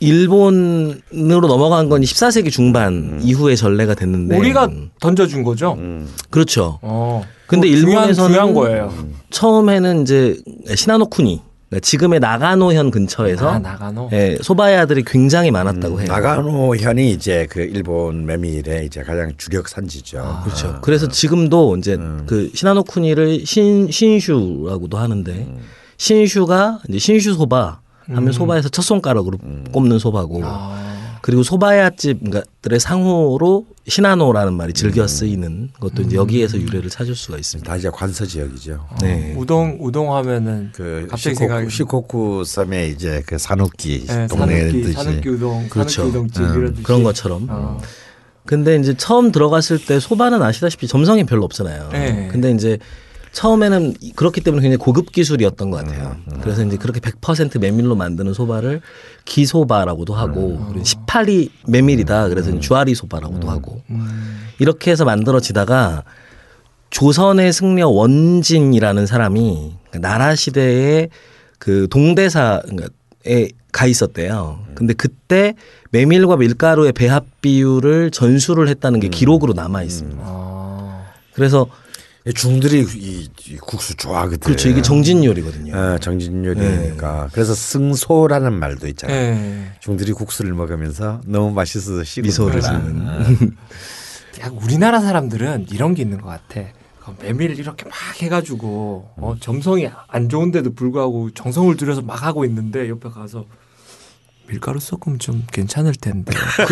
일본으로 넘어간 건 14세기 중반 이후에 전래가 됐는데 우리가 던져준 거죠. 그렇죠. 근데 일본에서는 중요한 거예요. 처음에는 이제 시나노쿠니 그러니까 지금의 나가노현 근처에서 나가노. 예, 소바의 아들이 굉장히 많았다고 해요. 나가노현이 이제 그 일본 메밀의 이제 가장 주력 산지죠. 그렇죠. 그래서 지금도 이제 그 시나노쿠니를 신슈라고도 하는데 신슈가 이제 신슈 소바 하면 소바에서 첫 손가락으로 꼽는 소바고 그리고 소바야집들의 상호로 시나노라는 말이 즐겨 쓰이는 것도 이제 여기에서 유래를 찾을 수가 있습니다. 다 이제 관서 지역이죠. 네. 우동 하면은 그 갑자기 생각이 시코쿠 섬에 이제 그 사누키 동네에 있듯이 사누키 우동, 그렇죠. 사누키 우동집 이런 그런 것처럼. 근데 이제 처음 들어갔을 때 소바는 아시다시피 점성이 별로 없잖아요. 네. 근데 이제 처음에는 그렇기 때문에 굉장히 고급 기술이었던 것 같아요. 그래서 이제 그렇게 100% 메밀로 만드는 소바를 기소바라고도 하고 18이 메밀이다. 그래서 주아리 소바라고도 하고 이렇게 해서 만들어지다가 조선의 승려 원진이라는 사람이 나라 시대에 그 동대사에 가 있었대요. 근데 그때 메밀과 밀가루의 배합 비율을 전수를 했다는 게 기록으로 남아 있습니다. 그래서 중들이 이 국수 좋아하거든. 그렇죠. 이게 정진 요리거든요. 정진 요리니까. 네. 그래서 승소라는 말도 있잖아요. 네. 중들이 국수를 먹으면서 너무 맛있어서 미소를 짓는. 우리나라 사람들은 이런 게 있는 것 같아. 메밀을 이렇게 막 해가지고 점성이 안 좋은데도 불구하고 정성을 들여서 막 하고 있는데 옆에 가서 밀가루 섞으면 좀 괜찮을 텐데.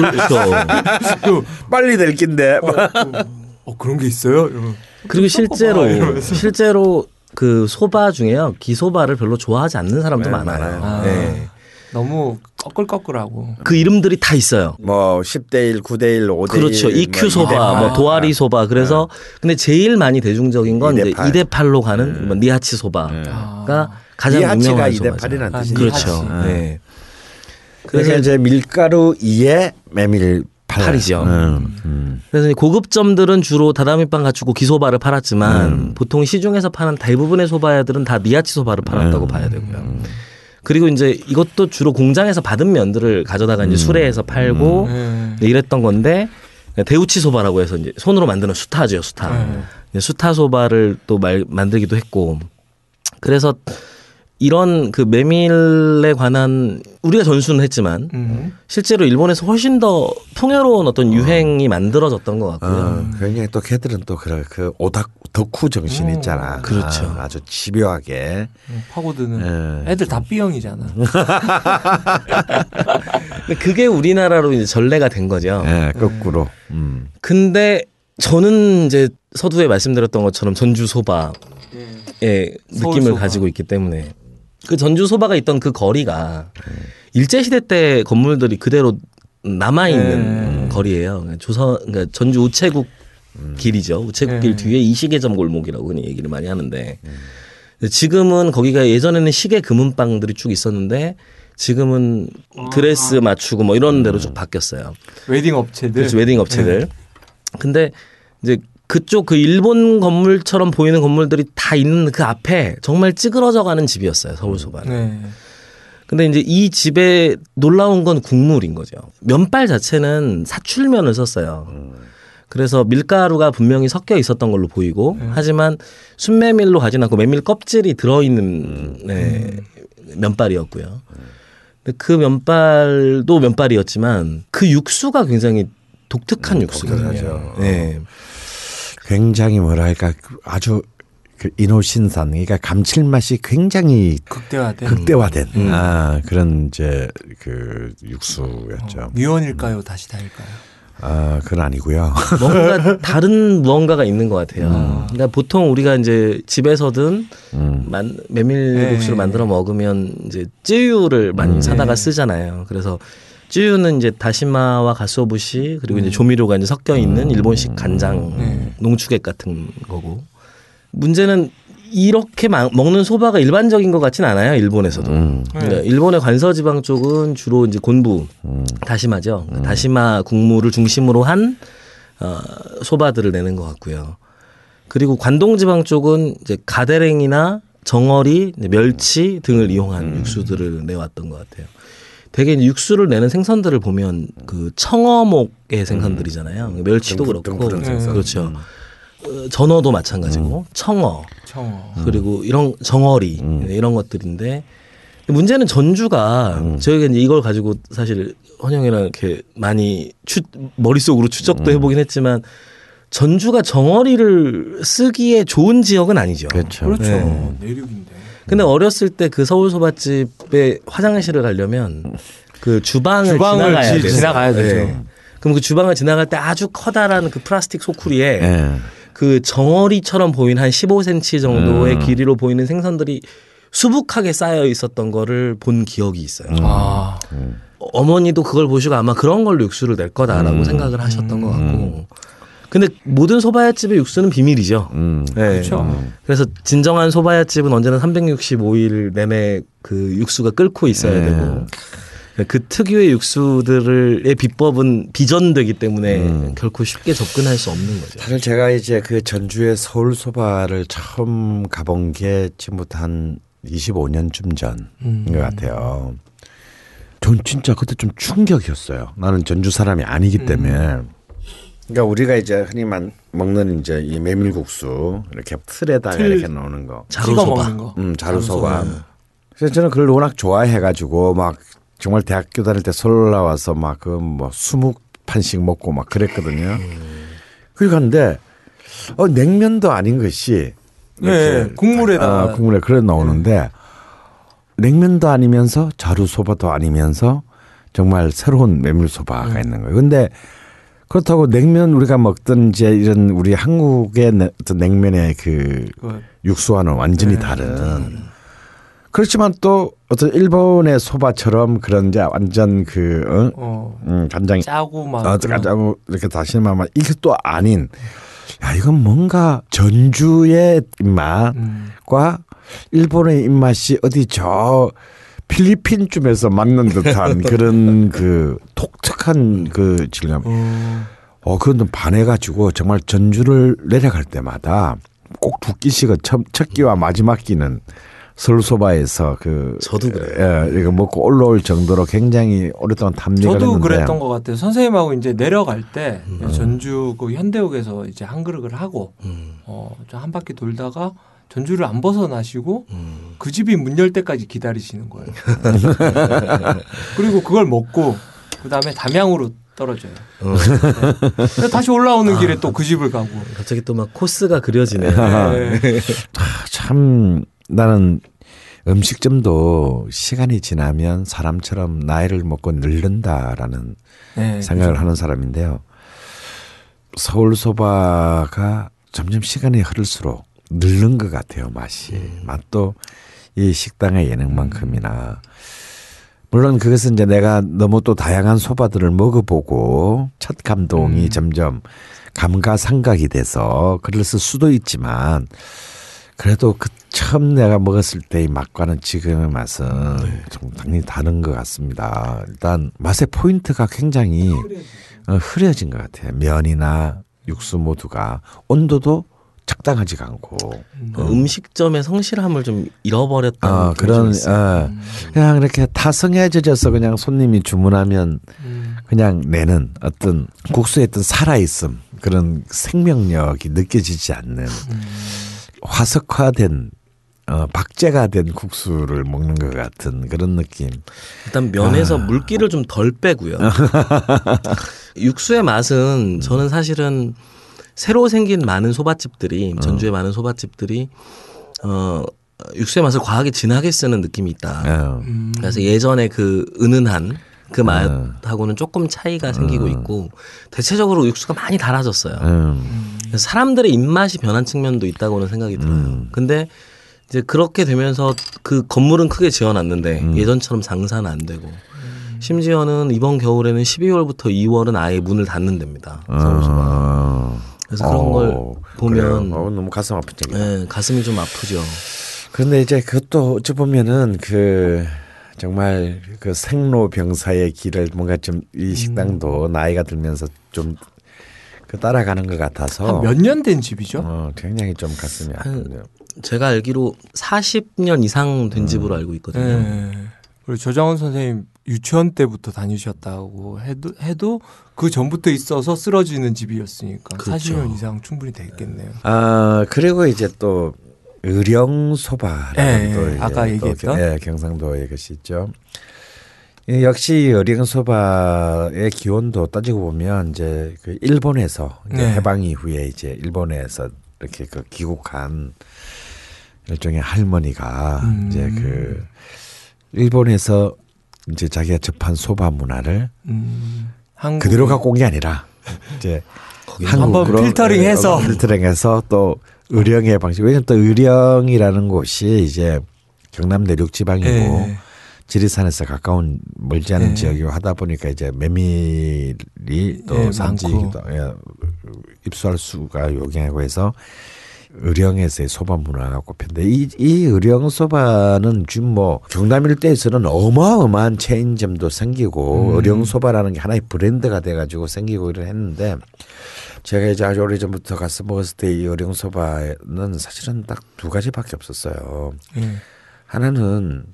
그렇죠. 빨리 될 낀데. 그런 게 있어요? 그리고 실제로 그 소바 중에요. 기소바를 별로 좋아하지 않는 사람도 많아요. 네. 너무 꺼끌꺼끌하고. 그 이름들이 다 있어요. 뭐 10대 1, 9대 1, 5대 1. 그렇죠. EQ 소바, 뭐 도아리 소바. 그래서 근데 제일 많이 대중적인 건 2대 8로 가는 니하치 소바가 가장 유명한 소바죠. 2대 8이라는 뜻이죠. 그렇죠. 네. 그래서 이제 밀가루 2에 메밀 8이죠. 그래서 고급점들은 주로 다다미빵 갖추고 기소바를 팔았지만 보통 시중에서 파는 대부분의 소바야들은 다 니하치 소바를 팔았다고 봐야 되고요. 그리고 이제 이것도 주로 공장에서 받은 면들을 가져다가 이제 수레에서 팔고 이랬던 건데 대우치 소바라고 해서 이제 손으로 만드는 수타죠, 수타. 수타 소바를 또 만들기도 했고 그래서 이런 그 메밀에 관한 우리가 전수는 했지만 실제로 일본에서 훨씬 더 풍요로운 어떤 유행이 만들어졌던 것 같고요. 굉장히 또 걔들은 또 그 덕후 정신 있잖아. 그렇죠. 아주 집요하게 파고드는 애들 다 B형이잖아. 그게 우리나라로 이제 전래가 된 거죠. 네, 거꾸로. 근데 저는 이제 서두에 말씀드렸던 것처럼 전주 소바의 느낌을 소바. 가지고 있기 때문에 그 전주 소바가 있던 그 거리가 일제시대 때 건물들이 그대로 남아있는 거리예요. 그러니까 전주 우체국 길이죠. 우체국 길 뒤에 이시계점 골목이라고 흔히 얘기를 많이 하는데 지금은 거기가 예전에는 시계 금은방들이 쭉 있었는데 지금은 드레스 맞추고 뭐 이런 데로 쭉 바뀌었어요. 웨딩 업체들. 그렇죠. 웨딩 업체들. 근데 이제 그쪽 그 일본 건물처럼 보이는 건물들이 다 있는 그 앞에 정말 찌그러져가는 집이었어요. 서울소바는. 근데 이제 이 집에 놀라운 건 국물인 거죠. 면발 자체는 사출면을 썼어요. 그래서 밀가루가 분명히 섞여 있었던 걸로 보이고 하지만 순메밀로 가진 않고 메밀 껍질이 들어있는 면발이었고요. 근데 그 면발도 면발이었지만 그 육수가 굉장히 독특한 육수거든요. 네. 굉장히 뭐랄까 아주 그 이노신산, 그러니까 감칠맛이 굉장히 극대화된 그런 이제 그 육수였죠. 미원일까요, 다시다일까요? 그건 아니고요. 뭔가 다른 무언가가 있는 것 같아요. 그러니까 보통 우리가 이제 집에서든 메밀국수를 만들어 먹으면 이제 쯔유를 많이 사다가 쓰잖아요. 그래서 쯔유는 이제 다시마와 가쓰오부시 그리고 이제 조미료가 이제 섞여 있는 일본식 간장 농축액 같은 거고. 문제는 이렇게 먹는 소바가 일반적인 것 같진 않아요. 일본에서도. 그러니까 일본의 관서지방 쪽은 주로 이제 곤부, 다시마죠. 다시마 국물을 중심으로 한 소바들을 내는 것 같고요. 그리고 관동지방 쪽은 이제 가데랭이나 정어리, 멸치 등을 이용한 육수들을 내왔던 것 같아요. 되게 육수를 내는 생선들을 보면 그 청어목의 생선들이잖아요. 멸치도 그렇고. 그렇죠. 전어도 마찬가지고 청어 그리고 이런 정어리 이런 것들인데 문제는 전주가 저희가 이제 이걸 가지고 사실 헌영이랑 이렇게 많이 머릿속으로 추적도 해보긴 했지만 전주가 정어리를 쓰기에 좋은 지역은 아니죠. 그렇죠. 네. 내륙인데. 근데 어렸을 때 그 서울 소바집에 화장실을 가려면 그 주방을 지나가야 되죠. 네. 그럼 그 주방을 지나갈 때 아주 커다란 그 플라스틱 소쿠리에 그 정어리처럼 보이는 한 15cm 정도의 길이로 보이는 생선들이 수북하게 쌓여 있었던 거를 본 기억이 있어요. 어머니도 그걸 보시고 아마 그런 걸로 육수를 낼 거다라고 생각을 하셨던 것 같고. 근데 모든 소바야집의 육수는 비밀이죠. 네. 그렇죠. 그래서 진정한 소바야집은 언제나 365일 내내 그 육수가 끓고 있어야 되고 그 특유의 육수들의 비법은 비전되기 때문에 결코 쉽게 접근할 수 없는 거죠. 사실 제가 이제 그 전주의 서울 소바를 처음 가본 게 지금부터 한 25년쯤 전인 것 같아요. 전 진짜 그때 좀 충격이었어요. 나는 전주 사람이 아니기 때문에. 그러니까 우리가 이제 흔히 먹는 이제 이 메밀국수 이렇게 틀에다가 이렇게 넣는 거, 자루소바, 자루소바. 그래서 저는 그걸 워낙 좋아해가지고 막 정말 대학교 다닐 때 서울 올라와서 막 그 뭐 20판씩 먹고 막 그랬거든요. 그리고 근데 냉면도 아닌 것이 국물에 그래 나오는데 냉면도 아니면서 자루소바도 아니면서 정말 새로운 메밀소바가 있는 거예요. 근데 그렇다고 냉면 우리가 먹던 이제 이런 우리 한국의 어떤 냉면의 그 육수와는 완전히 다른. 그렇지만 또 어떤 일본의 소바처럼 그런 이제 완전 그 간장이 짜고 막 짜고 이렇게 다시마 맛 이게 또 아닌. 야 이건 뭔가 전주의 입맛과 일본의 입맛이 어디 저 필리핀쯤에서 맞는 듯한 그런 그 독특한 그 질감. 그건 좀 반해가지고 정말 전주를 내려갈 때마다 꼭 두 끼씩은 첫 끼와 마지막 끼는 서울소바에서 저도 그래요. 이거 먹고 올라올 정도로 굉장히 오랫동안 탐닉을 했는데. 저도 그랬던 것 같아요. 선생님하고 이제 내려갈 때 전주 그 현대역에서 이제 한 그릇을 하고 한 바퀴 돌다가 전주를 안 벗어나시고 그 집이 문 열 때까지 기다리시는 거예요. 그리고 그걸 먹고 그다음에 담양으로 떨어져요. 네. 다시 올라오는 길에 또 그 집을 가고. 갑자기 또 막 코스가 그려지네요. 네. 참 나는 음식점도 시간이 지나면 사람처럼 나이를 먹고 늙는다라는 네, 생각을 그렇죠. 하는 사람인데요. 서울 소바가 점점 시간이 흐를수록 늙는 것 같아요. 맛이. 맛도 이 식당의 예능만큼이나. 물론 그것은 이제 내가 너무 또 다양한 소바들을 먹어보고 첫 감동이 점점 감가상각이 돼서 그랬을 수도 있지만 그래도 그 처음 내가 먹었을 때의 맛과는 지금의 맛은 좀 당연히 다른 것 같습니다. 일단 맛의 포인트가 굉장히 흐려진 것 같아요. 면이나 육수 모두가 온도도 적당하지가 않고 음식점의 성실함을 좀 잃어버렸다는 그런 그냥 이렇게 타성해져서 그냥 손님이 주문하면 그냥 내는 어떤 국수의 어떤 살아있음 그런 생명력이 느껴지지 않는 화석화된 박제가 된 국수를 먹는 것 같은 그런 느낌. 일단 면에서 물기를 좀 덜 빼고요. 육수의 맛은 저는 사실은 새로 생긴 많은 소밭집들이 전주에 많은 소밭집들이 육수의 맛을 과하게 진하게 쓰는 느낌이 있다. 그래서 예전에 그 은은한 그 맛하고는 조금 차이가 생기고 있고 대체적으로 육수가 많이 달아졌어요. 그래서 사람들의 입맛이 변한 측면도 있다고는 생각이 들어요. 근데 이제 그렇게 되면서 그 건물은 크게 지어놨는데 예전처럼 장사는 안 되고 심지어는 이번 겨울에는 12월부터 2월은 아예 문을 닫는 데입니다. 서울소가. 그래서 그런 걸 보면 너무 가슴 아픈 얘기다. 네, 가슴이 좀 아프죠. 그런데 이제 그것도 어찌 보면은 그 정말 그 생로병사의 길을 뭔가 좀 이 식당도 나이가 들면서 좀 그 따라가는 것 같아서 몇 년 된 집이죠? 굉장히 좀 가슴이 아픈데요. 제가 알기로 40년 이상 된 집으로 알고 있거든요. 네. 그리고 조장훈 선생님 유치원 때부터 다니셨다고 해도 그 전부터 있어서 쓰러지는 집이었으니까 그렇죠. 40년 이상 충분히 됐겠네요. 그리고 이제 또 의령소바라는 또 아까 얘기했던 경상도의 것이 있죠. 역시 의령소바의 기원도 따지고 보면 이제 그 일본에서 이제 해방 이후에 이제 일본에서 이렇게 그 귀국한 일종의 할머니가 이제 그 일본에서 이제 자기가 접한 소바 문화를 그대로 갖고 온 게 아니라 이제 한번 필터링해서 또 의령의 방식. 왜냐하면 또 의령이라는 곳이 이제 경남 내륙 지방이고 지리산에서 가까운 멀지 않은 지역이고 하다 보니까 이제 메밀이 또 산지이기도 입수할 수가 요긴하고 해서 의령에서의 소바 문화가 꼽혔는데 이 의령 소바는 지금 뭐 경남 일대에서는 어마어마한 체인점도 생기고 의령 소바라는 게 하나의 브랜드가 돼가지고 생기고 이런 했는데 제가 이제 아주 오래전부터 가서 먹었을 때 이 의령 소바는 사실은 딱 두 가지밖에 없었어요. 하나는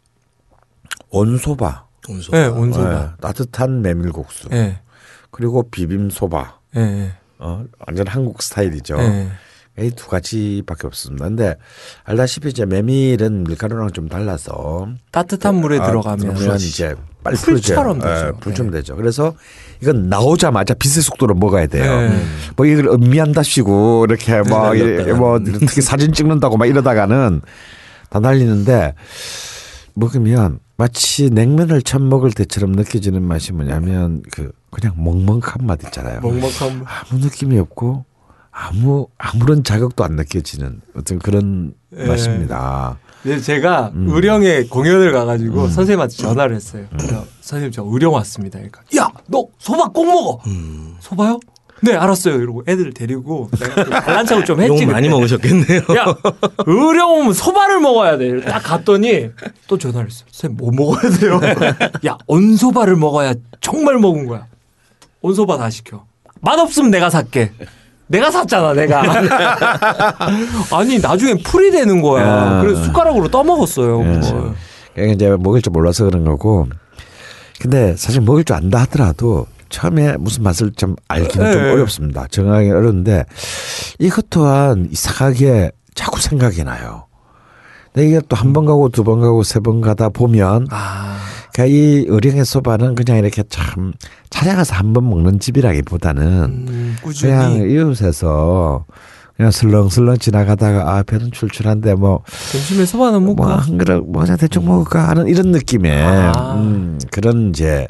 온소바. 온소바. 따뜻한 메밀국수. 그리고 비빔소바. 완전 한국 스타일이죠. 이 두 가지밖에 없습니다. 근데 알다시피 이제 메밀은 밀가루랑 좀 달라서 따뜻한 물에 들어가면 이제 빨리 풀처럼 되죠. 풀처럼 되죠. 그래서 이건 나오자마자 빛의 속도로 먹어야 돼요. 뭐 이걸 음미한답시고 이렇게 뭐 특히 사진 찍는다고 막 이러다가는 다 날리는데 먹으면 마치 냉면을 처음 먹을 때처럼 느껴지는 맛이 뭐냐면 그냥 먹먹한 맛 있잖아요. 먹먹한 아무 느낌이 없고 아무런 자극도 안 느껴지는 어떤 그런 맛입니다. 네, 제가 의령에 공연을 가가지고 선생님한테 전화를 했어요. 선생님 저 의령 왔습니다. 그러니까 야, 너 소바 꼭 먹어. 소바요? 네, 알았어요. 이러고 애들 데리고 내가 잘난 척을 좀 했지. 욕 많이 먹으셨겠네요. 야, 의령 오면 소바를 먹어야 돼. 딱 갔더니 또 전화를 했어요. 선생님 뭐 먹어야 돼요? 야, 온소바를 먹어야 정말 먹은 거야. 온소바 다 시켜. 맛없으면 내가 살게. 내가 샀잖아, 내가. 아니, 나중엔 풀이 되는 거야. 그래서 숟가락으로 떠먹었어요. 그렇죠. 이제 먹을 줄 몰라서 그런 거고. 근데 사실 먹을 줄 안다 하더라도 처음에 무슨 맛을 좀 알기는 좀 어렵습니다. 정하기 어려운데 이것 또한 이상하게 자꾸 생각이 나요. 근데 이게 또 한 번 가고 두 번 가고 세 번 가다 보면 그러니까 이 의령의 소바는 그냥 이렇게 참 찾아가서 한 번 먹는 집이라기보다는 꾸준히 그냥 이웃에서 그냥 슬렁슬렁 지나가다가 배는 출출한데 뭐 점심에 소바는 먹고 한 그릇 뭐 그냥 대충 먹을까 하는 이런 느낌의 그런 이제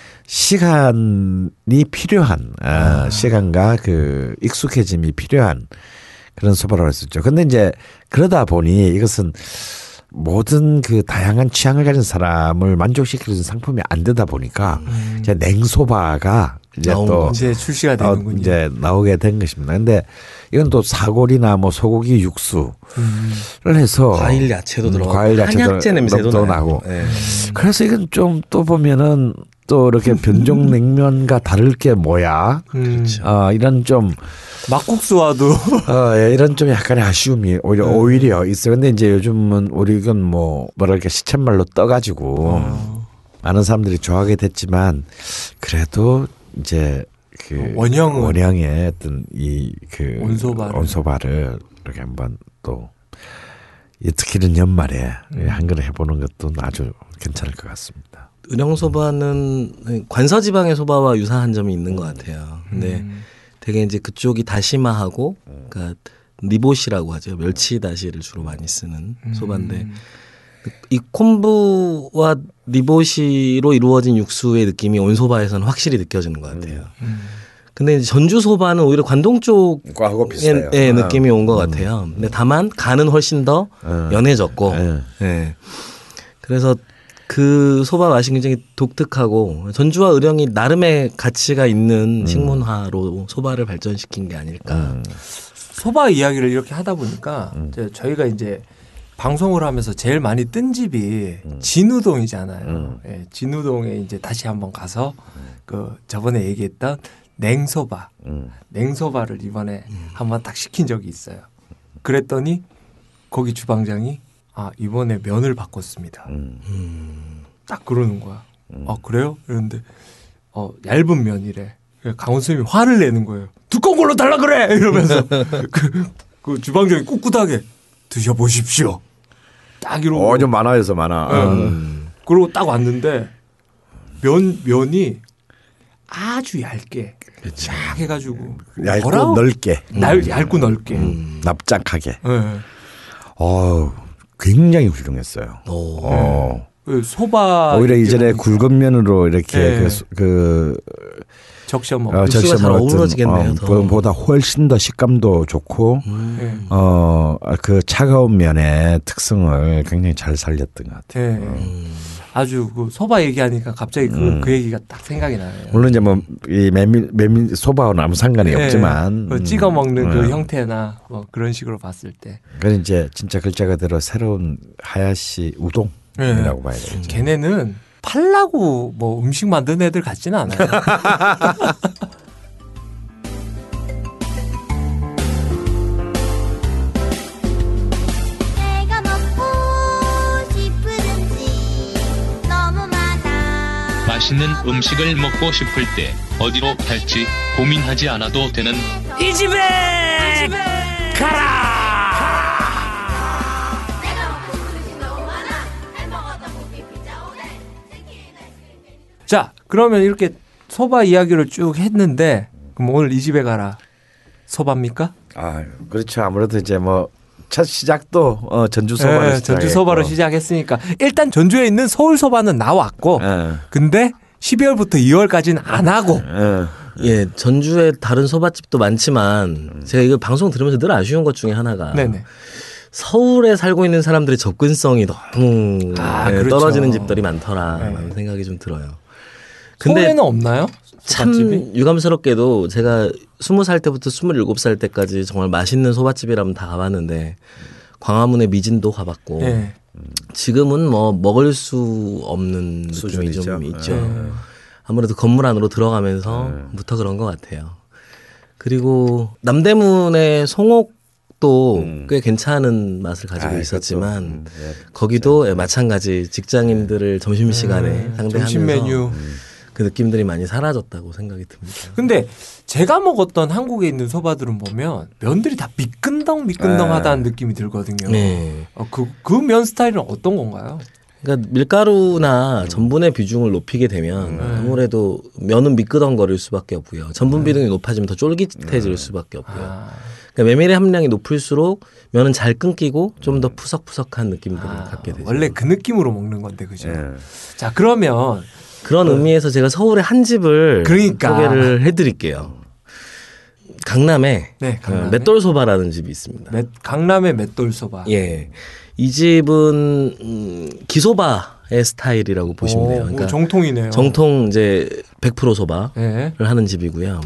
시간이 필요한 시간과 그 익숙해짐이 필요한 그런 소바라고 했었죠. 근데 이제 그러다 보니 이것은 모든 그 다양한 취향을 가진 사람을 만족시키는 상품이 안 되다 보니까 이제 냉소바가 이제 또 이제 출시가 되는군요. 이제 나오게 된 것입니다. 근데 이건 또 사골이나 뭐 소고기 육수를 해서 과일 야채도 들어가고 과일 야채도 한약재 냄새도 나고. 네. 그래서 이건 좀 또 보면은 또 이렇게 변종 냉면과 다를 게 뭐야? 그렇죠. 이런 좀 막국수와도 이런 좀 약간의 아쉬움이 오히려 있어요. 근데 이제 요즘은 우리 이건 뭐 뭐랄까 시쳇말로 떠가지고 많은 사람들이 좋아하게 됐지만 그래도 이제 그 원형의 어떤 이 그 온소바를 이렇게 한번 또 특히는 연말에 한 그릇 해보는 것도 아주 괜찮을 것 같습니다. 의령소바는 관서지방의 소바와 유사한 점이 있는 것 같아요. 근데 되게 이제 그쪽이 다시마하고 그러니까 니보시라고 하죠. 멸치 다시를 주로 많이 쓰는 소바인데 이 콤부와 니보시로 이루어진 육수의 느낌이 온소바에서는 확실히 느껴지는 것 같아요. 근데 이제 전주 소바는 오히려 관동 쪽의 느낌이 온 것 같아요. 근데 다만 간은 훨씬 더 연해졌고, 그래서 그 소바 맛이 굉장히 독특하고 전주와 의령이 나름의 가치가 있는 식문화로 소바를 발전시킨 게 아닐까. 소바 이야기를 이렇게 하다 보니까 저희가 이제 방송을 하면서 제일 많이 뜬 집이 진우동이잖아요. 예, 진우동에 이제 다시 한번 가서 그 저번에 얘기했던 냉소바, 냉소바를 이번에 한번 딱 시킨 적이 있어요. 그랬더니 거기 주방장이 이번에 면을 바꿨습니다. 딱 그러는 거야. 그래요? 이런데 얇은 면이래. 강원 선생님이 화를 내는 거예요. 두꺼운 걸로 달라 그래! 이러면서 그 주방장이 꿋꿋하게 드셔보십시오. 딱 이러고. 좀 만화에서 만화. 그러고 딱 왔는데 면이 아주 얇게 쫙 해가지고 얇고 넓게 얇고 넓게 납작하게. 굉장히 훌륭했어요. 소바 오히려 이전에 굵은 면으로 이렇게 그 적셔 육수가 잘 어우러지겠네요. 보다 훨씬 더 식감도 좋고 그 차가운 면의 특성을 굉장히 잘 살렸던 것 같아요. 아주 그 소바 얘기하니까 갑자기 그 얘기가 딱 생각이 나요. 물론 이제 뭐 이 메밀 소바와는 아무 상관이 없지만 그 찍어 먹는 그 형태나 뭐 그런 식으로 봤을 때. 그건 이제 진짜 글자 그대로 새로운 하야시 우동이라고 봐야 되죠. 걔네는 팔라고 뭐 음식 만드는 애들 같지는 않아요. 맛있는 음식을 먹고 싶을 때 어디로 갈지 고민하지 않아도 되는 이 집에 가라! 자, 그러면 이렇게 소바 이야기를 쭉 했는데 그럼 오늘 이 집에 가라 소바입니까? 그렇죠. 아무래도 이제 뭐 첫 시작도 전주 소바로 전주 소바로 시작했으니까 일단 전주에 있는 서울 소바는 나왔고 근데 12월부터 2월까지는 안 하고 예, 전주에 다른 소바집도 많지만 제가 이거 방송 들으면서 늘 아쉬운 것 중에 하나가 서울에 살고 있는 사람들의 접근성이 너무 그렇죠. 떨어지는 집들이 많더라라는 생각이 좀 들어요. 근데 서울에는 없나요? 참 소바집이? 유감스럽게도 제가 20살 때부터 27살 때까지 정말 맛있는 소바집이라면 다 가봤는데 광화문의 미진도 가봤고 지금은 뭐 먹을 수 없는 느낌이 좀 있죠. 아무래도 건물 안으로 들어가면서부터 그런 것 같아요. 그리고 남대문의 송옥도 꽤 괜찮은 맛을 가지고 있었지만 거기도 마찬가지 직장인들을 점심시간에 상대하면서 점심 메뉴 그 느낌들이 많이 사라졌다고 생각이 듭니다. 근데 제가 먹었던 한국에 있는 소바들은 보면 면들이 다 미끈덩미끈덩하다는 느낌이 들거든요. 네. 그 면 스타일은 어떤 건가요? 그러니까 밀가루나 전분의 비중을 높이게 되면 아무래도 면은 미끄덩거릴 수밖에 없고요. 전분 비중이 높아지면 더 쫄깃해질 수밖에 없고요. 그러니까 메밀의 함량이 높을수록 면은 잘 끊기고 좀 더 푸석푸석한 느낌들을 갖게 되죠. 원래 그 느낌으로 먹는 건데 그죠? 자 그러면 그런 의미에서 제가 서울의 한 집을 소개를 해드릴게요. 강남에, 맷돌소바라는 집이 있습니다. 강남의 맷돌소바. 예, 이 집은 기소바의 스타일이라고 보시면 돼요. 그러니까 정통이네요. 정통 이제 100% 소바를 하는 집이고요.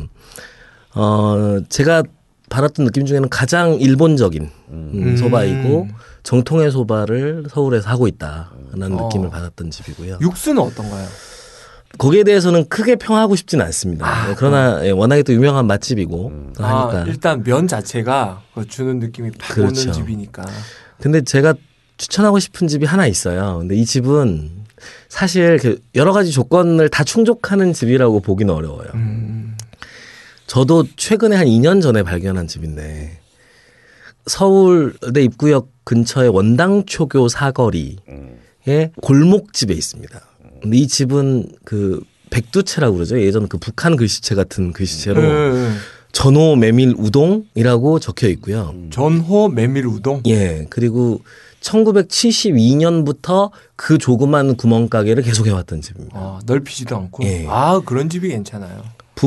제가 받았던 느낌 중에는 가장 일본적인 소바이고 정통의 소바를 서울에서 하고 있다라는 느낌을 받았던 집이고요. 육수는 어떤가요? 거기에 대해서는 크게 평하고 싶지는 않습니다. 그러나 워낙에 또 유명한 맛집이고 하니까 일단 면 자체가 주는 느낌이 팍 오는 집이니까. 근데 제가 추천하고 싶은 집이 하나 있어요. 근데 이 집은 사실 여러 가지 조건을 다 충족하는 집이라고 보기는 어려워요. 저도 최근에 한 2년 전에 발견한 집인데 서울대 입구역 근처의 원당초교 사거리에 골목집에 있습니다. 근데 이 집은 그 백두채라고 그러죠. 예전 그 북한 글씨체 같은 글씨체로 전호 메밀 우동이라고 적혀 있고요. 전호 메밀 우동? 예. 그리고 1972년부터 그 조그만 구멍가게를 계속 해왔던 집입니다. 넓히지도 않고? 예. 그런 집이 괜찮아요.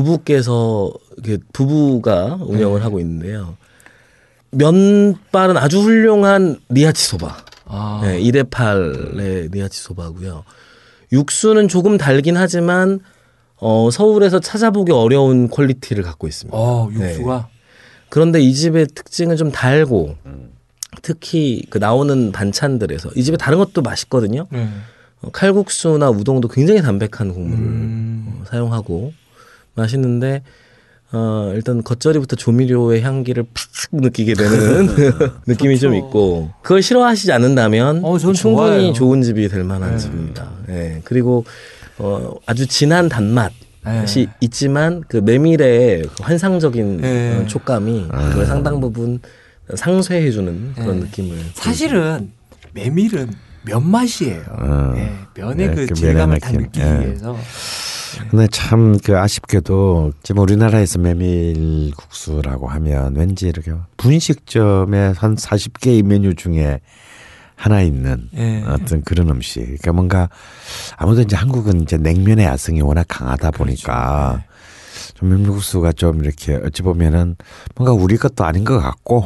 부부가 운영을 하고 있는데요. 면발은 아주 훌륭한 니하치 소바. 네, 2대8의 니하치 소바고요. 육수는 조금 달긴 하지만 서울에서 찾아보기 어려운 퀄리티를 갖고 있습니다. 육수가? 네. 그런데 이 집의 특징은 좀 달고 특히 그 나오는 반찬들에서 이 집에 다른 것도 맛있거든요. 칼국수나 우동도 굉장히 담백한 국물을 사용하고 맛있는데 일단 겉절이부터 조미료의 향기를 팍 느끼게 되는 느낌이 좀 있고 그걸 싫어하시지 않는다면 충분히 좋은 집이 될 만한 집입니다. 네. 그리고 아주 진한 단맛이 있지만 그 메밀의 환상적인 촉감이 그걸 상당 부분 상쇄해주는 그런 느낌을 사실은 메밀은 면 맛이에요. 면의 그 질감을 딱 느끼기 위해서. 근데 참 아쉽게도 지금 우리나라에서 메밀국수라고 하면 왠지 이렇게 분식점에 한 40개의 메뉴 중에 하나 있는 어떤 그런 음식. 그러니까 뭔가 아무래도 이제 한국은 이제 냉면의 야성이 워낙 강하다 보니까 좀 메밀국수가 좀 이렇게 어찌 보면은 뭔가 우리 것도 아닌 것 같고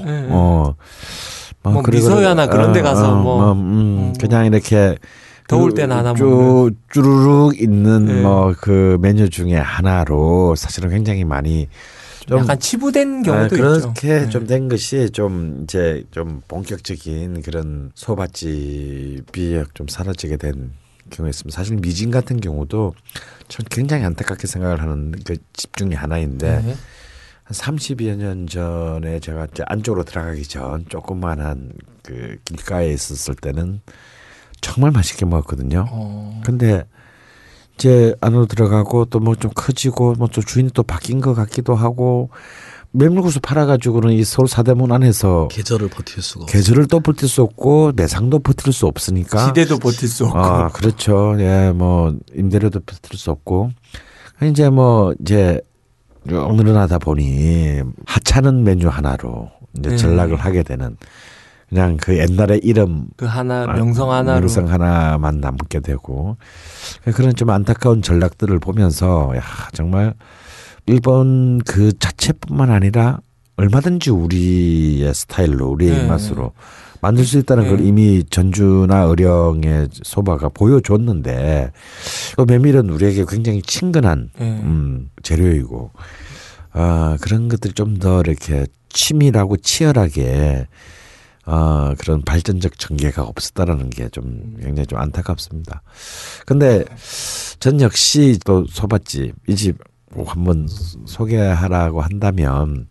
미소야나 그런 데 가서 그냥 이렇게 더울 때는 하나 쭈루룩 있는 그 메뉴 중에 하나로 사실은 굉장히 많이 좀 약간 치부된 경우도 그렇게 있죠. 그렇게 좀 된 것이 좀 이제 좀 본격적인 그런 소밭집이 좀 사라지게 된 경우가 있습니다. 사실 미진 같은 경우도 전 굉장히 안타깝게 생각을 하는 그 집 중에 하나인데 한 30여 년 전에 제가 이제 안쪽으로 들어가기 전 조그만한 그 길가에 있었을 때는 정말 맛있게 먹었거든요. 근데 이제 안으로 들어가고 또 뭐 좀 커지고 뭐 또 주인이 또 바뀐 것 같기도 하고 메밀국수 팔아가지고는 이 서울 사대문 안에서 계절을 버틸 수가 계절을 또 버틸 수 없고 매상도 버틸 수 없으니까 시대도 버틸 수 없고 그렇죠. 예, 뭐 임대료도 버틸 수 없고 이제 뭐 이제 오늘은 하다 보니 하찮은 메뉴 하나로 이제 전락을 하게 되는. 그냥 그 옛날의 이름 그 하나 명성 하나만 남게 되고 그런 좀 안타까운 전락들을 보면서 정말 일본 그 자체뿐만 아니라 얼마든지 우리의 스타일로 우리의 입맛으로 만들 수 있다는 걸 이미 전주나 의령의 소바가 보여줬는데 그 메밀은 우리에게 굉장히 친근한 재료이고 그런 것들이 좀 더 이렇게 치밀하고 치열하게 그런 발전적 전개가 없었다라는 게 좀 굉장히 좀 안타깝습니다. 근데 전 역시 또 소밭집 이 집 한번 소개하라고 한다면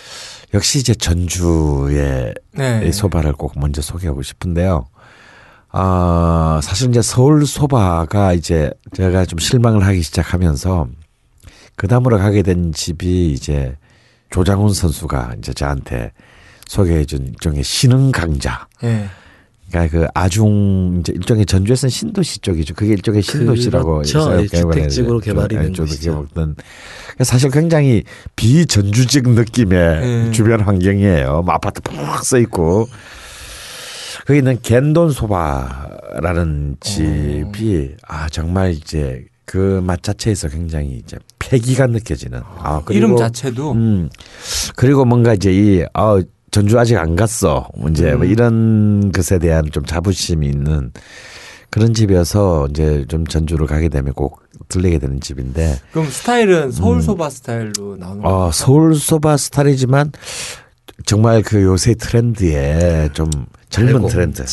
역시 이제 전주의 소바를 꼭 먼저 소개하고 싶은데요. 사실 이제 서울 소바가 이제 제가 좀 실망을 하기 시작하면서 그 다음으로 가게 된 집이 이제 조장훈 선수가 이제 저한테 소개해준 일종의 신흥 강자. 네. 그러니까 그 아중 이제 일종의 전주에서는 신도시 쪽이죠. 그게 일종의 신도시라고 그렇죠. 주택지구로 개발이 된 곳이죠. 사실 굉장히 비전주직 느낌의 주변 환경이에요. 뭐 아파트 푹 써 있고 거기 있는 겐돈소바라는 집이 정말 이제 그 맛 자체에서 굉장히 이제 패기가 느껴지는. 그리고 이름 자체도. 그리고 뭔가 이제 전주 아직 안 갔어. 이제 뭐 이런 것에 대한 좀 자부심이 있는 그런 집이어서 이제 좀 전주를 가게 되면 꼭 들리게 되는 집인데. 그럼 스타일은 서울 소바 스타일로 나오는 거예요? 서울 소바 스타일이지만 정말 그 요새 트렌드에 좀 젊은 트렌드,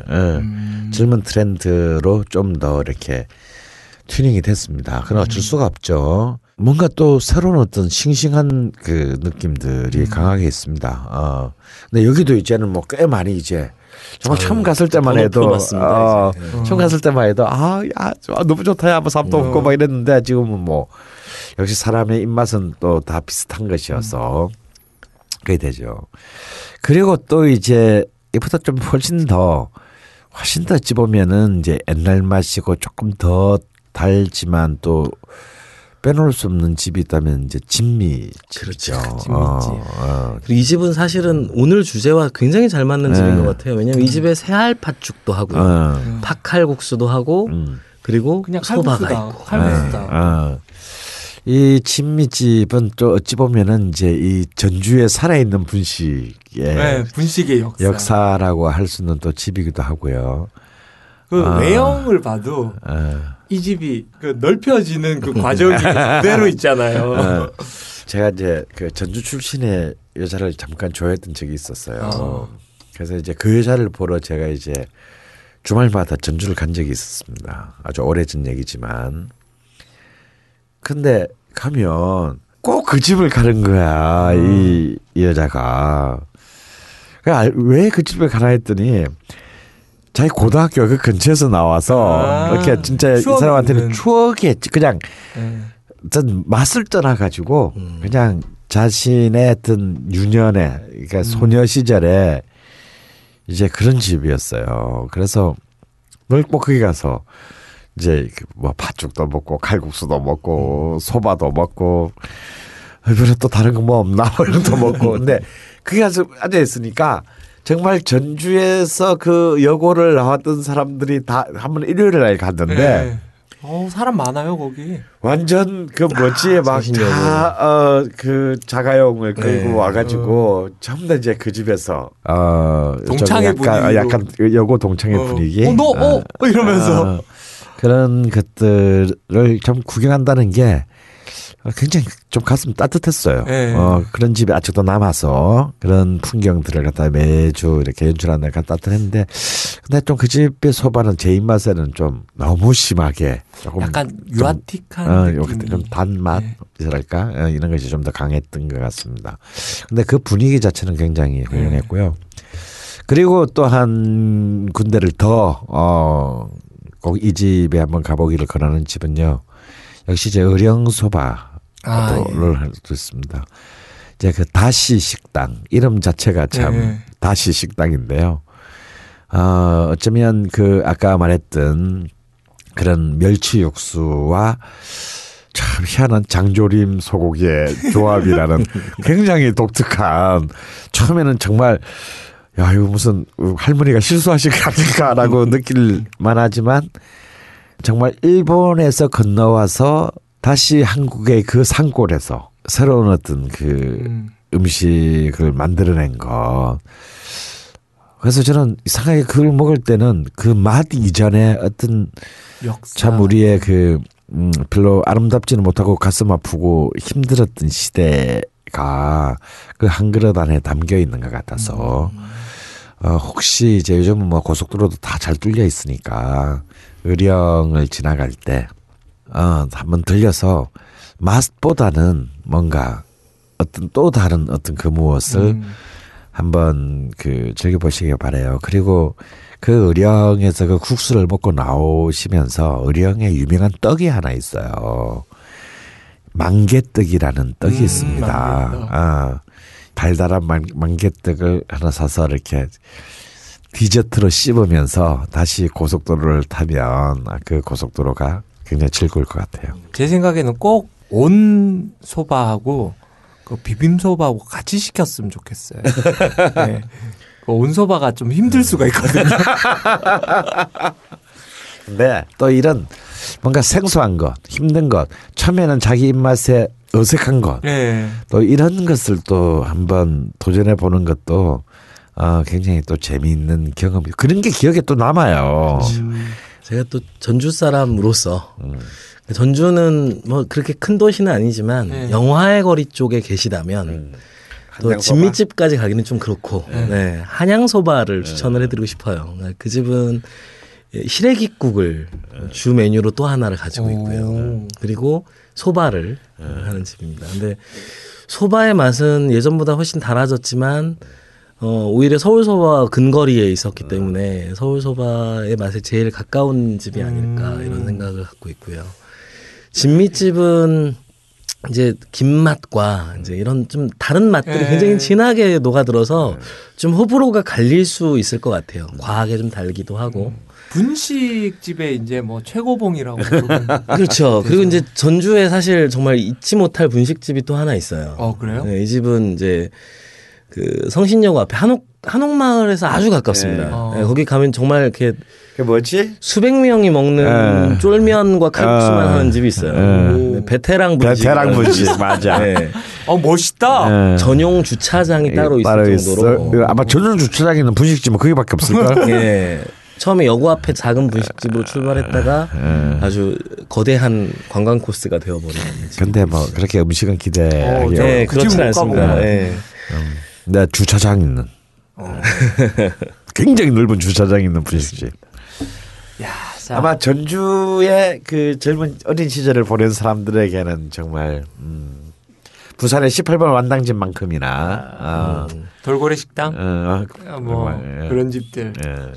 젊은 트렌드로 좀 더 이렇게 튜닝이 됐습니다. 그러나 어쩔 수가 없죠. 뭔가 또 새로운 어떤 싱싱한 그 느낌들이 강하게 있습니다. 근데 여기도 이제는 뭐 꽤 많이 이제 정말 처음 갔을 때만 해도 처음 갔을 때만 해도 너무 좋다 야 뭐 삽도 없고 막 이랬는데 지금은 뭐 역시 사람의 입맛은 또 다 비슷한 것이어서 그게 되죠. 그리고 또 이제 이보다 좀 훨씬 더 어찌 보면은 이제 옛날 맛이고 조금 더 달지만 또 빼놓을 수 없는 집이 있다면 이제 진미. 그렇죠. 그리고 이 집은 사실은 오늘 주제와 굉장히 잘 맞는 집인 것 같아요. 왜냐하면 이 집에 새알팥죽도 하고요. 팥칼국수도 하고 그리고 그냥 소바가 있고. 칼국수다. 이 진미집은 또 어찌 보면은 이제 이 전주에 살아있는 분식의 역사라고 할 수 있는 또 집이기도 하고요. 그 외형을 봐도 이 집이 그 넓혀지는 그 과정이 그대로 있잖아요. 제가 이제 그 전주 출신의 여자를 잠깐 좋아했던 적이 있었어요. 그래서 이제 그 여자를 보러 제가 이제 주말마다 전주를 간 적이 있었습니다. 아주 오래전 얘기지만. 근데 가면 꼭 그 집을 가는 거야. 이 여자가. 왜 그 집을 가나 했더니 자기 고등학교 그 근처에서 나와서 이렇게 진짜 이 사람한테는 추억이 그냥 어떤 맛을 떠나가지고 그냥 자신의 어떤 유년의 그러니까 소녀 시절에 이제 그런 집이었어요. 그래서 늘 꼭 거기 가서 이제 뭐 팥죽도 먹고 칼국수도 먹고 소바도 먹고 이번에 또 다른 거 뭐 없나 이런 것도 먹고 근데 그게 가서 앉아 있으니까 정말 전주에서 그 여고를 나왔던 사람들이 다 한 번 일요일 날 갔는데 사람 많아요 거기. 완전 그 뭐지 막 다 그 자가용을 끌고 와가지고 전부 다 이제 그 집에서 동창회 분위기 약간 여고 동창회 분위기 이러면서 그런 것들을 좀 구경한다는 게 굉장히 좀 가슴 따뜻했어요. 그런 집이 아직도 남아서 그런 풍경들을 갖다 매주 이렇게 연출하는 데 따뜻했는데 근데 좀 그 집의 소바는 제 입맛에는 좀 너무 심하게 조금 약간 유아틱한 느낌이 좀 단맛이랄까 이런 것이 좀 더 강했던 것 같습니다. 근데 그 분위기 자체는 굉장히 훌륭했고요. 그리고 또 한 군데를 더 꼭 이 집에 한번 가보기를 권하는 집은요. 역시 이제 의령소바를 했습니다. 이제 그 다시 식당 이름 자체가 참 다시 식당인데요. 어쩌면 그 아까 말했던 그런 멸치 육수와 참 희한한 장조림 소고기의 조합이라는 굉장히 독특한 처음에는 정말 야 이거 무슨 할머니가 실수하신 게 아닐까라고 느낄 만하지만 정말 일본에서 건너와서 다시 한국의 그 산골에서 새로운 어떤 그 음식을 만들어낸 거. 그래서 저는 이상하게 그걸 먹을 때는 그 맛 이전에 어떤 역사. 참 우리의 그 별로 아름답지는 못하고 가슴 아프고 힘들었던 시대가 그 한 그릇 안에 담겨 있는 것 같아서 혹시 이제 요즘은 뭐 고속도로도 다 잘 뚫려 있으니까 의령을 지나갈 때 한번 들려서 맛보다는 뭔가 어떤 또 다른 어떤 그 무엇을 한번 그 즐겨보시길 바라요. 그리고 그 의령에서 그 국수를 먹고 나오시면서 의령에 유명한 떡이 하나 있어요. 만개떡이라는 떡이 있습니다. 달달한 만개떡을 하나 사서 이렇게 디저트로 씹으면서 다시 고속도로를 타면 그 고속도로가 굉장히 즐거울 것 같아요. 제 생각에는 꼭 온 소바하고 그 비빔소바하고 같이 시켰으면 좋겠어요. 네. 그 온소바가 좀 힘들 수가 있거든요. 근데 또 이런 뭔가 생소한 것, 힘든 것, 처음에는 자기 입맛에 어색한 것, 네. 또 이런 것을 또 한번 도전해 보는 것도 굉장히 또 재미있는 경험. 그런 게 기억에 또 남아요. 제가 또 전주 사람으로서 전주는 뭐 그렇게 큰 도시는 아니지만 영화의 거리 쪽에 계시다면 또 진미집까지 가기는 좀 그렇고 네, 한양소바를 추천을 해드리고 싶어요. 그 집은 시래기국을 주 메뉴로 또 하나를 가지고 있고요. 그리고 소바를 하는 집입니다. 근데 소바의 맛은 예전보다 훨씬 달아졌지만 오히려 서울소바 근거리에 있었기 때문에 서울소바의 맛에 제일 가까운 집이 아닐까 이런 생각을 갖고 있고요. 진미집은 이제 김맛과 이제 이런 좀 다른 맛들이 굉장히 진하게 녹아들어서 좀 호불호가 갈릴 수 있을 것 같아요. 과하게 좀 달기도 하고. 분식집의 이제 뭐 최고봉이라고. 그렇죠. 그리고 이제 전주에 사실 정말 잊지 못할 분식집이 또 하나 있어요. 그래요? 네, 이 집은 이제 그 성신여고 앞에 한옥마을에서 아주 가깝습니다. 네, 거기 가면 정말 이렇게 그게 뭐지? 수백 명이 먹는 쫄면과 칼국수만 하는 집이 있어요. 네, 베테랑 분식. 베테랑 분식 맞아. 네. 멋있다. 전용 주차장이 따로 있을 정도로. 아마 전용 주차장에 있는 분식집은 거기밖에 없을걸? 네. 처음에 여고 앞에 작은 분식집으로 출발했다가 아주 거대한 관광 코스가 되어버린. 근데 뭐 그렇게 음식은 기대하기 네, 그렇진 않습니다. 네. 네, 주차장 있는 굉장히 넓은 주차장 있는 분식집. 아마 전주의 그 젊은 어린 시절을 보낸 사람들에게는 정말 부산의 18번 완당집만큼이나 돌고래 식당 뭐 정말, 그런 집들.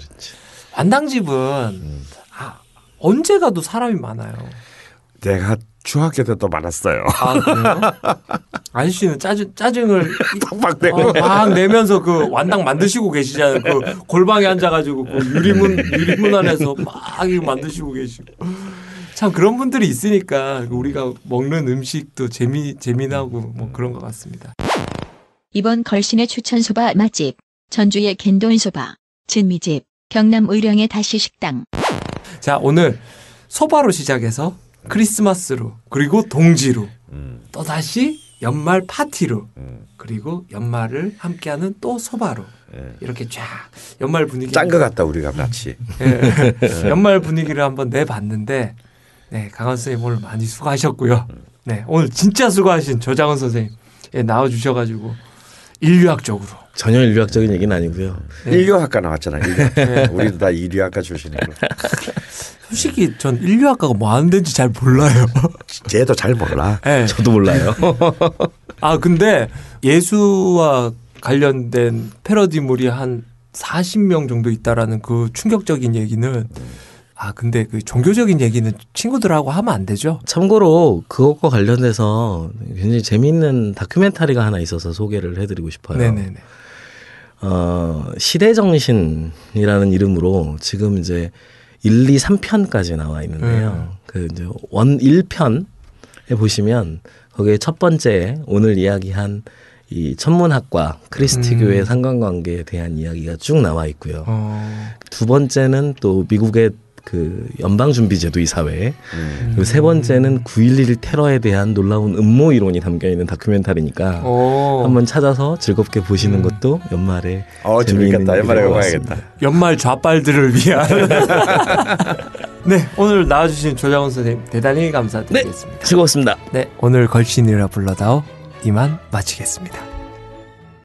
완당집은 언제 가도 사람이 많아요. 내가 중학교 때 또 많았어요. 그래요? 아저씨는 짜증을 막 막 내면서 그 완당 만드시고 계시잖아요. 그 골방에 앉아가지고 그 유리문 안에서 막 이거 만드시고 계시고. 참 그런 분들이 있으니까 우리가 먹는 음식도 재미나고 뭐 그런 것 같습니다. 이번 걸신의 추천소바 맛집 전주의 겐돈소바, 진미집, 경남 의령의 다시식당. 자, 오늘 소바로 시작해서 크리스마스로 그리고 동지로 또다시 연말 파티로 그리고 연말을 함께하는 또 소바로 이렇게 쫙 연말 분위기 짠 것 같다 우리가 마치. 연말 분위기를 한번 내봤는데 네, 강원 선생님 오늘 많이 수고하셨고요. 네, 오늘 진짜 수고하신 조장훈 선생님 나와주셔가지고 인류학적으로 전혀 인류학적인 얘기는 아니고요. 인류학과 나왔잖아요. 네. 우리도 다 인류학과 출신이고. 솔직히 전 인류학과가 뭐 하는 데인지 잘 몰라요. 쟤도 잘 몰라. 네. 저도 몰라요. 근데 예수와 관련된 패러디물이 한 40명 정도 있다라는 그 충격적인 얘기는 근데 그 종교적인 얘기는 친구들하고 하면 안 되죠? 참고로 그것과 관련돼서 굉장히 재미있는 다큐멘터리가 하나 있어서 소개를 해드리고 싶어요. 네네네. 시대정신이라는 이름으로 지금 이제 1, 2, 3편까지 나와 있는데요. 그 이제 1편에 보시면 거기에 첫 번째 오늘 이야기한 이 천문학과 그리스티교의 상관관계에 대한 이야기가 쭉 나와 있고요. 두 번째는 또 미국의 그 연방준비제도 이사회, 그리고 세 번째는 9.11 테러에 대한 놀라운 음모 이론이 담겨 있는 다큐멘터리니까 한번 찾아서 즐겁게 보시는 것도 연말에 재미있겠다. 연말에 봐야겠다. 연말 좌빨들을 위한. 네, 오늘 나와주신 조장훈 선생님 대단히 감사드리겠습니다. 네, 즐거웠습니다. 네, 오늘 걸신이라 불러다오 이만 마치겠습니다.